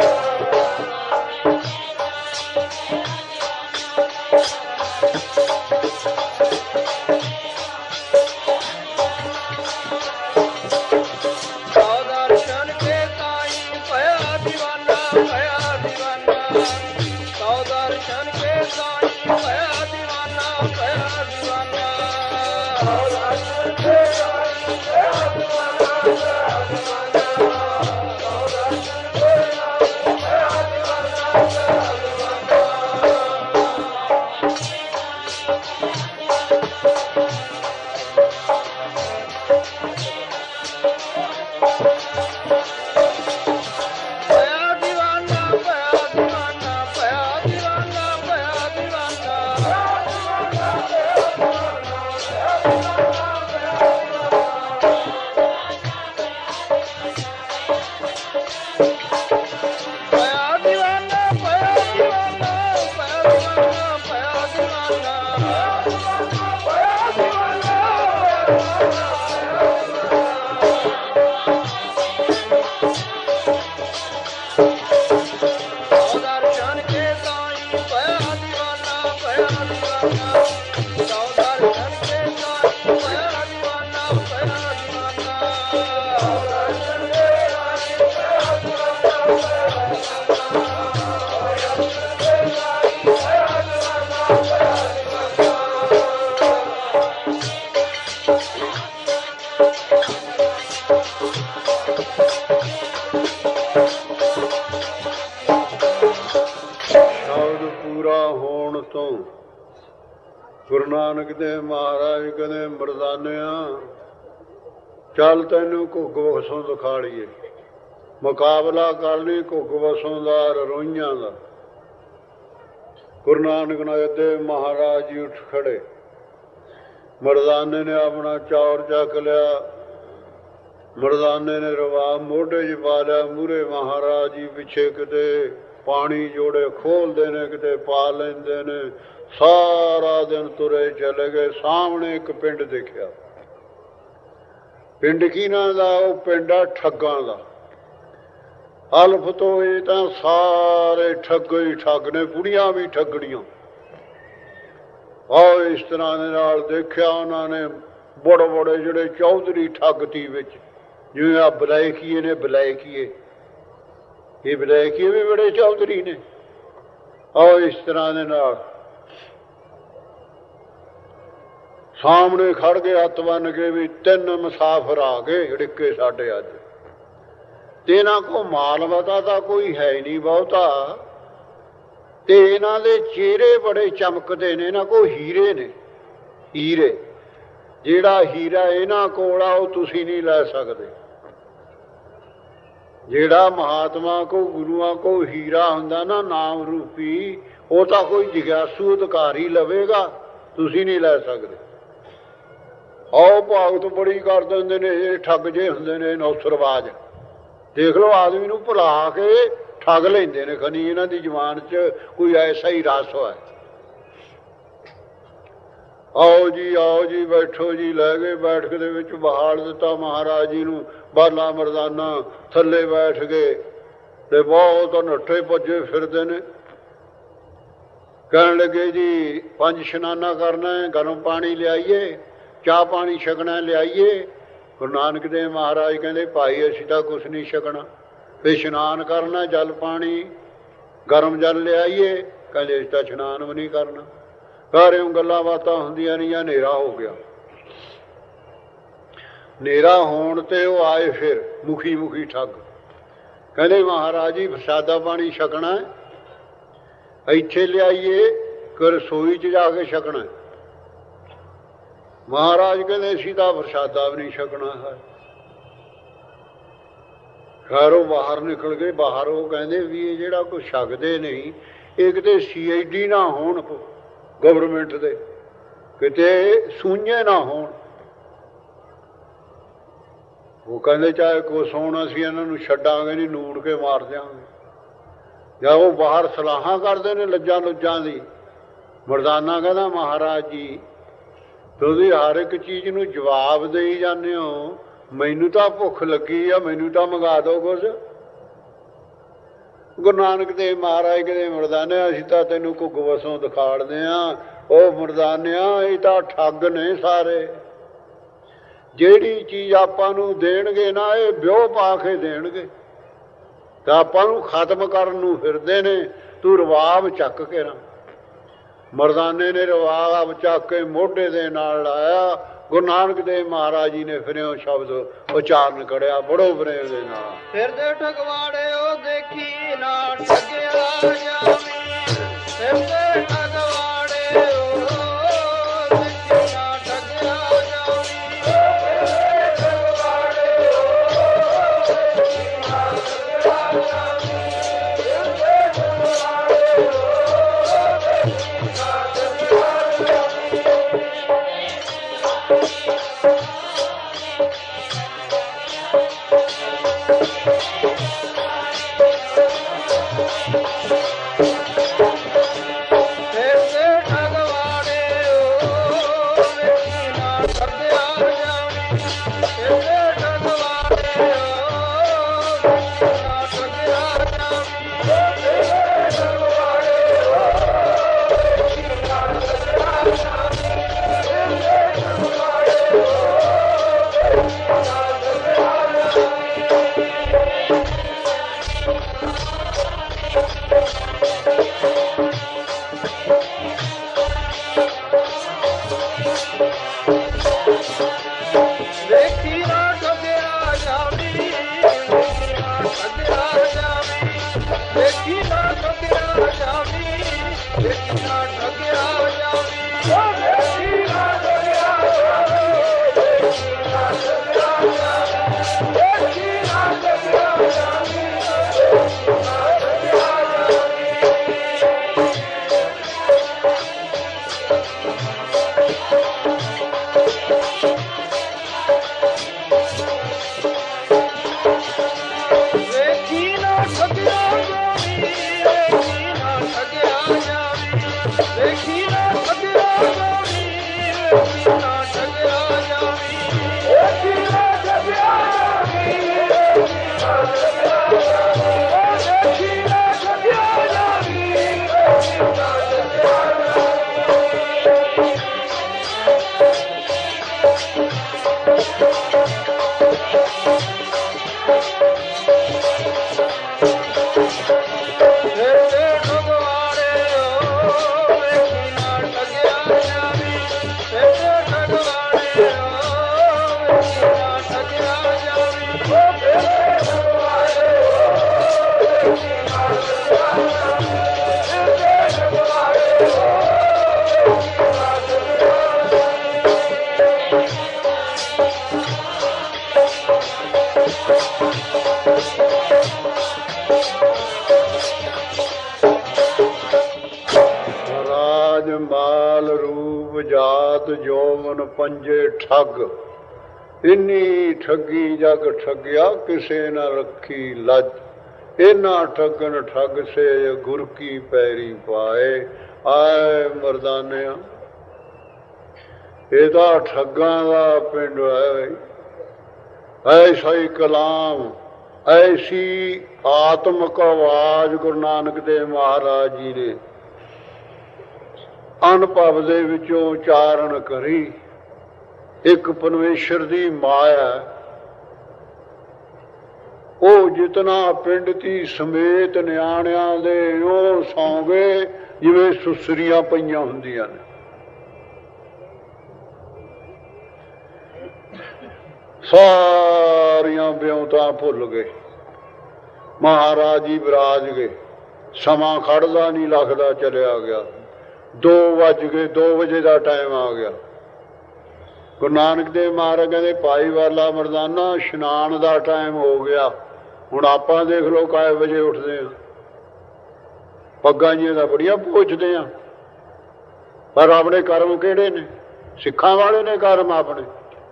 ਗੁਰੂ ਨਾਨਕ ਦੇਵ ਮਹਾਰਾਜ ਕਹਿੰਦੇ ਮਰਦਾਨਿਆ ਚੱਲ ਤੈਨੂੰ ਘੁੱਗ ਵਸੋਂ ਦਿਖਾ ਲਈਏ। ਮੁਕਾਬਲਾ ਕਰ ਲਈ ਘੁੱਗ ਵਸੋਂ ਦਾ, ਰੋਈਆਂ ਦਾ। ਗੁਰੂ ਨਾਨਕ ਦੇਵ ਮਹਾਰਾਜ ਜੀ ਉੱਠ ਖੜੇ। ਮਰਦਾਨੇ ਨੇ ਆਪਣਾ ਚੌਰ ਚੱਕ ਲਿਆ, ਮਰਦਾਨੇ ਨੇ ਰਵਾਬ ਮੋਢੇ 'ਚ ਪਾ ਲਿਆ, ਮੂਹਰੇ ਮਹਾਰਾਜ ਜੀ ਪਿੱਛੇ ਕਿਤੇ ਪਾਣੀ ਜੋੜੇ ਖੋਲਦੇ ਨੇ, ਕਿਤੇ ਪਾ ਲੈਂਦੇ ਨੇ। ਸਾਰਾ ਦਿਨ ਤੁਰੇ ਚਲੇ ਗਏ। ਸਾਹਮਣੇ ਇੱਕ ਪਿੰਡ ਦੇਖਿਆ। ਪਿੰਡ ਕਿਹਨਾਂ ਦਾ? ਉਹ ਪਿੰਡ ਆ ਠੱਗਾਂ ਦਾ। ਅਲਫ ਤੋਂ ਇਹ ਤਾਂ ਸਾਰੇ ਠੱਗ ਹੀ ਠੱਗ ਨੇ, ਬੁੜੀਆਂ ਵੀ ਠੱਗੜੀਆਂ। ਆਹ ਇਸ ਤਰ੍ਹਾਂ ਦੇ ਨਾਲ ਦੇਖਿਆ ਉਹਨਾਂ ਨੇ ਬੜੇ ਬੜੇ ਜਿਹੜੇ ਚੌਧਰੀ ਠੱਗ ਤੀ ਵਿੱਚ, ਜਿਵੇਂ ਆ ਬਲੈਕੀਏ ਨੇ, ਬਲੈਕੀਏ ਇਹ ਬਲੈਕੀਏ ਵੀ ਬੜੇ ਚੌਧਰੀ ਨੇ। ਆਹ ਇਸ ਤਰ੍ਹਾਂ ਦੇ ਨਾਲ ਸਾਹਮਣੇ ਖੜ ਕੇ ਹੱਥ ਬੰਨ ਕੇ ਵੀ ਤਿੰਨ ਮੁਸਾਫਰ ਆ ਗਏ ੜਿੱਕੇ ਸਾਡੇ ਅੱਜ, ਤੇ ਇਹਨਾਂ ਕੋਲ ਮਾਲ ਮਤਾ ਤਾਂ ਕੋਈ ਹੈ ਨਹੀਂ ਬਹੁਤਾ, ਤੇ ਇਹਨਾਂ ਦੇ ਚਿਹਰੇ ਬੜੇ ਚਮਕਦੇ ਨੇ। ਇਹਨਾਂ ਕੋਲ ਹੀਰੇ ਨੇ, ਹੀਰੇ। ਜਿਹੜਾ ਹੀਰਾ ਇਹਨਾਂ ਕੋਲ ਆ ਉਹ ਤੁਸੀਂ ਨਹੀਂ ਲੈ ਸਕਦੇ। ਜਿਹੜਾ ਮਹਾਤਮਾ ਕੋ ਗੁਰੂਆਂ ਕੋ ਹੀਰਾ ਹੁੰਦਾ ਨਾ ਨਾਮ ਰੂਪੀ, ਉਹ ਤਾਂ ਕੋਈ ਜਿਗਿਆਸੂ ਅਧਿਕਾਰੀ ਲਵੇਗਾ, ਤੁਸੀਂ ਨਹੀਂ ਲੈ ਸਕਦੇ। ਆਓ ਭਾਗਤ ਬੜੀ ਕਰ ਦਿੰਦੇ ਨੇ ਇਹ ਠੱਗ ਜੇ ਹੁੰਦੇ ਨੇ ਨੌਸਰਵਾਜ। ਦੇਖ ਲਓ ਆਦਮੀ ਨੂੰ ਭੁਲਾ ਕੇ ਠੱਗ ਲੈਂਦੇ ਨੇ। ਖਨੀ ਇਹਨਾਂ ਦੀ ਜ਼ੁਬਾਨ 'ਚ ਕੋਈ ਐਸਾ ਹੀ ਰਸ ਹੈ। ਆਓ ਜੀ ਆਓ ਜੀ ਬੈਠੋ ਜੀ। ਲੈ ਗਏ ਬੈਠਕ ਦੇ ਵਿੱਚ ਬਹਾਲ ਦਿੱਤਾ ਮਹਾਰਾਜ ਜੀ ਨੂੰ। ਬਾਲਾ ਮਰਦਾਨਾ ਥੱਲੇ ਬੈਠ ਗਏ ਤੇ ਬਹੁਤ ਨੱਠੇ ਭੱਜੇ ਫਿਰਦੇ ਨੇ। ਕਹਿਣ ਲੱਗੇ ਜੀ ਪੰਜ ਇਸ਼ਨਾਨਾ ਕਰਨਾ ਹੈ, ਗਰਮ ਪਾਣੀ ਲਿਆਈਏ, ਚਾਹ ਪਾਣੀ ਛਕਣਾ ਲਿਆਈਏ। ਗੁਰੂ ਨਾਨਕ ਦੇਵ ਮਹਾਰਾਜ ਕਹਿੰਦੇ ਭਾਈ ਅਸੀਂ ਤਾਂ ਕੁਛ ਨਹੀਂ ਛਕਣਾ। ਵੀ ਇਸ਼ਨਾਨ ਕਰਨਾ, ਜਲ ਪਾਣੀ ਗਰਮ ਜਲ ਲਿਆਈਏ। ਕਹਿੰਦੇ ਅਸੀਂ ਤਾਂ ਇਸ਼ਨਾਨ ਵੀ ਨਹੀਂ ਕਰਨਾ। ਸਾਰਿਆਂ ਗੱਲਾਂ ਬਾਤਾਂ ਹੁੰਦੀਆਂ ਰਹੀਆਂ। ਹਨੇਰਾ ਹੋ ਗਿਆ। ਹਨੇਰਾ ਹੋਣ ਤੇ ਉਹ ਆਏ ਫਿਰ ਮੁਖੀ ਮੁਖੀ ਠੱਗ। ਕਹਿੰਦੇ ਮਹਾਰਾਜ ਜੀ ਪ੍ਰਸ਼ਾਦਾ ਪਾਣੀ ਛਕਣਾ, ਇੱਥੇ ਲਿਆਈਏ ਕਿ ਰਸੋਈ 'ਚ ਜਾ ਕੇ ਛਕਣਾ? ਮਹਾਰਾਜ ਕਹਿੰਦੇ ਅਸੀਂ ਤਾਂ ਪ੍ਰਸ਼ਾਦਾ ਵੀ ਨਹੀਂ ਛਕਣਾ ਹੈ। ਖੈਰ ਉਹ ਬਾਹਰ ਨਿਕਲ ਗਏ। ਬਾਹਰ ਉਹ ਕਹਿੰਦੇ ਵੀ ਇਹ ਜਿਹੜਾ ਕੋਈ ਛਕਦੇ ਨਹੀਂ, ਇਹ ਕਿਤੇ ਸੀ ਆਈ ਡੀ ਨਾ ਹੋਣ ਗਵਰਨਮੈਂਟ ਦੇ, ਕਿਤੇ ਸੂਈਏ ਨਾ ਹੋਣ। ਉਹ ਕਹਿੰਦੇ ਚਾਹੇ ਕੁਛ ਹੋਣ ਅਸੀਂ ਇਹਨਾਂ ਨੂੰ ਛੱਡਾਂਗੇ ਨਹੀਂ, ਨੂੜ ਕੇ ਮਾਰ ਦਿਆਂਗੇ। ਜਾਂ ਉਹ ਬਾਹਰ ਸਲਾਹਾਂ ਕਰਦੇ ਨੇ ਲੱਜਾਂ ਲੁੱਜਾਂ ਦੀ। ਮਰਦਾਨਾ ਕਹਿੰਦਾ ਮਹਾਰਾਜ ਜੀ ਤੁਸੀਂ ਹਰ ਇੱਕ ਚੀਜ਼ ਨੂੰ ਜਵਾਬ ਦੇਈ ਜਾਂਦੇ ਹੋ, ਮੈਨੂੰ ਤਾਂ ਭੁੱਖ ਲੱਗੀ ਆ, ਮੈਨੂੰ ਤਾਂ ਮੰਗਾ ਦਿਓ ਕੁਛ। ਗੁਰੂ ਨਾਨਕ ਦੇਵ ਮਹਾਰਾਜ ਕਹਿੰਦੇ ਮਰਦਾਨਿਆ ਅਸੀਂ ਤਾਂ ਤੈਨੂੰ ਘੁੱਗ ਵਸੋਂ ਦਿਖਾੜਦੇ ਹਾਂ। ਉਹ ਮਰਦਾਨਿਆ ਇਹ ਤਾਂ ਠੱਗ ਨੇ ਸਾਰੇ। ਜਿਹੜੀ ਚੀਜ਼ ਆਪਾਂ ਨੂੰ ਦੇਣਗੇ ਨਾ ਇਹ ਵਿਉਹ ਪਾ ਕੇ ਦੇਣਗੇ, ਤਾਂ ਆਪਾਂ ਨੂੰ ਖਤਮ ਕਰਨ ਨੂੰ ਫਿਰਦੇ ਨੇ। ਤੂੰ ਰਵਾਬ ਚੱਕ ਕੇ ਨਾ। ਮਰਦਾਨੇ ਨੇ ਰਵਾਬ ਚੱਕ ਕੇ ਮੋਢੇ ਦੇ ਨਾਲ ਲਾਇਆ। ਗੁਰੂ ਨਾਨਕ ਦੇਵ ਮਹਾਰਾਜ ਜੀ ਨੇ ਫਿਰਿਓ ਸ਼ਬਦ ਉਚਾਰਨ ਕਰਿਆ ਬੜੋ ਪ੍ਰੇਮ ਦੇ ਨਾਲ। ਫਿਰਦੇ ਠਗਵਾੜੇ ਉਹ ਦੇਖੀ ਨਾ ਠੱਗਿਆ ਜਾਵੀਂ। ਫਿਰਦੇ ਠਗਵਾੜੇ ਉਹ ਦੇਖੀ ਨਾ ਠੱਗਿਆ ਜਾਵੀਂ। ਫਿਰਦੇ ਠਗਵਾੜੇ ਉਹ ਦੇਖੀ ਨਾ ਠੱਗਿਆ ਜਾਵੀਂ। ਫਿਰਦੇ ਠਗਵਾੜੇ ਉਹ ਦੇਖੀ ਨਾ ਠੱਗਿਆ ਜਾਵੀਂ। ਵੇਖੀ ਨਾ ਠਗਿਆ ਜਾਵੀ, ਵੇਖੀ ਨਾ ਠਗਿਆ ਜਾਵੀ, ਵੇਖੀ ਨਾ ਠਗਿਆ ਜਾਵੀ, ਵੇਖੀ ਨਾ ਠਗਿਆ ਜਾਵੀ, ਵੇਖੀ ਨਾ ਠਗਿਆ ਜਾਵੀ, ਵੇਖੀ ਨਾ ਠਗਿਆ ਜਾਵੀ, ਵੇਖੀ ਨਾ ਠਗਿਆ ਜਾਤ ਜੋਮਨ ਪੰਜੇ ਠੱਗ, ਇੰਨੀ ਠੱਗੀ ਜਗ ਠੱਗਿਆ ਕਿਸੇ ਨਾ ਰੱਖੀ ਲੱਜ, ਇਹਨਾਂ ਠੱਗਣ ਠੱਗ ਸੇ ਗੁਰ ਕੀ ਪੈਰੀ ਪਾਏ। ਆਏ ਮਰਦਾਨਿਆ, ਇਹਦਾ ਠੱਗਾਂ ਦਾ ਪਿੰਡ ਹੈ। ਐਸਾ ਹੀ ਕਲਾਮ, ਐਸੀ ਆਤਮਕ ਆਵਾਜ਼ ਗੁਰੂ ਨਾਨਕ ਦੇਵ ਮਹਾਰਾਜ ਜੀ ਨੇ ਅਨੁਭਵ ਦੇ ਵਿੱਚੋਂ ਉਚਾਰਨ ਕਰੀ। ਇੱਕ ਪਰਮੇਸ਼ਰ ਦੀ ਮਾਇਆ, ਉਹ ਜਿਤਨਾ ਪਿੰਡ ਦੀ ਸਮੇਤ ਨਿਆਣਿਆਂ ਦੇ ਉਹ ਸੌਂ ਗਏ ਜਿਵੇਂ ਸੁਸਰੀਆਂ ਪਈਆਂ ਹੁੰਦੀਆਂ ਨੇ। ਸਾਰੀਆਂ ਵਿਉਂਤਾਂ ਭੁੱਲ ਗਏ। ਮਹਾਰਾਜ ਜੀ ਵਿਰਾਜ ਗਏ। ਸਮਾਂ ਖੜਦਾ ਨਹੀਂ, ਲੱਗਦਾ ਚਲਿਆ ਗਿਆ। ਦੋ ਵੱਜ ਗਏ, ਦੋ ਵਜੇ ਦਾ ਟਾਈਮ ਆ ਗਿਆ। ਗੁਰੂ ਨਾਨਕ ਦੇਵ ਮਹਾਰਾਜ ਕਹਿੰਦੇ ਭਾਈ ਵਾਲਾ ਮਰਦਾਨਾ, ਇਸ਼ਨਾਨ ਦਾ ਟਾਈਮ ਹੋ ਗਿਆ। ਹੁਣ ਆਪਾਂ ਦੇਖ ਲਓ ਕਾਏ ਵਜੇ ਉੱਠਦੇ ਆ। ਪੱਗਾਂ ਜੀਆਂ ਦਾ ਬੜੀਆਂ ਪੁੱਛਦੇ ਆ, ਪਰ ਆਪਣੇ ਕਰਮ ਕਿਹੜੇ ਨੇ? ਸਿੱਖਾਂ ਵਾਲੇ ਨੇ ਕਰਮ ਆਪਣੇ।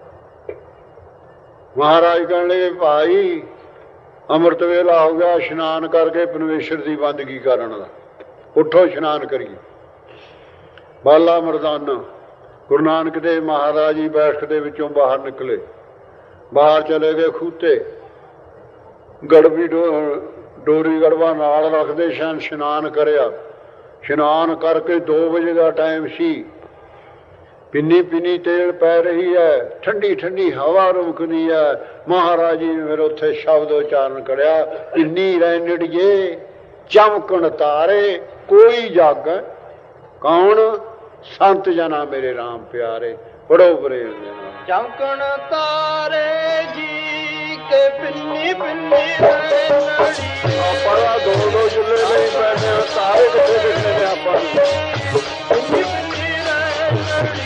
ਮਹਾਰਾਜ ਕਹਿਣ ਲੱਗੇ ਭਾਈ ਅੰਮ੍ਰਿਤ ਵੇਲਾ ਹੋ ਗਿਆ, ਇਸ਼ਨਾਨ ਕਰਕੇ ਪਰਮੇਸ਼ਰ ਦੀ ਬੰਦਗੀ ਕਰਨ ਦਾ, ਉੱਠੋ ਇਸ਼ਨਾਨ ਕਰੀਏ। ਬਾਲਾ ਮਰਦਾਨਾ ਗੁਰੂ ਨਾਨਕ ਦੇਵ ਮਹਾਰਾਜ ਜੀ ਬੈਠਕ ਦੇ ਵਿੱਚੋਂ ਬਾਹਰ ਨਿਕਲੇ। ਬਾਹਰ ਚਲੇ ਗਏ ਖੂਤੇ, ਗੜਵੀ ਡੋ ਡੋਰੀ ਗੜਵਾ ਨਾਲ ਰੱਖਦੇ ਸਨ। ਇਸ਼ਨਾਨ ਕਰਿਆ। ਇਸ਼ਨਾਨ ਕਰਕੇ ਦੋ ਵਜੇ ਦਾ ਟਾਈਮ ਸੀ। ਪਿੰਨੀ ਪਿੰਨੀ ਤੇਲ ਪੈ ਰਹੀ ਹੈ, ਠੰਡੀ ਠੰਡੀ ਹਵਾ ਰੁਕਦੀ ਹੈ। ਮਹਾਰਾਜ ਜੀ ਨੇ ਫਿਰ ਉੱਥੇ ਸ਼ਬਦ ਉਚਾਰਨ ਕਰਿਆ, ਇੰਨੀ ਰੈਣੜੀਏ ਚਮਕਣ ਤਾਰੇ ਕੋਈ ਜਾਗੈ। ਕੌਣ? ਸੰਤ ਜਨਾ ਮੇਰੇ ਰਾਮ ਪਿਆਰੇ। ਪੜੋ ਪ੍ਰੇਮ ਦੇ ਨਾਲ। ਚਮਕਣ ਤਾਰੇ ਜੀ ਕੇ ਪਿੰਨੀ ਪਿੰਨੀ ਰੈਣੜੀ। ਆਪਾਂ ਦੋ ਦੋ ਚੁੱਲ੍ਹੇ ਨਹੀਂ ਪੈਣੇ, ਤਾਰੇ ਕਿੱਥੇ ਦਿਖਦੇ ਨੇ ਆਪਾਂ ਨੂੰ? ਪਿੰਨੀ ਪਿੰਨੀ ਰੈਣੜੀ।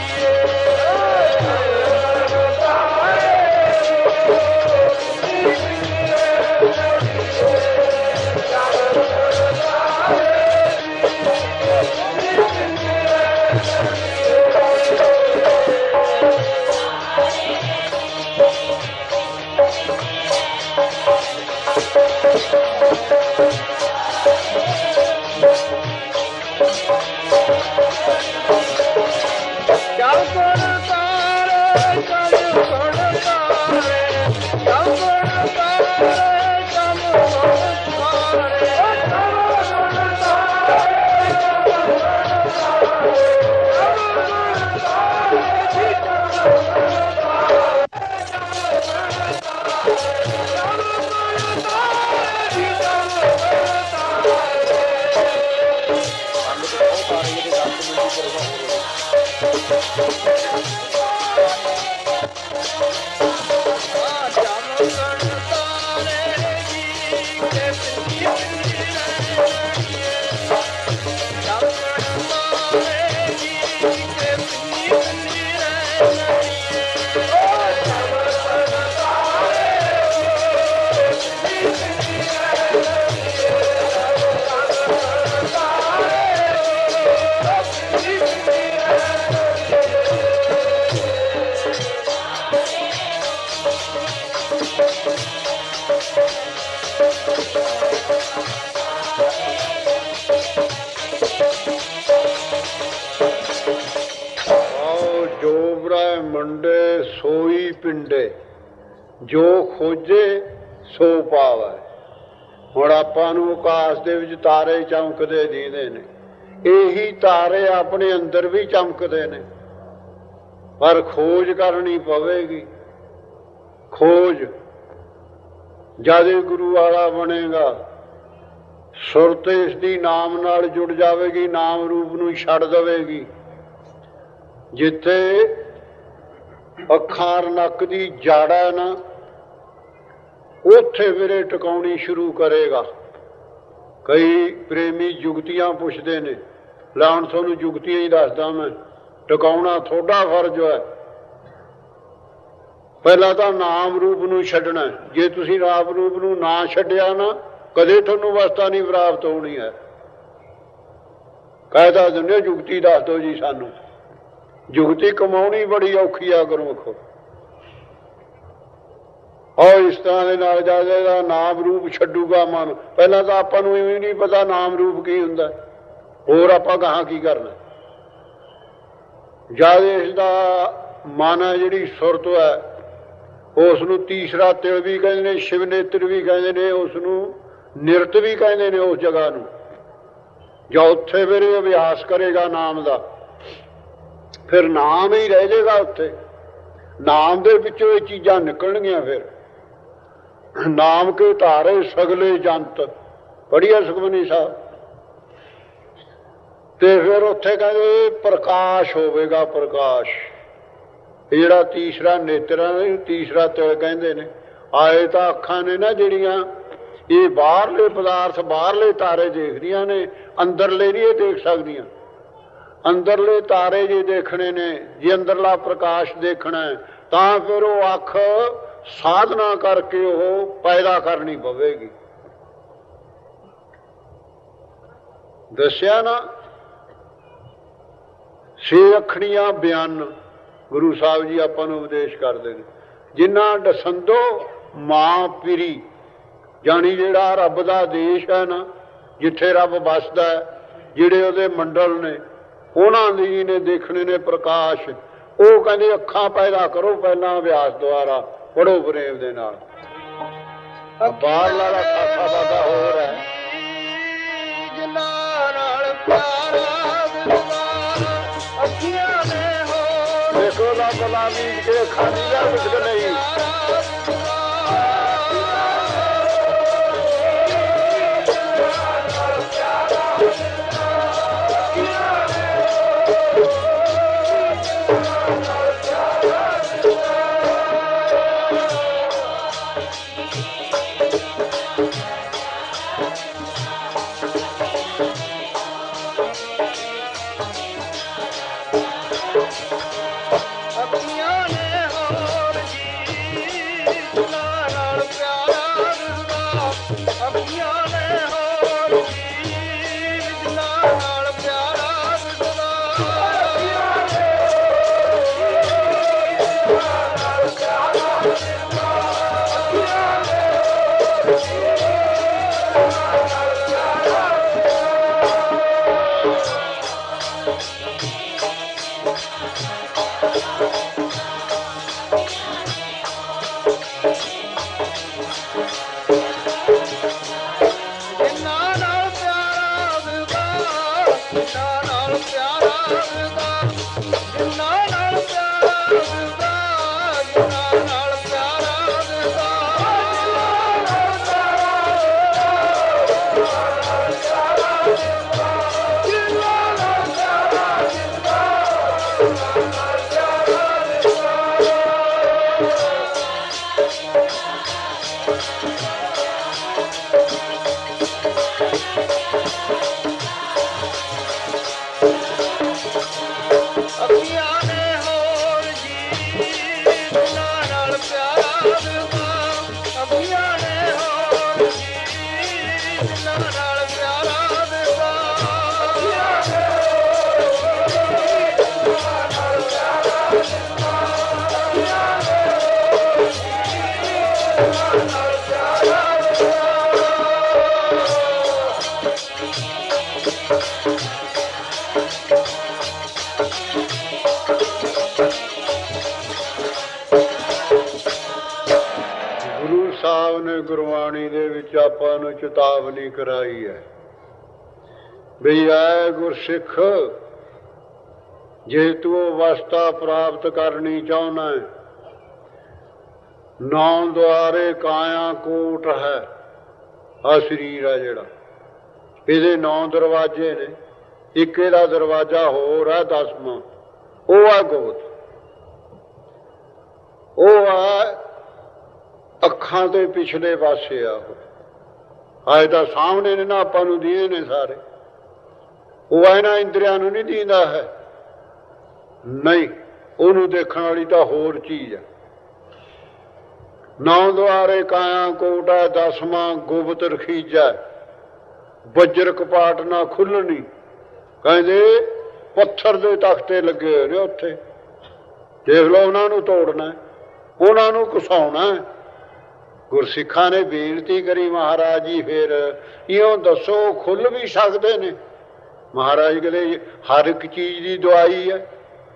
ਪਿੰਡੇ, ਜੋ ਖੋਜੇ ਸੋ ਪਾਵੈ। ਹੁਣ ਆਪਾਂ ਨੂੰ ਆਕਾਸ਼ ਦੇ ਵਿੱਚ ਤਾਰੇ ਚਮਕਦੇ ਦੀਦੇ ਨੇ, ਇਹੀ ਤਾਰੇ ਆਪਣੇ ਅੰਦਰ ਵੀ ਚਮਕਦੇ ਨੇ, ਪਰ ਖੋਜ ਕਰਨੀ ਪਵੇਗੀ। ਖੋਜ ਜਦ ਇਹ ਗੁਰੂ ਵਾਲਾ ਬਣੇਗਾ, ਸੁਰਤ ਇਸ ਦੀ ਨਾਮ ਨਾਲ ਜੁੜ ਜਾਵੇਗੀ, ਨਾਮ ਰੂਪ ਨੂੰ ਛੱਡ ਦੇਵੇਗੀ। ਜਿੱਥੇ ਅੱਖਾਂ ਨੱਕ ਦੀ ਜਾੜਾ ਹੈ ਨਾ, ਉੱਥੇ ਵੀਰੇ ਟਿਕਾਉਣੀ ਸ਼ੁਰੂ ਕਰੇਗਾ। ਕਈ ਪ੍ਰੇਮੀ ਜੁਗਤੀਆਂ ਪੁੱਛਦੇ ਨੇ, ਲੈ ਹੁਣ ਤੁਹਾਨੂੰ ਜੁਗਤੀਆਂ ਹੀ ਦੱਸਦਾ ਮੈਂ, ਟਿਕਾਉਣਾ ਤੁਹਾਡਾ ਫਰਜ਼ ਹੈ। ਪਹਿਲਾਂ ਤਾਂ ਨਾਮ ਰੂਪ ਨੂੰ ਛੱਡਣਾ। ਜੇ ਤੁਸੀਂ ਨਾਮ ਰੂਪ ਨੂੰ ਨਾ ਛੱਡਿਆ ਨਾ, ਕਦੇ ਤੁਹਾਨੂੰ ਅਵਸਥਾ ਨਹੀਂ ਪ੍ਰਾਪਤ ਹੋਣੀ ਹੈ। ਕਹਿਦਾ ਦਿੰਦੇ ਜੁਗਤੀ ਦੱਸ ਦਿਓ ਜੀ ਸਾਨੂੰ, ਜੁਗਤੀ ਕਮਾਉਣੀ ਬੜੀ ਔਖੀ ਆ ਗੁਰਮੁਖੋ। ਔਰ ਇਸ ਤਰ੍ਹਾਂ ਦੇ ਨਾਲ ਜਾਏਗਾ, ਨਾਮ ਰੂਪ ਛੱਡੂਗਾ ਮਨ। ਪਹਿਲਾਂ ਤਾਂ ਆਪਾਂ ਨੂੰ ਇਵੇਂ ਨਹੀਂ ਪਤਾ ਨਾਮ ਰੂਪ ਕੀ ਹੁੰਦਾ, ਹੋਰ ਆਪਾਂ ਗਾਹਾਂ ਕੀ ਕਰਨਾ। ਜਦ ਇਸ ਦਾ ਮਨ ਹੈ, ਜਿਹੜੀ ਸੁਰਤ ਹੈ, ਉਸ ਨੂੰ ਤੀਸਰਾ ਤਿਲ ਵੀ ਕਹਿੰਦੇ ਨੇ, ਸ਼ਿਵ ਨੇਤਰ ਵੀ ਕਹਿੰਦੇ ਨੇ, ਉਸ ਨੂੰ ਨਿਰਤ ਵੀ ਕਹਿੰਦੇ ਨੇ। ਉਸ ਜਗ੍ਹਾ ਨੂੰ ਜਾਂ ਉੱਥੇ ਫਿਰ ਅਭਿਆਸ ਕਰੇਗਾ ਨਾਮ ਦਾ, ਫਿਰ ਨਾਮ ਹੀ ਰਹਿ ਜਾਏਗਾ ਉੱਥੇ। ਨਾਮ ਦੇ ਵਿੱਚੋਂ ਇਹ ਚੀਜ਼ਾਂ ਨਿਕਲਣਗੀਆਂ। ਫਿਰ ਨਾਮ ਕੇ ਧਾਰੇ ਸਗਲੇ ਜੰਤ, ਪੜ੍ਹੀਆ ਸੁਖਮਨੀ ਸਾਹਿਬ। ਤੇ ਫਿਰ ਉੱਥੇ ਕਹਿੰਦੇ ਪ੍ਰਕਾਸ਼ ਹੋਵੇਗਾ, ਪ੍ਰਕਾਸ਼। ਇਹ ਜਿਹੜਾ ਤੀਸਰਾ ਨੇਤਰਾਂ ਨੇ, ਤੀਸਰਾ ਤਿਲ ਕਹਿੰਦੇ ਨੇ। ਆਏ ਤਾਂ ਅੱਖਾਂ ਨੇ ਨਾ ਜਿਹੜੀਆਂ, ਇਹ ਬਾਹਰਲੇ ਪਦਾਰਥ, ਬਾਹਰਲੇ ਤਾਰੇ ਦੇਖਦੀਆਂ ਨੇ, ਅੰਦਰਲੇ ਨਹੀਂ ਇਹ ਦੇਖ ਸਕਦੀਆਂ। ਅੰਦਰਲੇ ਤਾਰੇ ਜੇ ਦੇਖਣੇ ਨੇ, ਜੇ ਅੰਦਰਲਾ ਪ੍ਰਕਾਸ਼ ਦੇਖਣਾ ਹੈ, ਤਾਂ ਫਿਰ ਉਹ ਅੱਖ ਸਾਧਨਾ ਕਰਕੇ ਉਹ ਪੈਦਾ ਕਰਨੀ ਪਵੇਗੀ। ਦੱਸਿਆ ਨਾ, ਛੇ ਅੱਖੜੀਆਂ ਬਿਆਨ ਗੁਰੂ ਸਾਹਿਬ ਜੀ ਆਪਾਂ ਨੂੰ ਉਪਦੇਸ਼ ਕਰਦੇ ਨੇ। ਜਿਨ੍ਹਾਂ ਦਸੰਦੋ ਮਾਂ ਪੀਰੀ, ਜਾਣੀ ਜਿਹੜਾ ਰੱਬ ਦਾ ਦੇਸ਼ ਹੈ ਨਾ, ਜਿੱਥੇ ਰੱਬ ਵੱਸਦਾ ਹੈ, ਜਿਹੜੇ ਉਹਦੇ ਮੰਡਲ ਨੇ, ਉਹਨਾਂ ਦੀ ਨੇ ਦੇਖਣੇ ਨੇ ਪ੍ਰਕਾਸ਼। ਉਹ ਕਹਿੰਦੇ ਅੱਖਾਂ ਪੈਦਾ ਕਰੋ ਪਹਿਲਾਂ ਅਭਿਆਸ ਦੁਆਰਾ, ਪੜੋ ਪ੍ਰੇਮ ਦੇ ਨਾਲ। ਬਾਹਰਲਾ ਦਾ ਖਾਸਾ ਬਾਦਾ ਹੋਰ ਹੈ। ਦੇਖੋ ਨਾ ਗੁਲਾਮੀ ਕੇ ਖਾਲੀ ਦਾ ਕੁਝ ਨਹੀਂ। ਨੇ ਗੁਰਬਾਣੀ ਦੇ ਵਿੱਚ ਆਪਾਂ ਨੂੰ ਚੇਤਾਵਨੀ ਕਰਾਈ ਹੈ ਵੀ ਐ ਗੁਰਸਿੱਖ, ਜੇ ਤੂੰ ਅਵਸਥਾ ਪ੍ਰਾਪਤ ਕਰਨੀ ਚਾਹੁੰਦਾ ਹੈ, ਨੌ ਦੁਆਰੇ ਕਾਇਆ ਕੋਟ ਹੈ। ਆ ਸਰੀਰ ਆ ਜਿਹੜਾ, ਇਹਦੇ ਨੌ ਦਰਵਾਜ਼ੇ ਨੇ, ਇੱਕ ਇਹਦਾ ਦਰਵਾਜ਼ਾ ਹੋਰ ਹੈ ਦਸਵਾਂ, ਉਹ ਆ ਗੋਤ। ਉਹ ਆ ਅੱਖਾਂ ਦੇ ਪਿਛਲੇ ਪਾਸੇ ਆ, ਉਹ ਅੱਜ ਤਾਂ ਸਾਹਮਣੇ ਨੇ ਨਾ, ਆਪਾਂ ਨੂੰ ਦੀਏ ਨੇ ਸਾਰੇ। ਉਹ ਇਹਨਾਂ ਇੰਦਰੀਆਂ ਨੂੰ ਨਹੀਂ ਦੀਂਦਾ ਹੈ, ਨਹੀਂ, ਉਹਨੂੰ ਦੇਖਣ ਵਾਲੀ ਤਾਂ ਹੋਰ ਚੀਜ਼ ਹੈ। ਨੌ ਦੁਆਰੇ ਕਾਇਆ ਕੋਟ ਹੈ, ਦਸਵਾਂ ਗੁਪਤ ਰਖੀਜਾ, ਵਜਰ ਕਪਾਟ ਨਾ ਖੁੱਲਣੀ। ਕਹਿੰਦੇ ਪੱਥਰ ਦੇ ਤਖਤੇ ਲੱਗੇ ਹੋਏ ਨੇ ਉੱਥੇ, ਦੇਖ ਲਓ, ਉਹਨਾਂ ਨੂੰ ਤੋੜਨਾ, ਉਹਨਾਂ ਨੂੰ ਘਸਾਉਣਾ। ਗੁਰਸਿੱਖਾਂ ਨੇ ਬੇਨਤੀ ਕਰੀ, ਮਹਾਰਾਜ ਜੀ ਫਿਰ ਇਉਂ ਦੱਸੋ ਖੁੱਲ ਵੀ ਸਕਦੇ ਨੇ? ਮਹਾਰਾਜ ਕਹਿੰਦੇ ਹਰ ਇੱਕ ਚੀਜ਼ ਦੀ ਦਵਾਈ ਹੈ,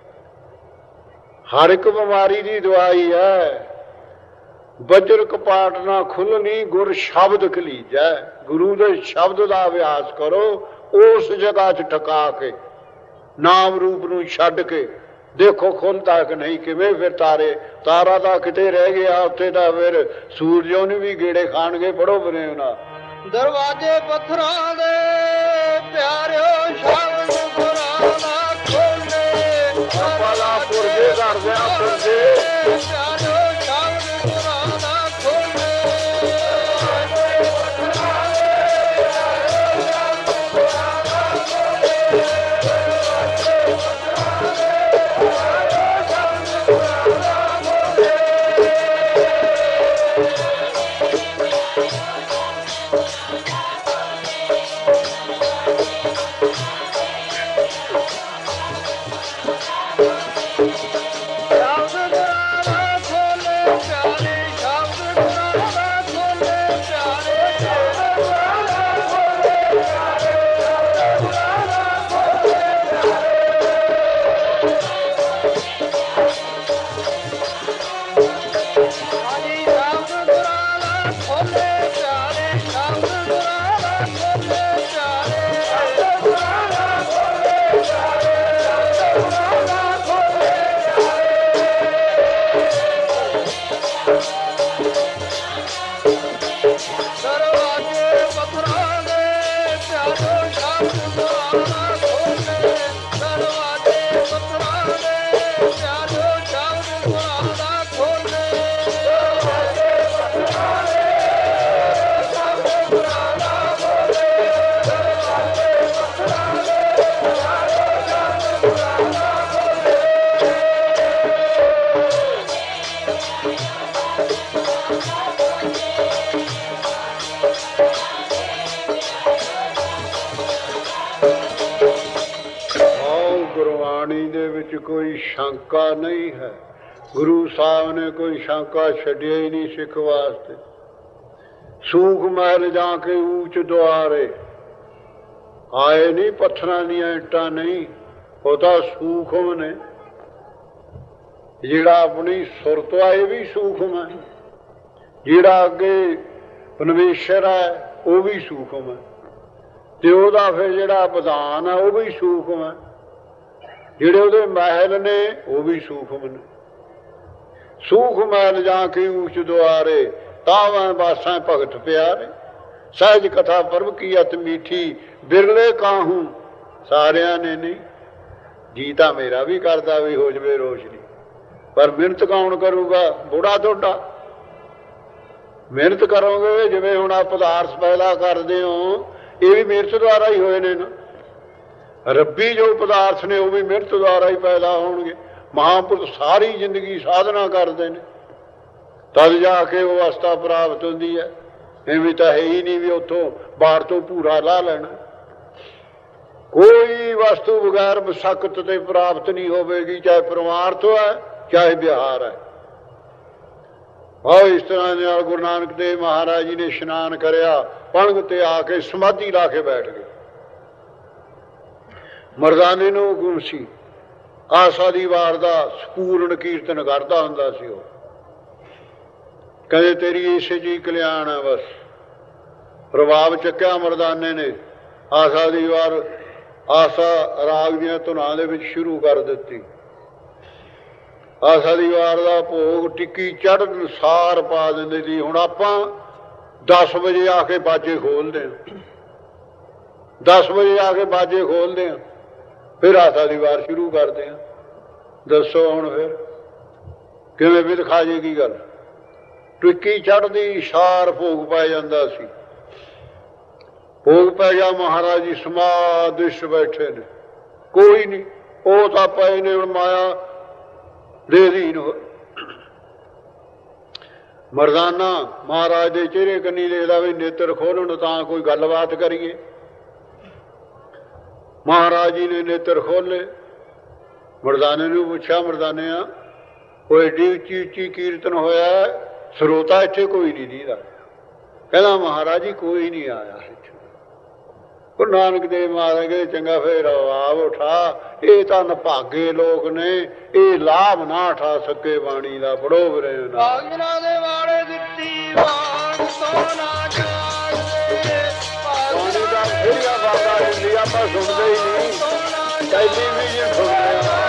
ਹਰ ਇੱਕ ਬਿਮਾਰੀ ਦੀ ਦਵਾਈ ਹੈ। ਵਜਰ ਕਪਾਟ ਨਾ ਖੁੱਲਣੀ, ਗੁਰ ਸ਼ਬਦ ਕਲੀਜੈ। ਗੁਰੂ ਦੇ ਸ਼ਬਦ ਦਾ ਅਭਿਆਸ ਕਰੋ, ਉਸ ਜਗ੍ਹਾ 'ਚ ਟਿਕਾ ਕੇ, ਨਾਮ ਰੂਪ ਨੂੰ ਛੱਡ ਕੇ ਦੇਖੋ ਖੁੱਲਦਾ ਕਿ ਨਹੀਂ। ਕਿਵੇਂ? ਫਿਰ ਤਾਰੇ, ਤਾਰਾ ਤਾਂ ਕਿਤੇ ਰਹਿ ਗਿਆ, ਉੱਥੇ ਤਾਂ ਫਿਰ ਸੂਰਜੋਂ ਨੂੰ ਵੀ ਗੇੜੇ ਖਾਣਗੇ। ਪੜੋ ਬਨੇ ਉਹਨਾਂ ਦਰਵਾਜ਼ੇ ਪੱਥਰਾਂ ਦੇ ਪਿਆਰਿਓ, ਸ਼ਬਦ ਗੁਰਾਂ ਦਾ ਖੋਲੇ। ਪਾਲਾ ਪੁਰਜੇ ਘਰਦਿਆਂ ਪੁਰਜੇ ਪਿਆਰਿਓ, ਸ਼ਬਦ ਗੁਰਾਂ ਦਾ ਖੋਲੇ। ਕੋਈ ਸ਼ੰਕਾ ਨਹੀਂ ਹੈ। ਗੁਰੂ ਸਾਹਿਬ ਨੇ ਕੋਈ ਸ਼ੰਕਾ ਛੱਡਿਆ ਹੀ ਨਹੀਂ ਸਿੱਖ ਵਾਸਤੇ। ਸੂਖ ਮਹਿਲ ਜਾ ਕੇ ਊਚ ਦੁਆਰੇ ਆਏ ਨਹੀਂ, ਪੱਥਰਾਂ ਦੀਆਂ ਇੱਟਾਂ ਨਹੀਂ, ਉਹ ਤਾਂ ਸੂਖਮ ਨੇ। ਜਿਹੜਾ ਆਪਣੀ ਸੁਰਤ ਆਏ ਵੀ ਸੂਖਮ ਹੈ, ਜਿਹੜਾ ਅੱਗੇ ਪਰਮੇਸ਼ਰ ਹੈ ਉਹ ਵੀ ਸੂਖਮ ਹੈ, ਤੇ ਉਹਦਾ ਫਿਰ ਜਿਹੜਾ ਵਿਧਾਨ ਹੈ ਉਹ ਵੀ ਸੂਖਮ ਹੈ, ਜਿਹੜੇ ਉਹਦੇ ਮਹਿਲ ਨੇ ਉਹ ਵੀ ਸੂਖਮ ਨੇ। ਸੂਖ ਮਹਿਲ ਜਾ ਕੇ ਊਚ ਦੁਆਰੇ, ਤਾਵਾਂ ਬਾਸਾਂ ਭਗਤ ਪਿਆਰੇ। ਸਹਿਜ ਕਥਾ ਪਰਬ ਕੀ ਅਤ ਮੀਠੀ, ਬਿਰਲੇ ਕਾਹੂ ਸਾਰਿਆਂ ਨੇ ਨਹੀਂ। ਜੀ ਤਾਂ ਮੇਰਾ ਵੀ ਕਰਦਾ ਵੀ ਹੋ ਜਵੇ ਰੋਸ਼ਨੀ, ਪਰ ਮਿਹਨਤ ਕੌਣ ਕਰੂਗਾ? ਬੁੜਾ ਤੁਹਾਡਾ। ਮਿਹਨਤ ਕਰੋਗੇ, ਜਿਵੇਂ ਹੁਣ ਆ ਪਦਾਰਥ ਪੈਦਾ ਕਰਦੇ ਹੋ, ਇਹ ਵੀ ਮਿਹਨਤ ਦੁਆਰਾ ਹੀ ਹੋਏ ਨੇ ਨਾ। ਰੱਬੀ ਜੋ ਪਦਾਰਥ ਨੇ ਉਹ ਵੀ ਮਿਹਨਤ ਦੁਆਰਾ ਹੀ ਪੈਦਾ ਹੋਣਗੇ। ਮਹਾਂਪੁਰਖ ਸਾਰੀ ਜ਼ਿੰਦਗੀ ਸਾਧਨਾ ਕਰਦੇ ਨੇ, ਤਦ ਜਾ ਕੇ ਉਹ ਅਵਸਥਾ ਪ੍ਰਾਪਤ ਹੁੰਦੀ ਹੈ। ਐਵੇਂ ਤਾਂ ਹੈ ਹੀ ਨਹੀਂ ਵੀ ਉੱਥੋਂ ਬਾਹਰ ਤੋਂ ਭੂਰਾ ਲਾ ਲੈਣਾ। ਕੋਈ ਵਸਤੂ ਬਗੈਰ ਮਸਕਤ ਤੇ ਪ੍ਰਾਪਤ ਨਹੀਂ ਹੋਵੇਗੀ, ਚਾਹੇ ਪਰਮਾਰਥ ਹੈ ਚਾਹੇ ਵਿਹਾਰ ਹੈ। ਆਹ ਇਸ ਤਰ੍ਹਾਂ ਦੇ ਨਾਲ ਗੁਰੂ ਨਾਨਕ ਦੇਵ ਮਹਾਰਾਜ ਜੀ ਨੇ ਇਸ਼ਨਾਨ ਕਰਿਆ, ਪਲੰਘ ਤੇ ਆ ਕੇ ਸਮਾਧੀ ਲਾ ਕੇ ਬੈਠ ਗਏ। ਮਰਦਾਨੇ ਨੂੰ ਹੁਕਮ ਸੀ, ਆਸਾ ਦੀ ਵਾਰ ਦਾ ਸੰਪੂਰਨ ਕੀਰਤਨ ਕਰਦਾ ਹੁੰਦਾ ਸੀ ਉਹ। ਕਹਿੰਦੇ ਤੇਰੀ ਇਸੇ 'ਚ ਹੀ ਕਲਿਆਣ ਹੈ। ਬਸ ਰਬਾਬ ਚੱਕਿਆ ਮਰਦਾਨੇ ਨੇ, ਆਸਾ ਦੀ ਵਾਰ ਆਸਾ ਰਾਗ ਦੀਆਂ ਧੁਨਾਂ ਦੇ ਵਿੱਚ ਸ਼ੁਰੂ ਕਰ ਦਿੱਤੀ। ਆਸਾ ਦੀ ਵਾਰ ਦਾ ਭੋਗ ਟਿੱਕੀ ਚੜ੍ਹਨ ਸਾਰ ਪਾ ਦਿੰਦੇ ਸੀ। ਹੁਣ ਆਪਾਂ ਦਸ ਵਜੇ ਆ ਕੇ ਬਾਜੇ ਖੋਲਦੇ ਹਾਂ, ਦਸ ਵਜੇ ਆ ਕੇ ਬਾਜੇ ਖੋਲਦੇ ਹਾਂ, ਫਿਰ ਆਸਾ ਦੀ ਵਾਰ ਸ਼ੁਰੂ ਕਰਦੇ ਹਾਂ। ਦੱਸੋ ਹੁਣ ਫਿਰ ਕਿਵੇਂ ਵੀ ਦਿਖਾ ਜੇਗੀ ਗੱਲ। ਟਿੱਕੀ ਚੜ੍ਹਦੀ ਸਾਰ ਭੋਗ ਪੈ ਜਾਂਦਾ ਸੀ। ਭੋਗ ਪੈ ਗਿਆ, ਮਹਾਰਾਜ ਜੀ ਸਮਾਧਿਸ਼ ਬੈਠੇ ਨੇ, ਕੋਈ ਨਹੀਂ, ਉਹ ਤਾਂ ਪਏ ਨੇ ਹੁਣ ਮਾਇਆ ਦੇ ਅਧੀਨ ਹੋ। ਮਰਦਾਨਾ ਮਹਾਰਾਜ ਦੇ ਚਿਹਰੇ ਕੰਨੀ ਦੇਖਦਾ ਵੀ ਨੇਤਰ ਖੋਲਣ ਤਾਂ ਕੋਈ ਗੱਲਬਾਤ ਕਰੀਏ। ਮਹਾਰਾਜ ਜੀ ਨੇ ਨੇਤਰ ਖੋਲੇ, ਮਰਦਾਨੇ ਨੂੰ ਪੁੱਛਿਆ, ਮਰਦਾਨਿਆ ਉਹ ਏਡੀ ਉੱਚੀ ਉੱਚੀ ਕੀਰਤਨ ਹੋਇਆ, ਸਰੋਤਾ ਇੱਥੇ ਕੋਈ ਨਹੀਂ ਦੀਦਾ। ਕਹਿੰਦਾ ਮਹਾਰਾਜ ਜੀ ਕੋਈ ਨਹੀਂ ਆਇਆ ਇੱਥੇ। ਗੁਰੂ ਨਾਨਕ ਦੇਵ ਮਹਾਰਾਜ ਕਹਿੰਦੇ ਚੰਗਾ ਫੇਰ ਆਪ ਉਠਾ, ਇਹ ਤਾਂ ਨਭਾਗੇ ਲੋਕ ਨੇ, ਇਹ ਲਾਭ ਨਾ ਉਠਾ ਸਕੇ ਬਾਣੀ ਦਾ। ਪੜੋ ਵੀਰੇ ਭਾਗਨਾਂ ਦੇ ਵਾਲੇ ਦਿੱਤੀ ਵਾਂਗ ਸੋਨਾ ਜਾਣਦੇ, ਬਾਣੀ ਦਾ ਫੇਰਿਆ ਬਾਬਾ ਜੀ ਆਪਾਂ ਸੁਣਦੇ ਹੀ ਨਹੀਂ, ਟੈਲੀਵਿਜ਼ਨ ਸੁਣਦੇ ਹਾਂ।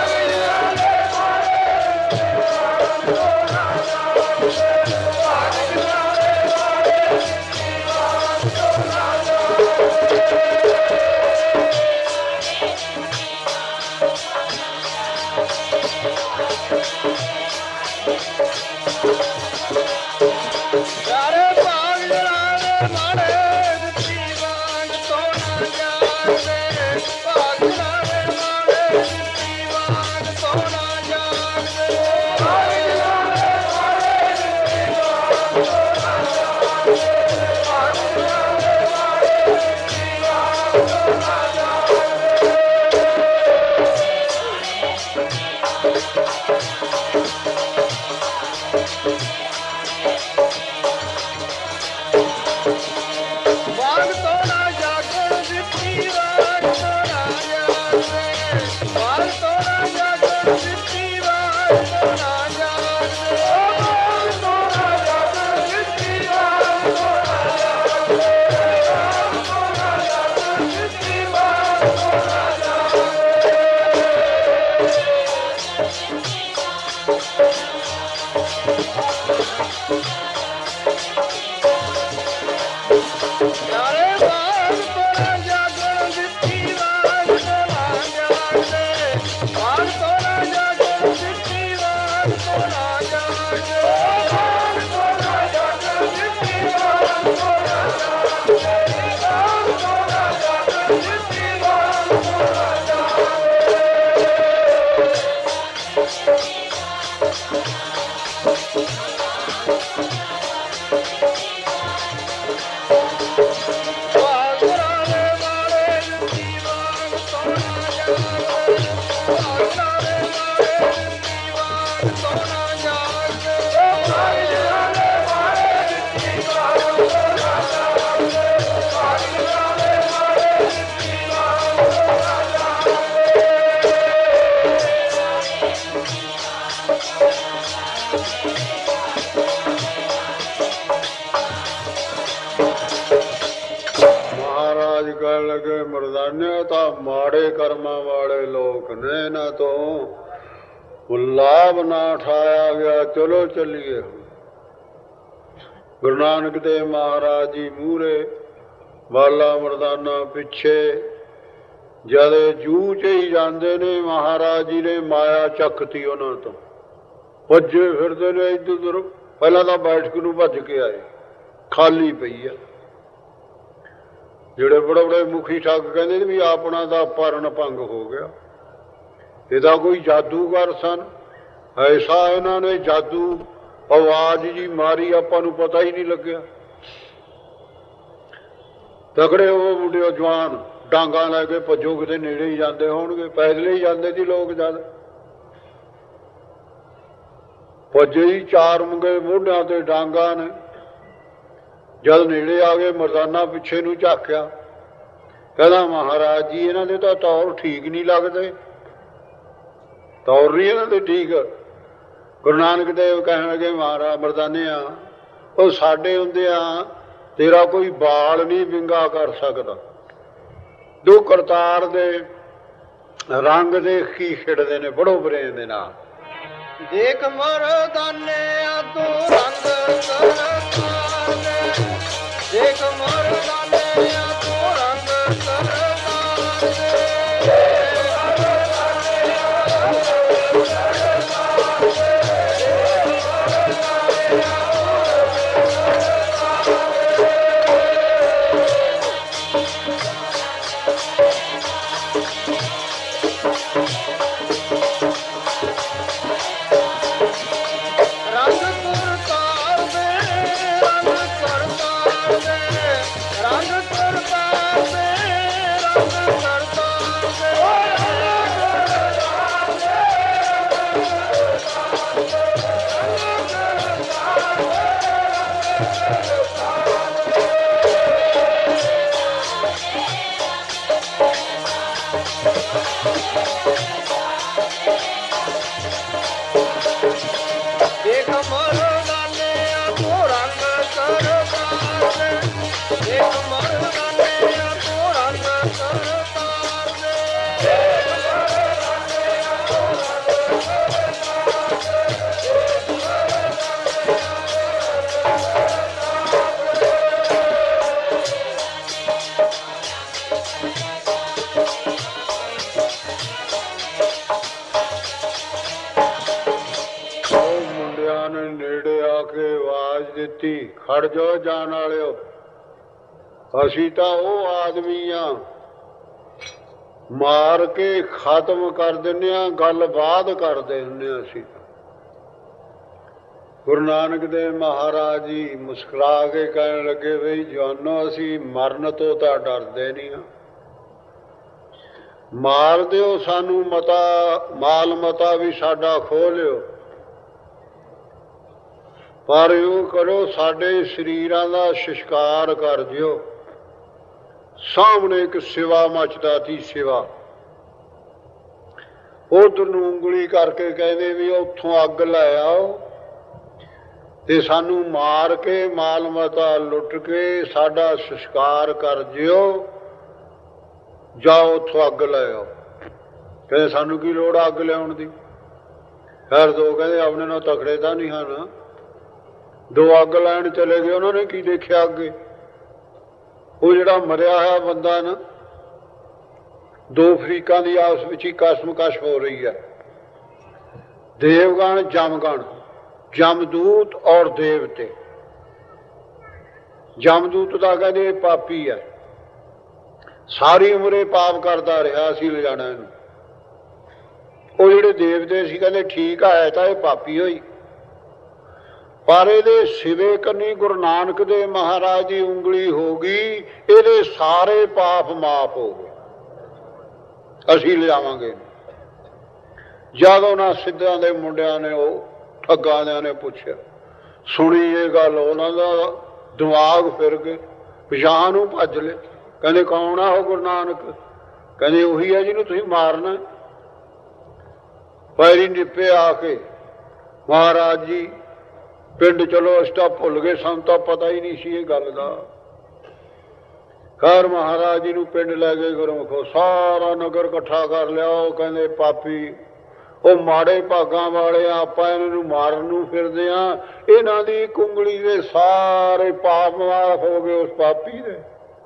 ਮਰਦਾਨੇ ਤਾਂ ਮਾੜੇ ਕਰਮਾਂ ਵਾਲੇ ਲੋਕ ਨੇ, ਇਹਨਾਂ ਤੋਂ ਲਾਭ ਨਾ ਉਠਾਇਆ ਗਿਆ। ਚਲੋ ਚੱਲੀਏ। ਗੁਰੂ ਨਾਨਕ ਦੇਵ ਮਹਾਰਾਜ ਜੀ ਮੂਹਰੇ, ਬਾਲਾ ਮਰਦਾਨਾ ਪਿੱਛੇ। ਜਦ ਜੂਹ ਚ ਹੀ ਜਾਂਦੇ ਨੇ, ਮਹਾਰਾਜ ਜੀ ਨੇ ਮਾਇਆ ਚੱਕਤੀ ਉਹਨਾਂ ਤੋਂ, ਭੱਜੇ ਫਿਰਦੇ ਨੇ ਇੱਧਰ ਉੱਧਰ। ਪਹਿਲਾਂ ਤਾਂ ਬੈਠਕ ਨੂੰ ਭੱਜ ਕੇ ਆਏ, ਖਾਲੀ ਪਈ ਆ। ਜਿਹੜੇ ਬੜੇ ਬੜੇ ਮੁਖੀ ਠੱਗ ਕਹਿੰਦੇ ਨੇ ਵੀ ਆਪਣਾ ਤਾਂ ਪਰਨ ਭੰਗ ਹੋ ਗਿਆ, ਇਹਦਾ ਕੋਈ ਜਾਦੂਗਰ ਸਨ। ਐਸਾ ਇਹਨਾਂ ਨੇ ਜਾਦੂ ਆਵਾਜ਼ ਜੀ ਮਾਰੀ, ਆਪਾਂ ਨੂੰ ਪਤਾ ਹੀ ਨਹੀਂ ਲੱਗਿਆ। ਤਗੜੇ ਉਹ ਮੁੰਡੇ ਜਵਾਨ ਡਾਂਗਾਂ ਲੈ ਕੇ ਭੱਜੋ, ਕਿਤੇ ਨੇੜੇ ਹੀ ਜਾਂਦੇ ਹੋਣਗੇ, ਪੈਦਲ ਹੀ ਜਾਂਦੇ ਸੀ ਲੋਕ। ਜਦ ਭੱਜੇ ਹੀ ਚਾਰ ਮੁੰਗੇ ਮੋਢਿਆਂ ਤੇ ਡਾਂਗਾਂ ਨੇ। ਜਦ ਨੇੜੇ ਆ ਗਏ, ਮਰਦਾਨਾ ਪਿੱਛੇ ਨੂੰ ਝਾਕਿਆ, ਕਹਿੰਦਾ ਮਹਾਰਾਜ ਜੀ ਇਹਨਾਂ ਦੇ ਤਾਂ ਤੌਰ ਠੀਕ ਨਹੀਂ ਲੱਗਦੇ, ਤੌਰ ਨਹੀਂ ਇਹਨਾਂ ਦੇ ਠੀਕ। ਗੁਰੂ ਨਾਨਕ ਦੇਵ ਕਹਿਣ ਲੱਗੇ, ਮਹਾਰਾਜ ਮਰਦਾਨਿਆ ਉਹ ਸਾਡੇ ਹੁੰਦਿਆਂ ਤੇਰਾ ਕੋਈ ਬਾਲ ਨਹੀਂ ਵਿੰਗਾ ਕਰ ਸਕਦਾ। ਦੋ ਕਰਤਾਰ ਦੇ ਰੰਗ ਦੇਖ ਕੀ ਖਿੜਦੇ ਨੇ ਬੜੋ ਪ੍ਰੇਮ ਦੇ ਨਾਲ। ਦੇਖ ਮਰਦਾਨਿਆਂ ਤੂੰ ਰੰਗ ਕਰਤਾਰ ਦੇ, ਦੇਖ ਮਰਦਾਨਿਆਂ ਤੂੰ ਰੰਗ ਕਰਤਾਰ ਦੇ। ਖੜ ਜਾਓ ਜਾਣ ਵਾਲਿਓ, ਅਸੀਂ ਤਾਂ ਉਹ ਆਦਮੀ ਆ ਮਾਰ ਕੇ ਖਤਮ ਕਰ ਦਿੰਦੇ ਹਾਂ, ਗੱਲ ਬਾਅਦ ਕਰਦੇ ਹੁੰਦੇ ਹਾਂ ਅਸੀਂ। ਗੁਰੂ ਨਾਨਕ ਦੇਵ ਮਹਾਰਾਜ ਜੀ ਮੁਸਕਰਾ ਕੇ ਕਹਿਣ ਲੱਗੇ ਬਈ ਜਵਾਨੋ ਅਸੀਂ ਮਰਨ ਤੋਂ ਤਾਂ ਡਰਦੇ ਨਹੀਂ ਹਾਂ, ਮਾਰ ਦਿਓ ਸਾਨੂੰ ਮਤਾ ਮਾਲ ਮਤਾ ਵੀ ਸਾਡਾ ਖੋਹ ਲਿਓ, ਪਰ ਉਹ ਕਰੋ ਸਾਡੇ ਸਰੀਰਾਂ ਦਾ ਸ਼ਿਸ਼ਕਾਰ ਕਰ ਦਿਓ। ਸਾਹਮਣੇ ਇੱਕ ਸਿਵਾ ਮਚਦਾ ਸੀ, ਸਿਵਾ ਉਧਰ ਨੂੰ ਉਂਗਲੀ ਕਰਕੇ ਕਹਿੰਦੇ ਵੀ ਉੱਥੋਂ ਅੱਗ ਲੈ ਆਓ ਤੇ ਸਾਨੂੰ ਮਾਰ ਕੇ ਮਾਲ ਮਤਾ ਲੁੱਟ ਕੇ ਸਾਡਾ ਸ਼ਿਸ਼ਕਾਰ ਕਰ ਦਿਓ, ਜਾਓ ਉੱਥੋਂ ਅੱਗ ਲੈ ਆਓ। ਕਹਿੰਦੇ ਸਾਨੂੰ ਕੀ ਲੋੜ ਅੱਗ ਲਿਆਉਣ ਦੀ। ਫਿਰ ਦੋ ਕਹਿੰਦੇ ਆਪਣੇ ਨਾਲ ਤਕੜੇ ਤਾਂ ਨਹੀਂ ਹਨ, ਦੋ ਅੱਗ ਲੈਣ ਚਲੇ ਗਏ, ਉਹਨਾਂ ਨੇ ਕੀ ਦੇਖਿਆ ਅੱਗੇ। ਉਹ ਜਿਹੜਾ ਮਰਿਆ ਹੋਇਆ ਬੰਦਾ ਨਾ, ਦੋ ਫਰੀਕਾਂ ਦੀ ਆਪਸ ਵਿੱਚ ਹੀ ਕਸ਼ਮਕਸ਼ ਹੋ ਰਹੀ ਹੈ, ਦੇਵਗਣ ਜਮਗਣ, ਜਮਦੂਤ ਔਰ ਦੇਵਤੇ। ਜਮਦੂਤ ਦਾ ਕਹਿੰਦੇ ਇਹ ਪਾਪੀ ਹੈ, ਸਾਰੀ ਉਮਰ ਇਹ ਪਾਪ ਕਰਦਾ ਰਿਹਾ, ਅਸੀਂ ਲਿਜਾਣਾ ਇਹਨੂੰ। ਉਹ ਜਿਹੜੇ ਦੇਵਤੇ ਸੀ ਕਹਿੰਦੇ ਠੀਕ ਹੈ ਤਾਂ ਇਹ ਪਾਪੀ ਹੋਈ, ਪਰ ਇਹਦੇ ਸਿਵੇ ਕੰਨੀ ਗੁਰੂ ਨਾਨਕ ਦੇਵ ਮਹਾਰਾਜ ਦੀ ਉਂਗਲੀ ਹੋ ਗਈ, ਇਹਦੇ ਸਾਰੇ ਪਾਪ ਮਾਫ ਹੋ ਗਏ, ਅਸੀਂ ਲਿਆਵਾਂਗੇ। ਜਦ ਉਹਨਾਂ ਸਿੱਧਾਂ ਦੇ ਮੁੰਡਿਆਂ ਨੇ, ਉਹ ਠੱਗਾਂ ਦਿਆਂ ਨੇ ਪੁੱਛਿਆ, ਸੁਣੀ ਇਹ ਗੱਲ, ਉਹਨਾਂ ਦਾ ਦਿਮਾਗ ਫਿਰ ਗਏ, ਪਿਛਾਂਹ ਨੂੰ ਭੱਜ ਲਏ। ਕਹਿੰਦੇ ਕੌਣ ਆ ਉਹ ਗੁਰੂ ਨਾਨਕ? ਕਹਿੰਦੇ ਉਹੀ ਹੈ ਜਿਹਨੂੰ ਤੁਸੀਂ ਮਾਰਨਾ। ਪੈਰੀ ਨਿੱਪੇ ਆ ਕੇ ਮਹਾਰਾਜ ਜੀ ਪਿੰਡ ਚਲੋ, ਅਸੀਂ ਤਾਂ ਭੁੱਲ ਗਏ, ਸਾਨੂੰ ਤਾਂ ਪਤਾ ਹੀ ਨਹੀਂ ਸੀ ਇਹ ਗੱਲ ਦਾ। ਖੈਰ ਮਹਾਰਾਜ ਜੀ ਨੂੰ ਪਿੰਡ ਲੈ ਗਏ ਗੁਰਮੁਖੋ, ਸਾਰਾ ਨਗਰ ਇਕੱਠਾ ਕਰ ਲਿਆ। ਉਹ ਕਹਿੰਦੇ ਪਾਪੀ, ਉਹ ਮਾੜੇ ਭਾਗਾਂ ਵਾਲੇ ਆ, ਆਪਾਂ ਇਹਨਾਂ ਨੂੰ ਮਾਰਨ ਨੂੰ ਫਿਰਦੇ ਆ, ਇਹਨਾਂ ਦੀ ਕੁੰਗਲੀ ਦੇ ਸਾਰੇ ਪਾਪ ਮਾਫ ਹੋ ਗਏ ਉਸ ਪਾਪੀ ਦੇ।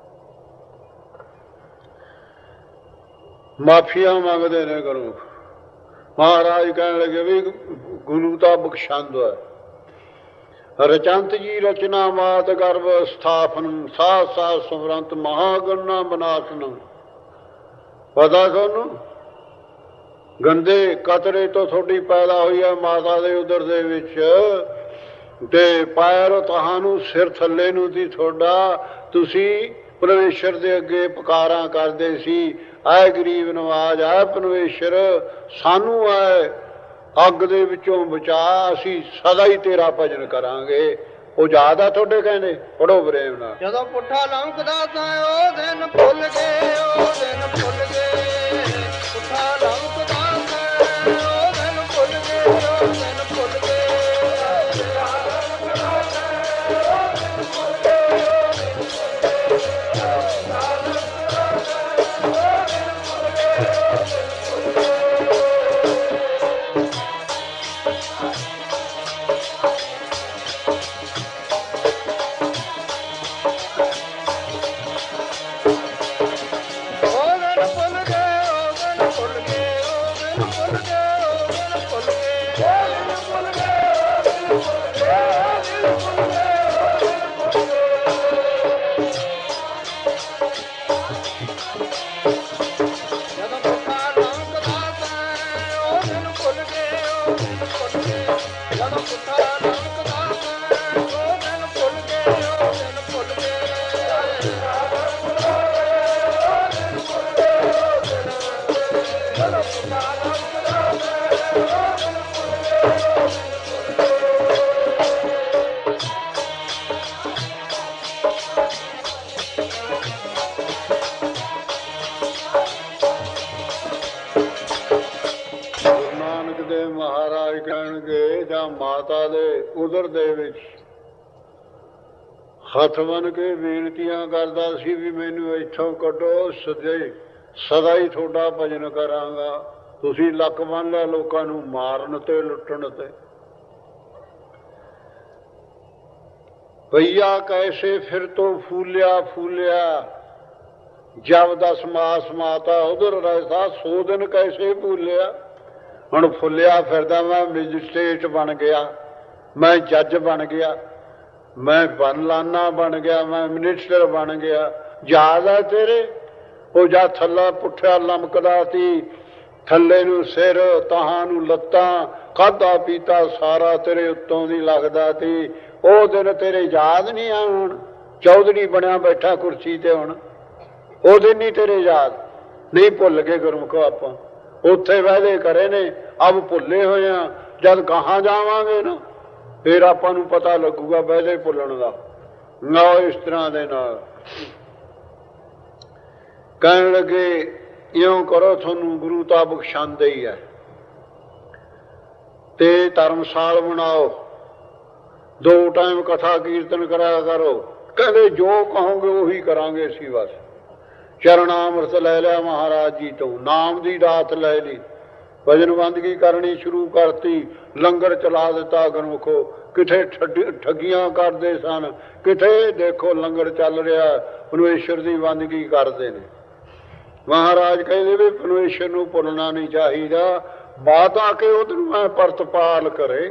ਮਾਫੀਆਂ ਮੰਗਦੇ ਨੇ ਗੁਰਮੁਖ। ਮਹਾਰਾਜ ਕਹਿਣ ਲੱਗੇ ਵੀ ਗੁਰੂ ਤਾਂ ਬਖਸ਼ੰਦ ਹੈ, ਰਚੰਤ ਜੀ ਰਚਨਾ ਮਾਤ ਗਰਭ ਸਥਾਪਨ, ਸਾਧ ਸਾਧ ਸੁਮਰੰਤ ਮਹਾਗੁਣਾ ਬਨਾਸਨ। ਪਤਾ ਤੁਹਾਨੂੰ ਗੰਦੇ ਕਤਰੇ ਤੋਂ ਤੁਹਾਡੀ ਪੈਦਾ ਹੋਈ ਹੈ ਮਾਤਾ ਦੇ ਉਦਰ ਦੇ ਵਿੱਚ, ਤੇ ਪੈਰ ਤੁਹਾਨੂੰ ਸਿਰ ਥੱਲੇ ਨੂੰ ਸੀ ਤੁਹਾਡਾ, ਤੁਸੀਂ ਪਰਮੇਸ਼ਰ ਦੇ ਅੱਗੇ ਪੁਕਾਰਾਂ ਕਰਦੇ ਸੀ, ਆਏ ਗਰੀਬ ਨਵਾਜ, ਆਏ ਪਰਮੇਸ਼ਰ ਸਾਨੂੰ ਆਏ ਅੱਗ ਦੇ ਵਿੱਚੋਂ ਬਚਾ, ਅਸੀਂ ਸਦਾ ਹੀ ਤੇਰਾ ਭਜਨ ਕਰਾਂਗੇ। ਉਹ ਯਾਦ ਆ ਤੁਹਾਡੇ? ਕਹਿੰਦੇ ਪੜੋ ਪ੍ਰੇਮ ਨਾਲ। ਜਦੋਂ ਪੁੱਠਾ ਲੰਕਦਾ ਤਾਂ ਉਹ ਦਿਨ ਭੁੱਲ ਗਏ, ਉਹ ਦਿਨ ਭੁੱਲ ਗਏ, ਪੁੱਠਾ ਲੰਕਦਾ ਤਾਂ ਉਹ ਦਿਨ ਭੁੱਲ ਗਏ, ਉਹ ਦਿਨ ਭੁੱਲ ਗਏ। ਮਾਤਾ ਦੇ ਉਦਰ ਦੇ ਵਿੱਚ ਹੱਥ ਬੰਨ ਕੇ ਬੇਨਤੀਆਂ ਕਰਦਾ ਸੀ ਵੀ ਮੈਨੂੰ ਇੱਥੋਂ ਕੱਢੋ, ਸਦੇ ਸਦਾ ਹੀ ਤੁਹਾਡਾ ਭਜਨ ਕਰਾਂਗਾ। ਤੁਸੀਂ ਲੱਕ ਬੰਨ ਲਿਆ ਲੋਕਾਂ ਨੂੰ ਮਾਰਨ ਤੇ ਲੁੱਟਣ ਤੇ। ਭਈਆ ਕੈਸੇ ਫਿਰ ਤੋਂ ਫੂਲਿਆ ਫੂਲਿਆ ਜਬ ਦਸ ਮਾਸ ਮਾਤਾ ਉਧਰ ਰਹਿਦਾ ਸੋ ਦਿਨ ਕੈਸੇ ਭੂਲਿਆ। ਹੁਣ ਫੁੱਲਿਆ ਫਿਰਦਾ, ਮੈਂ ਮੈਜਿਸਟ੍ਰੇਟ ਬਣ ਗਿਆ, ਮੈਂ ਜੱਜ ਬਣ ਗਿਆ, ਮੈਂ ਬਨਲਾਨਾ ਬਣ ਗਿਆ, ਮੈਂ ਮਿਨਿਸਟਰ ਬਣ ਗਿਆ। ਯਾਦ ਹੈ ਤੇਰੇ ਉਹ ਜਾ ਥੱਲਾ ਪੁੱਠਿਆ ਲਮਕਦਾ ਸੀ, ਥੱਲੇ ਨੂੰ ਸਿਰ ਤਾਹਾਂ ਨੂੰ ਲੱਤਾਂ, ਖਾਧਾ ਪੀਤਾ ਸਾਰਾ ਤੇਰੇ ਉੱਤੋਂ ਦੀ ਲੱਗਦਾ ਸੀ। ਉਹ ਦਿਨ ਤੇਰੇ ਯਾਦ ਨਹੀਂ ਆ? ਹੁਣ ਚੌਧਰੀ ਬਣਿਆ ਬੈਠਾ ਕੁਰਸੀ ਤੇ, ਹੁਣ ਉਹ ਦਿਨ ਨਹੀਂ ਤੇਰੇ ਯਾਦ? ਨਹੀਂ ਭੁੱਲ ਗਏ ਗੁਰਮੁਖੋ ਆਪਾਂ, ਉੱਥੇ ਵਾਅਦੇ ਕਰੇ ਨੇ, ਅਬ ਭੁੱਲੇ ਹੋਏ ਆ। ਜਦ ਕਹਾਂ ਜਾਵਾਂਗੇ ਨਾ ਫਿਰ ਆਪਾਂ ਨੂੰ ਪਤਾ ਲੱਗੂਗਾ ਵਾਅਦੇ ਭੁੱਲਣ ਦਾ। ਨਾ ਇਸ ਤਰ੍ਹਾਂ ਦੇ ਨਾਲ ਕਹਿਣ ਲੱਗੇ ਇਉਂ ਕਰੋ, ਤੁਹਾਨੂੰ ਗੁਰੂ ਤਾਂ ਬਖਸ਼ਾਂਦੇ ਹੀ ਹੈ, ਤੇ ਧਰਮਸਾਲ ਬਣਾਓ, ਦੋ ਟਾਈਮ ਕਥਾ ਕੀਰਤਨ ਕਰਿਆ ਕਰੋ। ਕਹਿੰਦੇ ਜੋ ਕਹੋਗੇ ਉਹੀ ਕਰਾਂਗੇ ਅਸੀਂ। ਬਸ ਚਰਨਾਮ੍ਰਿਤ ਲੈ ਲਿਆ ਮਹਾਰਾਜ ਜੀ ਤੋਂ, ਨਾਮ ਦੀ ਦਾਤ ਲੈ ਲਈ, ਭਜਨ ਬੰਦਗੀ ਕਰਨੀ ਸ਼ੁਰੂ ਕਰਤੀ, ਲੰਗਰ ਚਲਾ ਦਿੱਤਾ ਗੁਰਮੁਖੋ। ਕਿਥੇ ਠੱਗੀਆਂ ਕਰਦੇ ਸਨ, ਕਿਥੇ ਦੇਖੋ ਲੰਗਰ ਚੱਲ ਰਿਹਾ, ਪਰਮੇਸ਼ਰ ਦੀ ਬੰਦਗੀ ਕਰਦੇ ਨੇ। ਮਹਾਰਾਜ ਕਹਿੰਦੇ ਵੀ ਪਰਮੇਸ਼ਰ ਨੂੰ ਭੁੱਲਣਾ ਨਹੀਂ ਚਾਹੀਦਾ, ਬਾਤ ਆ ਕੇ ਉਹਨੂੰ ਮੈਂ ਪਰਤਪਾਲ ਕਰੇ।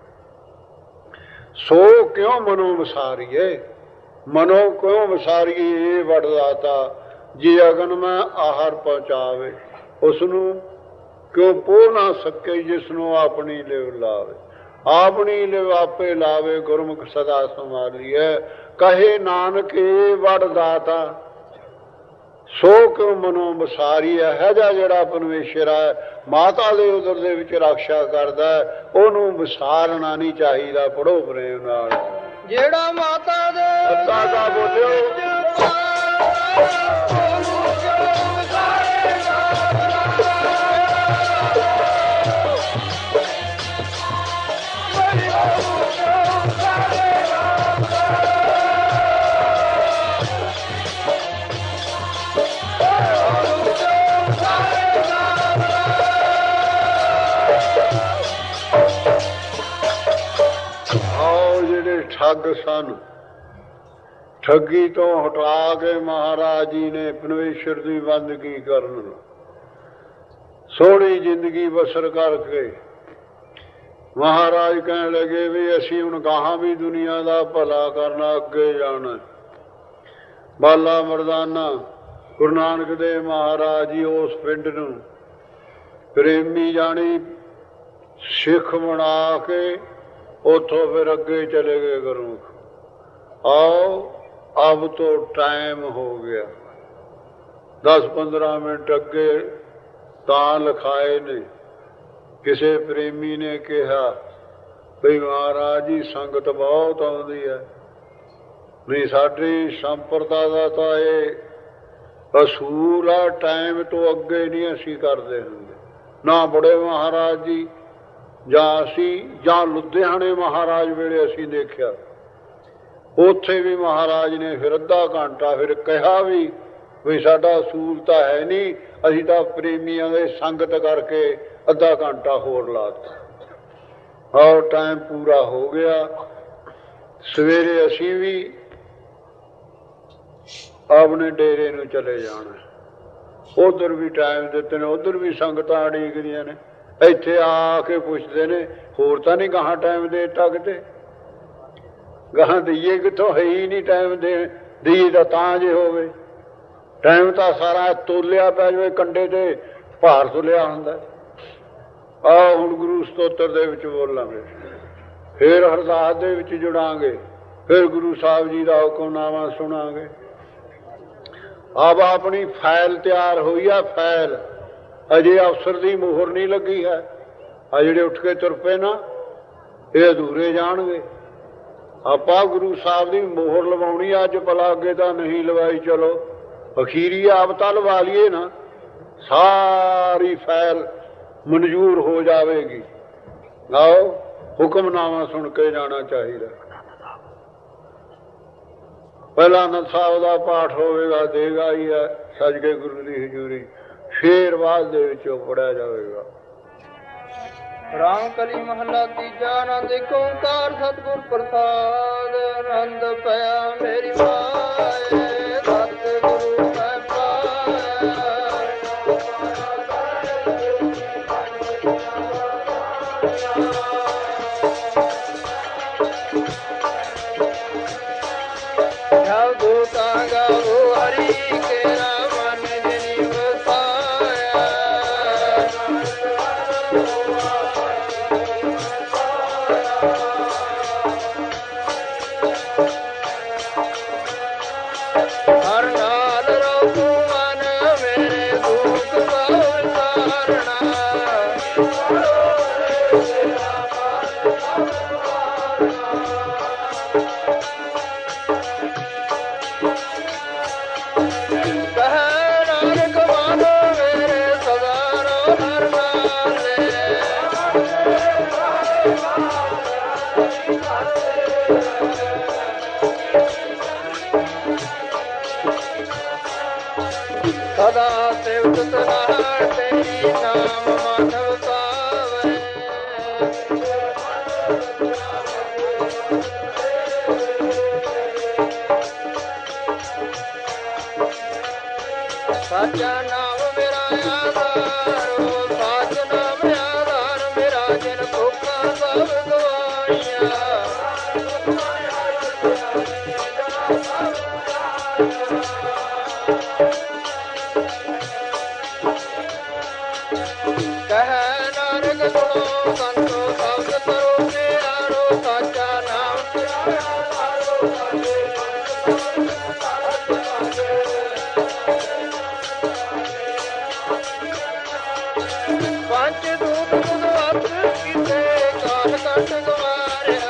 ਸੋ ਕਿਉਂ ਮਨੋ ਵਿਸਾਰੀਏ, ਮਨੋ ਕਿਉਂ ਵਿਸਾਰੀਏ ਇਹ ਵਡਦਾਤਾ, ਜੇ ਅਗਨ ਮੈਂ ਆਹਾਰ ਪਹੁੰਚਾਵੇ। ਉਸ ਨੂੰ ਕਿਉਂ ਪੋਹ ਨਾ ਸਕੇ ਜਿਸ ਨੂੰ ਆਪਣੀ ਲਿਵ ਲਾਵੇ। ਆਪਣੀ ਲਿਵ ਆਪੇ ਲਾਵੇ ਗੁਰਮੁਖ ਸਦਾ ਸੰਭਾਲੀਏ। ਕਹੇ ਨਾਨਕ ਇਹ ਵਡਦਾਤਾ ਸੋ ਕਿਉਂ ਮਨੋ ਵਿਸਾਰੀ ਹੈ। ਜਾ ਜਿਹੜਾ ਪਰਮੇਸ਼ਰ ਹੈ ਮਾਤਾ ਦੇ ਉਦਰ ਦੇ ਵਿੱਚ ਰਕਸ਼ਾ ਕਰਦਾ, ਉਹਨੂੰ ਵਿਸਾਰਨਾ ਨਹੀਂ ਚਾਹੀਦਾ। ਪੜੋ ਪ੍ਰੇਮ ਨਾਲ, ਜਿਹੜਾ ਮਾਤਾ ਦੇ ਅੱਗਾ ਦਾ ਬੋਲਿਓ ਠੱਗ ਸਨ, ਠੱਗੀ ਤੋਂ ਹਟਾ ਕੇ ਮਹਾਰਾਜ ਜੀ ਨੇ ਪਰਮੇਸ਼ਰ ਦੀ ਬੰਦਗੀ ਕਰਨ, ਸੋਹਣੀ ਜ਼ਿੰਦਗੀ ਬਸਰ ਕਰਕੇ ਮਹਾਰਾਜ ਕਹਿਣ ਲੱਗੇ ਵੀ ਅਸੀਂ ਹੁਣ ਗਾਹਾਂ ਵੀ ਦੁਨੀਆ ਦਾ ਭਲਾ ਕਰਨਾ, ਅੱਗੇ ਜਾਣਾ। ਬਾਲਾ ਮਰਦਾਨਾ ਗੁਰੂ ਨਾਨਕ ਦੇਵ ਮਹਾਰਾਜ ਜੀ ਉਸ ਪਿੰਡ ਨੂੰ ਪ੍ਰੇਮੀ ਜਾਣੀ ਸਿੱਖ ਬਣਾ ਕੇ ਉੱਥੋਂ ਫਿਰ ਅੱਗੇ ਚਲੇ ਗਏ ਗੁਰਮੁਖ। ਆਓ ਅਬ ਤੋਂ ਟਾਈਮ ਹੋ ਗਿਆ, ਦਸ ਪੰਦਰਾਂ ਮਿੰਟ ਅੱਗੇ ਤਾਂ ਲਿਖਾਏ ਨੇ। ਕਿਸੇ ਪ੍ਰੇਮੀ ਨੇ ਕਿਹਾ ਬਈ ਮਹਾਰਾਜ ਜੀ ਸੰਗਤ ਬਹੁਤ ਆਉਂਦੀ ਹੈ, ਨਹੀਂ ਸਾਡੀ ਸੰਪਰਦਾ ਦਾ ਤਾਂ ਇਹ ਅਸੂਲ ਆ, ਟਾਈਮ ਤੋਂ ਅੱਗੇ ਨਹੀਂ ਅਸੀਂ ਕਰਦੇ ਹੁੰਦੇ। ਨਾ ਬੜੇ ਮਹਾਰਾਜ ਜੀ ਜਾਂ ਅਸੀਂ ਜਾਂ ਲੁਧਿਆਣੇ ਮਹਾਰਾਜ ਵੇਲੇ ਅਸੀਂ ਦੇਖਿਆ, ਉੱਥੇ ਵੀ ਮਹਾਰਾਜ ਨੇ ਫਿਰ ਅੱਧਾ ਘੰਟਾ ਫਿਰ ਕਿਹਾ ਵੀ ਵੀ ਸਾਡਾ ਅਸੂਲ ਤਾਂ ਹੈ ਨਹੀਂ, ਅਸੀਂ ਤਾਂ ਪ੍ਰੇਮੀਆਂ ਦੇ ਸੰਗਤ ਕਰਕੇ ਅੱਧਾ ਘੰਟਾ ਹੋਰ ਲਾਤਾ। ਔਰ ਟਾਈਮ ਪੂਰਾ ਹੋ ਗਿਆ। ਸਵੇਰੇ ਅਸੀਂ ਵੀ ਆਪਣੇ ਡੇਰੇ ਨੂੰ ਚਲੇ ਜਾਣਾ। ਉਧਰ ਵੀ ਟਾਈਮ ਦਿੱਤੇ ਨੇ, ਉਧਰ ਵੀ ਸੰਗਤਾਂ ਉਡੀਕਦੀਆਂ ਨੇ। ਇੱਥੇ ਆ ਕੇ ਪੁੱਛਦੇ ਨੇ ਹੋਰ ਤਾਂ ਨਹੀਂ ਗਾਹਾਂ ਟਾਈਮ ਦੇ ਦਿੱਤਾ ਕਿਤੇ? ਗਾਹਾਂ ਦਈਏ ਕਿੱਥੋਂ, ਹੈ ਹੀ ਨਹੀਂ ਟਾਈਮ ਦੇ ਦਈਏ ਤਾਂ ਤਾਂ ਜੇ ਹੋਵੇ। ਟਾਈਮ ਤਾਂ ਸਾਰਾ ਤੋਲਿਆ ਪਿਆ ਜਿਵੇਂ ਕੰਡੇ ਤੇ ਭਾਰ ਤੁਲਿਆ ਹੁੰਦਾ। ਆਹ ਹੁਣ ਗੁਰੂ ਸਤੋਤਰ ਦੇ ਵਿੱਚ ਬੋਲਾਂਗੇ, ਫਿਰ ਅਰਦਾਸ ਦੇ ਵਿੱਚ ਜੁੜਾਂਗੇ, ਫਿਰ ਗੁਰੂ ਸਾਹਿਬ ਜੀ ਦਾ ਹੁਕਮਨਾਮਾ ਸੁਣਾਂਗੇ। ਆਪ ਆਪਣੀ ਫਾਈਲ ਤਿਆਰ ਹੋਈ ਆ, ਫਾਈਲ ਅਜੇ ਅਫਸਰ ਦੀ ਮੋਹਰ ਨਹੀਂ ਲੱਗੀ ਹੈ। ਆ ਜਿਹੜੇ ਉੱਠ ਕੇ ਤੁਰ ਪਏ ਨਾ, ਇਹ ਅਧੂਰੇ ਜਾਣਗੇ। ਆਪਾਂ ਗੁਰੂ ਸਾਹਿਬ ਦੀ ਮੋਹਰ ਲਵਾਉਣੀ ਅੱਜ, ਭਲਾ ਅੱਗੇ ਤਾਂ ਨਹੀਂ ਲਵਾਈ। ਚਲੋ ਅਖੀਰੀ ਆਪ ਤਾਂ ਲਵਾ ਲਈਏ ਨਾ, ਸਾਰੀ ਫਾਈਲ ਮਨਜ਼ੂਰ ਹੋ ਜਾਵੇਗੀ। ਆਓ ਹੁਕਮਨਾਮਾ ਸੁਣ ਕੇ ਜਾਣਾ ਚਾਹੀਦਾ। ਪਹਿਲਾਂ ਆਨੰਦ ਸਾਹਿਬ ਦਾ ਪਾਠ ਹੋਵੇਗਾ, ਦੇਗਾ ਹੀ ਹੈ ਸੱਜ ਕੇ ਗੁਰੂ ਦੀ ਹਜ਼ੂਰੀ, ਫੇਰ ਬਾਅਦ ਦੇ ਵਿੱਚੋਂ ਪੜਿਆ ਜਾਵੇਗਾ। ਰਾਮ ਕਲੀ ਮਹੱਲਾ ਤੀਜਾ। ਆਨੰਦ ਏਕ ਓੰਕਾਰ ਸਤਿਗੁਰ ਪ੍ਰਸਾਦ। ਆਨੰਦ ਪਿਆ ਮੇਰੀ ਮਾਏ, ਸਤਿਗੁਰੂ ਮੈਂ ਪਾਇਆ। ਜਾਉ ਤਾਂ ਗਾਉ ਹਰੀ ਕੇਰਾ ਮਨ ਜਿਨੀ ਵਸਾਇਆ। ਹਰ ਨਾਲ ਰਹੁ ਮਨ ਮੇਰੇ ਦੁਖ ਪਾਵ ਤਾਰਣਾ। ਸਦਾ ਸੇਵਕ ਸਦਾ ਤੇਰੀ ਨਾਮ ਮਾਧਵ ਪਾਵੇ। ਸਾਚਾ ਨਾਮ ਮੇਰਾ ਆਧਾਰੋ, ਸਾਚ ਨਾਮ ਆਧਾਰ ਮੇਰਾ। ਜਿਨ ਭੁੱਖਾਂ ਸਭ ਗਵਾਈਆਂ, ਕਹਿ ਨਾਨਕ ਸੁਣੋ ਸੰਤੋ ਸ਼ਬਦ ਕਰੋ ਪਿਆਰੋ। ਸਾਚਾ ਨਾਮ ਪੰਜ ਦੂਤ ਬੁਧਵਤ ਕੀਤੇ, ਕਾਲ ਕੰਠ ਗਵਾਰਿਆ।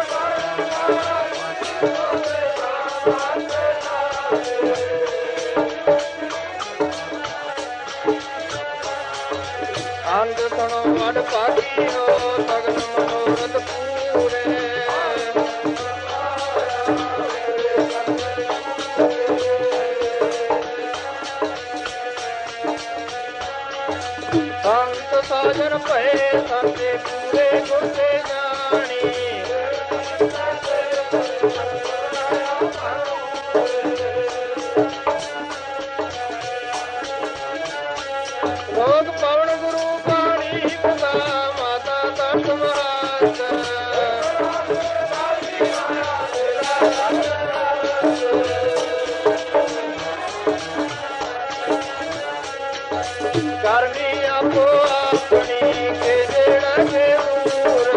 ਅੰਗ ਸੁਣੋ ਵਡ ਭਾਗੀਓ, ਸਗਲ ਮਨੋਰਥ ਪੂਰੇ। ਸੰਤ ਸਾਜਨ ਭਏ ਸੰਤੇ ਪੂਰੇ ਗੁਰ ਤੇ ਜਾਣੀ। ਲੋਕ ਪਵਨ ਗੁਰੂ ਬਾਣੀ ਪਿਤਾ ਮਾਤਾ ਤਤ ਮਹਾਤਰ। ਕਰਨੀ ਆਪੋ ਆਪਣੀ ਕੇ ਜਿਹੜਾ ਕੇ ਮੂਰ।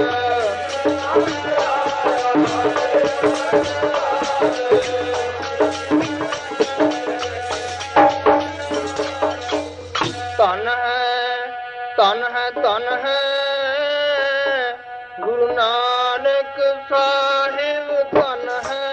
ਧਨ ਹੈ ਧਨ ਹੈ ਧਨ ਹੈ ਗੁਰੂ ਨਾਨਕ ਸਾਹਿਬ ਧਨ ਹੈ।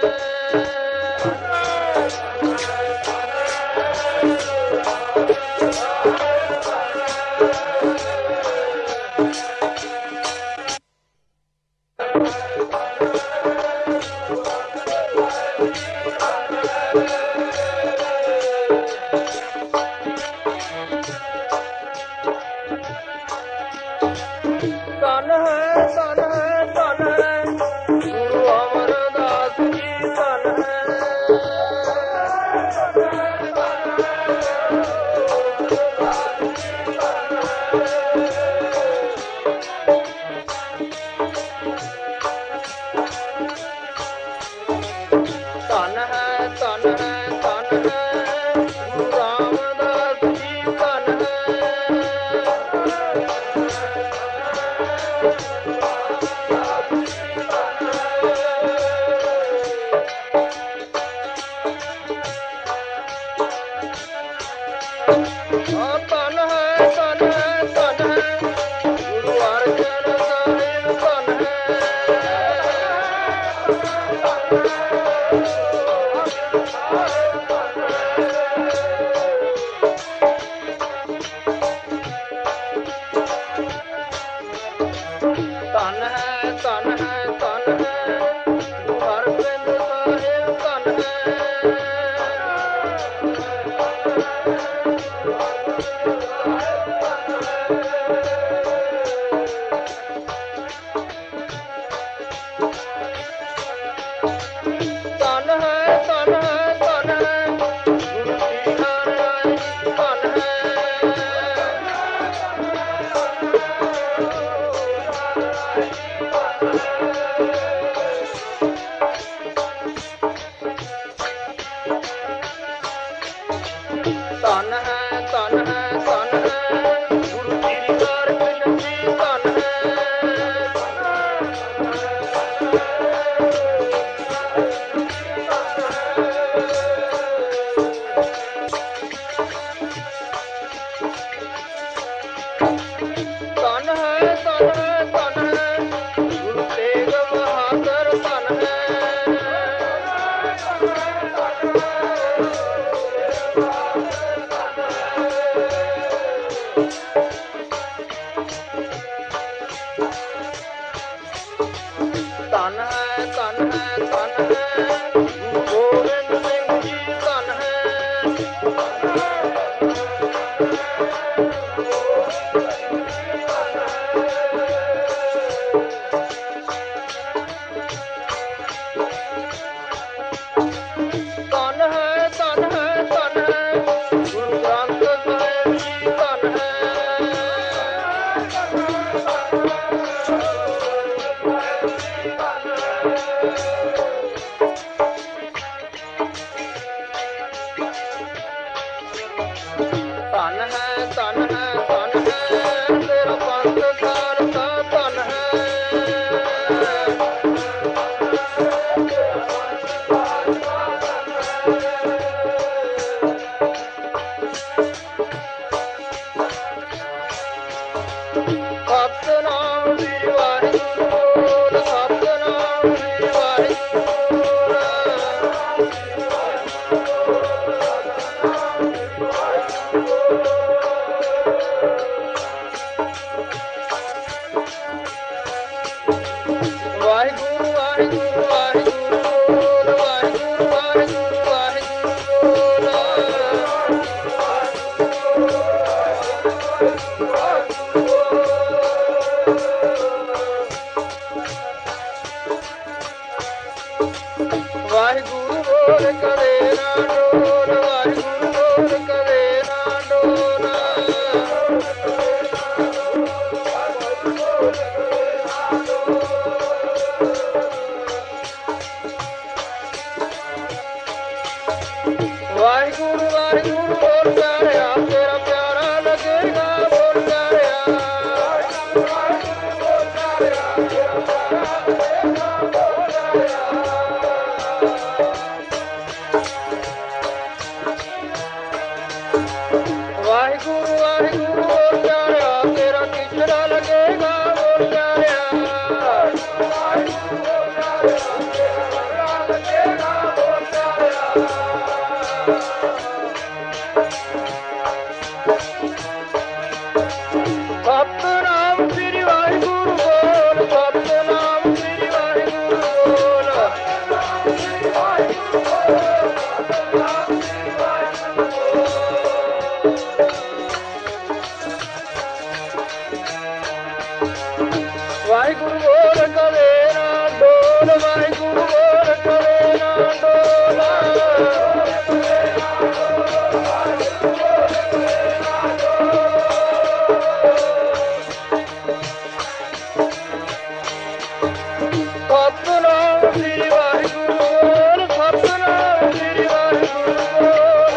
ਸਤਿਨਾਮ ਸ੍ਰੀ ਵਾਹਿਗੁਰੂ ਬੋਲ, ਸਤਿਨਾਮ ਸ੍ਰੀ ਵਾਹਿਗੁਰੂ ਬੋਲ।